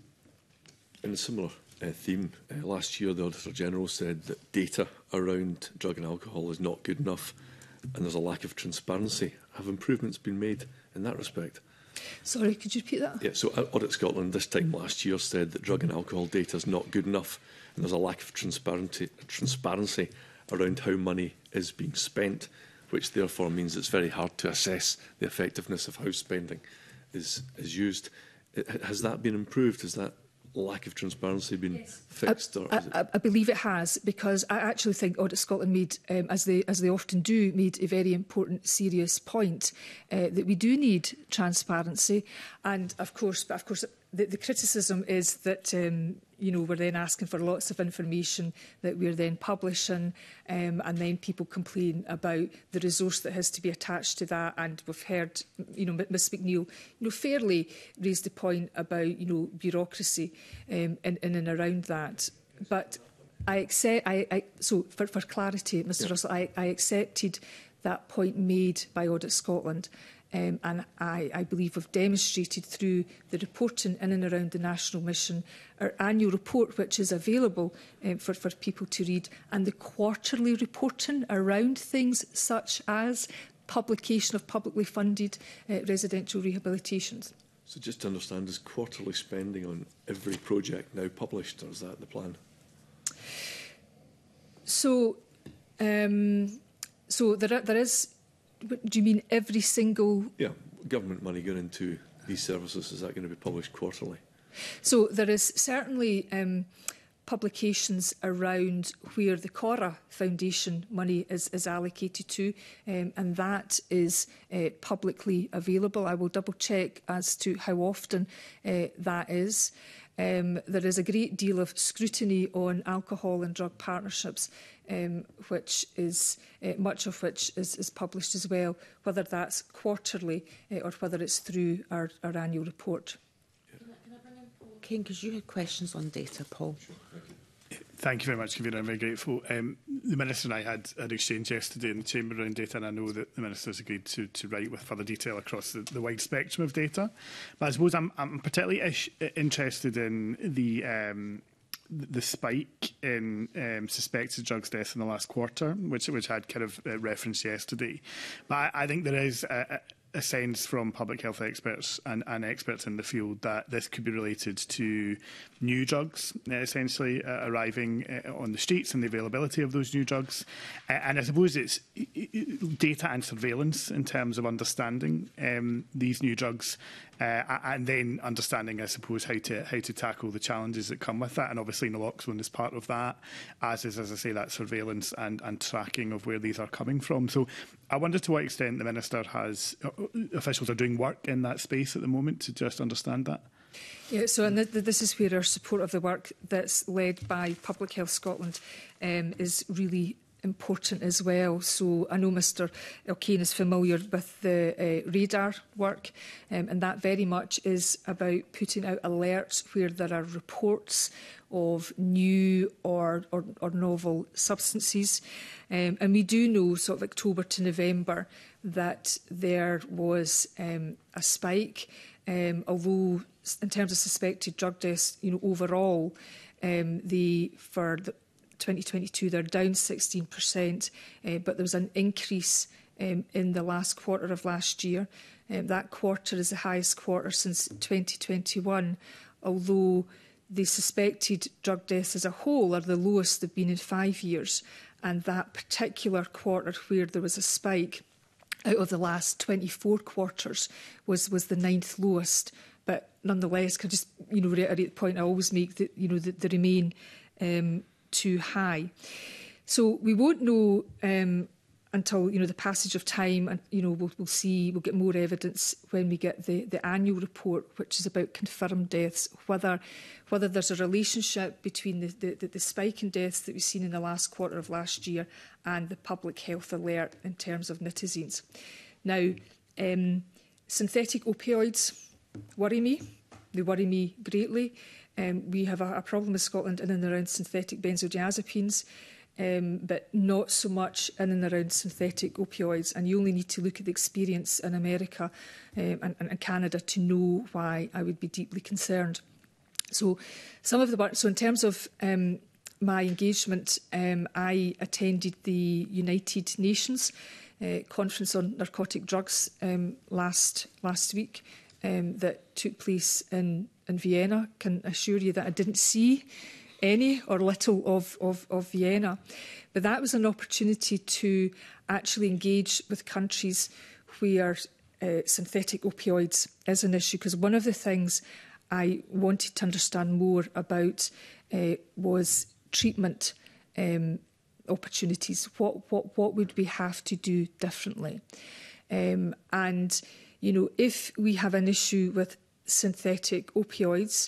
S11: In a similar uh, theme, uh, last year the Auditor General said that data around drug and alcohol is not good enough and there's a lack of transparency. Have improvements been made in that respect?
S12: Sorry, could you repeat that?
S11: Yeah, so Audit Scotland this time last year said that drug and alcohol data is not good enough and there's a lack of transparency, transparency around how money is being spent, which therefore means it's very hard to assess the effectiveness of how spending is, is used. Has that been improved? Has that lack of transparency been yes. fixed? Or
S12: I,
S11: is it...
S12: I, I believe it has, because I actually think Audit Scotland made, um, as they as they often do, made a very important, serious point uh, that we do need transparency. And of course, but of course, the, the criticism is that um, you know, we're then asking for lots of information that we're then publishing, um, and then people complain about the resource that has to be attached to that. And we've heard, you know, Miz McNeill, you know, fairly raised the point about, you know, bureaucracy um, in, in and around that. But I accept, I, I, so for, for clarity, Mr Yeah. Russell, I, I accepted that point made by Audit Scotland. Um, and I, I believe we've demonstrated through the reporting in and around the National Mission, our annual report, which is available um, for, for people to read, and the quarterly reporting around things such as publication of publicly funded uh, residential rehabilitations.
S11: So just to understand, is quarterly spending on every project now published, or is that the plan?
S12: So, um, so there, there is... Do you mean every single...
S11: Yeah, government money going into these services, is that going to be published quarterly?
S12: So there is certainly um, publications around where the Cora Foundation money is, is allocated to, um, and that is uh, publicly available. I will double check as to how often uh, that is. Um, there is a great deal of scrutiny on alcohol and drug partnerships, um, which is uh, much of which is, is published as well, whether that's quarterly uh, or whether it's through our, our annual report.
S1: Can I, can I bring in Paul Kane, because you had questions on data, Paul?
S11: Sure, thank you.
S8: Thank you very much, Convener. I'm very grateful. Um, the Minister and I had an exchange yesterday in the Chamber around data, and I know that the Minister has agreed to, to write with further detail across the, the wide spectrum of data. But I suppose I'm, I'm particularly ish, interested in the um, the spike in um, suspected drugs deaths in the last quarter, which which I had kind of uh, referenced yesterday. But I, I think there is a, a sense from public health experts and, and experts in the field that this could be related to new drugs, uh, essentially uh, arriving uh, on the streets and the availability of those new drugs. Uh, and I suppose it's data and surveillance in terms of understanding um, these new drugs, uh, and then understanding, I suppose, how to how to tackle the challenges that come with that. And obviously naloxone is part of that, as is, as I say, that surveillance and, and tracking of where these are coming from. So I wonder to what extent the Minister has, uh, officials are doing work in that space at the moment to just understand that.
S12: Yeah, so and th th this is where our support of the work that's led by Public Health Scotland um, is really important as well. So I know Mr Elkane is familiar with the uh, radar work, um, and that very much is about putting out alerts where there are reports of new or, or, or novel substances. Um, and we do know, sort of October to November, that there was um, a spike, um, although in terms of suspected drug deaths, you know, overall, um, the, for the twenty twenty-two, they're down sixteen percent, uh, but there was an increase um, in the last quarter of last year. Um, that quarter is the highest quarter since twenty twenty-one, although the suspected drug deaths as a whole are the lowest they've been in five years. And that particular quarter where there was a spike out of the last twenty-four quarters was, was the ninth lowest. But nonetheless, can I just you know, reiterate the point I always make that you know, that they remain um, too high. So we won't know um, until you know, the passage of time, and you know, we'll, we'll see, we'll get more evidence when we get the, the annual report, which is about confirmed deaths, whether whether there's a relationship between the, the, the spike in deaths that we've seen in the last quarter of last year and the public health alert in terms of nitazines. Now, um, synthetic opioids worry me. They worry me greatly. Um, we have a, a problem in Scotland in and around synthetic benzodiazepines, um, but not so much in and around synthetic opioids. And you only need to look at the experience in America um, and, and Canada to know why I would be deeply concerned. So some of the work, so in terms of um, my engagement, um, I attended the United Nations uh, Conference on Narcotic Drugs um, last, last week um, that took place in in Vienna. Can assure you that I didn't see any or little of, of, of Vienna. But that was an opportunity to actually engage with countries where uh, synthetic opioids is an issue, because one of the things I wanted to understand more about uh, was treatment um, opportunities. What, what, what would we have to do differently? Um, and, you know, if we have an issue with synthetic opioids,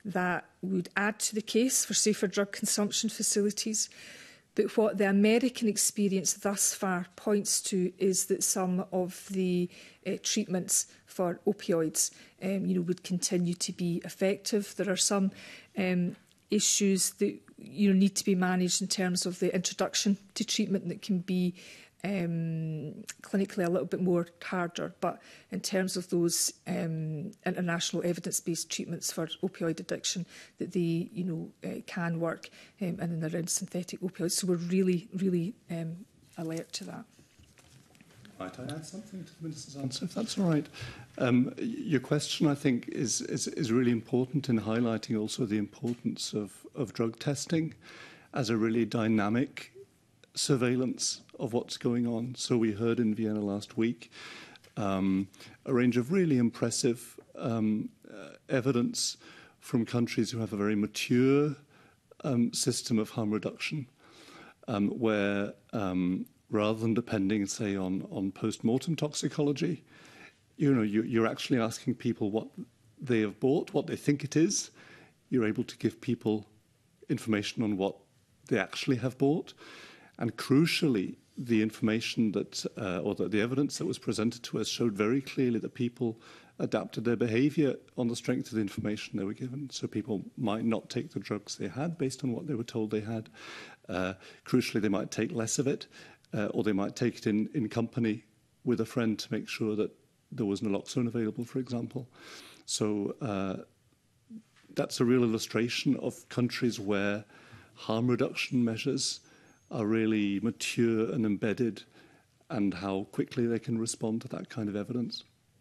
S12: that would add to the case for safer drug consumption facilities. But what the American experience thus far points to is that some of the uh, treatments for opioids um, you know, would continue to be effective. There are some um, issues that you know, need to be managed in terms of the introduction to treatment that can be um, clinically a little bit more harder. But in terms of those um, international evidence-based treatments for opioid addiction, that they you know, uh, can work um, in and around synthetic opioids. So we're really, really um, alert to that.
S13: Might I add something to the Minister's answer, if that's all right? Um, your question, I think, is, is, is really important in highlighting also the importance of, of drug testing as a really dynamic surveillance of what's going on. So we heard in Vienna last week um, a range of really impressive um, uh, evidence from countries who have a very mature um, system of harm reduction, um, where um, rather than depending, say, on, on post-mortem toxicology, you know, you, you're actually asking people what they have bought, what they think it is. You're able to give people information on what they actually have bought. And crucially, the information that, uh, or the, the evidence that was presented to us showed very clearly that people adapted their behaviour on the strength of the information they were given. So people might not take the drugs they had based on what they were told they had. Uh, crucially, they might take less of it, uh, or they might take it in, in company with a friend to make sure that there was naloxone available, for example. So uh, that's a real illustration of countries where harm reduction measures are really mature and embedded, and how quickly they can respond to that kind of evidence.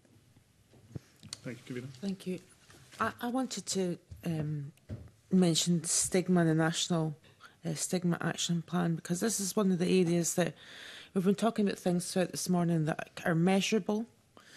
S8: Thank you, Kavina.
S1: Thank you. I, I wanted to um, mention stigma and the National uh, Stigma Action Plan, because this is one of the areas that we've been talking about things throughout this morning that are measurable.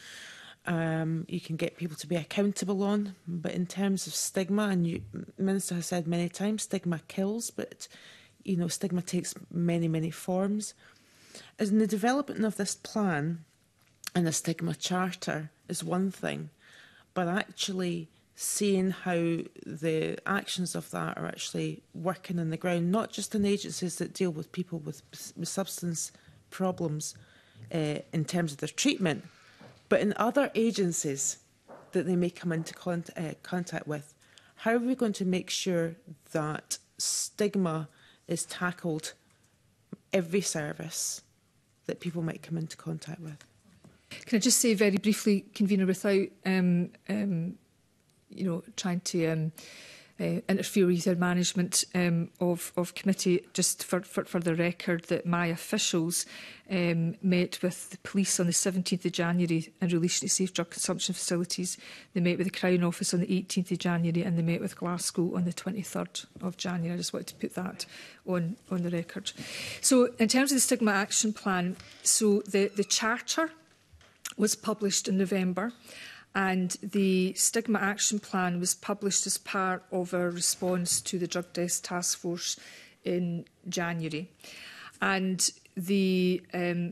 S1: Um, you can get people to be accountable on, but in terms of stigma, and you, Minister has said many times, stigma kills, but you know, stigma takes many, many forms. As in the development of this plan and a stigma charter is one thing, but actually seeing how the actions of that are actually working on the ground, not just in agencies that deal with people with, with substance problems uh, in terms of their treatment, but in other agencies that they may come into con uh, contact with. How are we going to make sure that stigma is tackled every service that people might come into contact with?
S12: Can I just say very briefly, Convener, without um, um, you know, trying to um, uh, interfere with your management um, of, of committee, just for, for, for the record, that my officials um, met with the police on the seventeenth of January in relation to safe drug consumption facilities. They met with the Crown Office on the eighteenth of January, and they met with Glasgow on the twenty-third of January. I just wanted to put that on, on the record. So in terms of the Stigma Action Plan, so the, the Charter was published in November, and the Stigma Action Plan was published as part of our response to the Drug Deaths Task Force in January. And the um,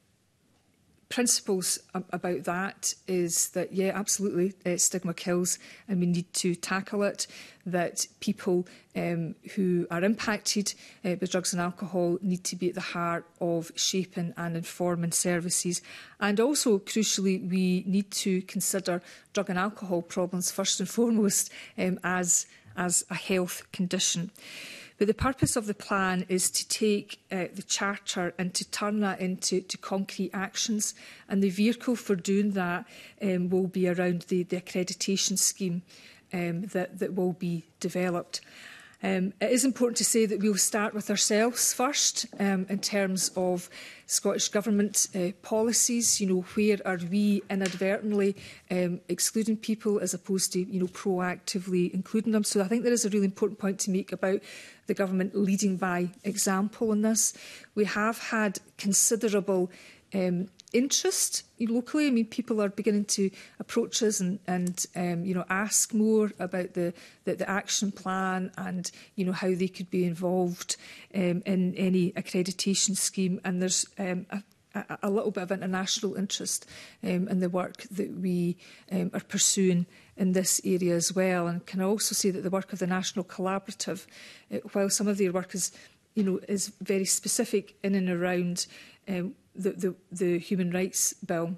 S12: principles about that is that, yeah, absolutely, uh, stigma kills and we need to tackle it, that people um, who are impacted uh, with drugs and alcohol need to be at the heart of shaping and informing services. And also, crucially, we need to consider drug and alcohol problems first and foremost um, as, as a health condition. But the purpose of the plan is to take uh, the Charter and to turn that into to concrete actions. And the vehicle for doing that um, will be around the, the accreditation scheme um, that, that will be developed. Um, it is important to say that we'll start with ourselves first um, in terms of Scottish Government uh, policies. You know, where are we inadvertently um, excluding people as opposed to, you know, proactively including them? So I think there is a really important point to make about the Government leading by example on this. We have had considerable um, interest locally. I mean, people are beginning to approach us and, and um, you know, ask more about the, the, the action plan and, you know, how they could be involved um, in any accreditation scheme. And there's um, a a, a little bit of international interest um, in the work that we um, are pursuing in this area as well. And can I also say that the work of the National Collaborative, uh, while some of their work is, you know, is very specific in and around um, the, the, the Human Rights Bill,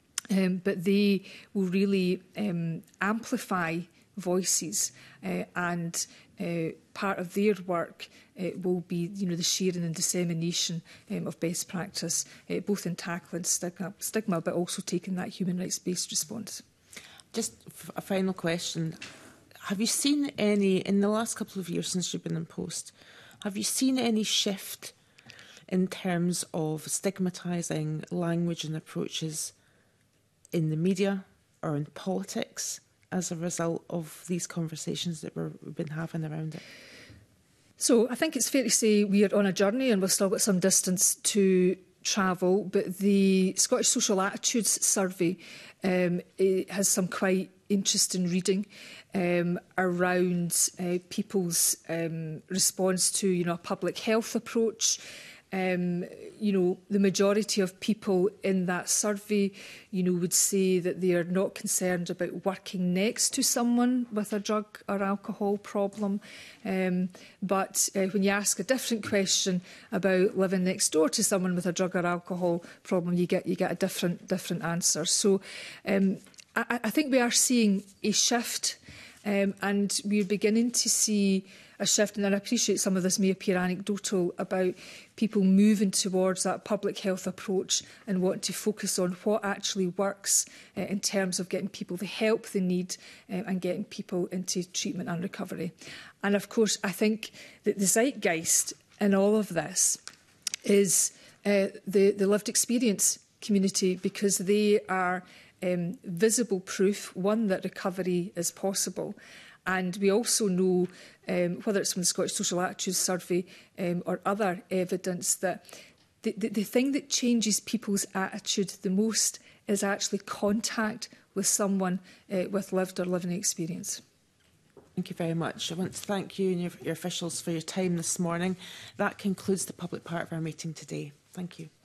S12: um, but they will really um, amplify voices uh, and uh, part of their work uh, will be, you know, the sharing and dissemination um, of best practice, uh, both in tackling stigma, stigma, but also taking that human rights-based response.
S1: Just a final question. Have you seen any, in the last couple of years since you've been in post, have you seen any shift in terms of stigmatising language and approaches in the media or in politics as a result of these conversations that we're, we've been having around it?
S12: So I think it's fair to say we are on a journey and we've still got some distance to travel, but the Scottish Social Attitudes Survey um, it has some quite interesting reading um, around uh, people's um, response to, you know, a public health approach. Um, you know, the majority of people in that survey, you know, would say that they are not concerned about working next to someone with a drug or alcohol problem. Um, but uh, when you ask a different question about living next door to someone with a drug or alcohol problem, you get you get a different different answer. So um, I, I think we are seeing a shift, um, and we're beginning to see a shift, and I appreciate some of this may appear anecdotal, about people moving towards that public health approach and wanting to focus on what actually works uh, in terms of getting people the help they need uh, and getting people into treatment and recovery. And of course, I think that the zeitgeist in all of this is uh, the, the lived experience community, because they are um, visible proof, one, that recovery is possible. And we also know, um, whether it's from the Scottish Social Attitudes Survey um, or other evidence, that the, the, the thing that changes people's attitude the most is actually contact with someone uh, with lived or living experience.
S1: Thank you very much. I want to thank you and your, your officials for your time this morning. That concludes the public part of our meeting today. Thank you.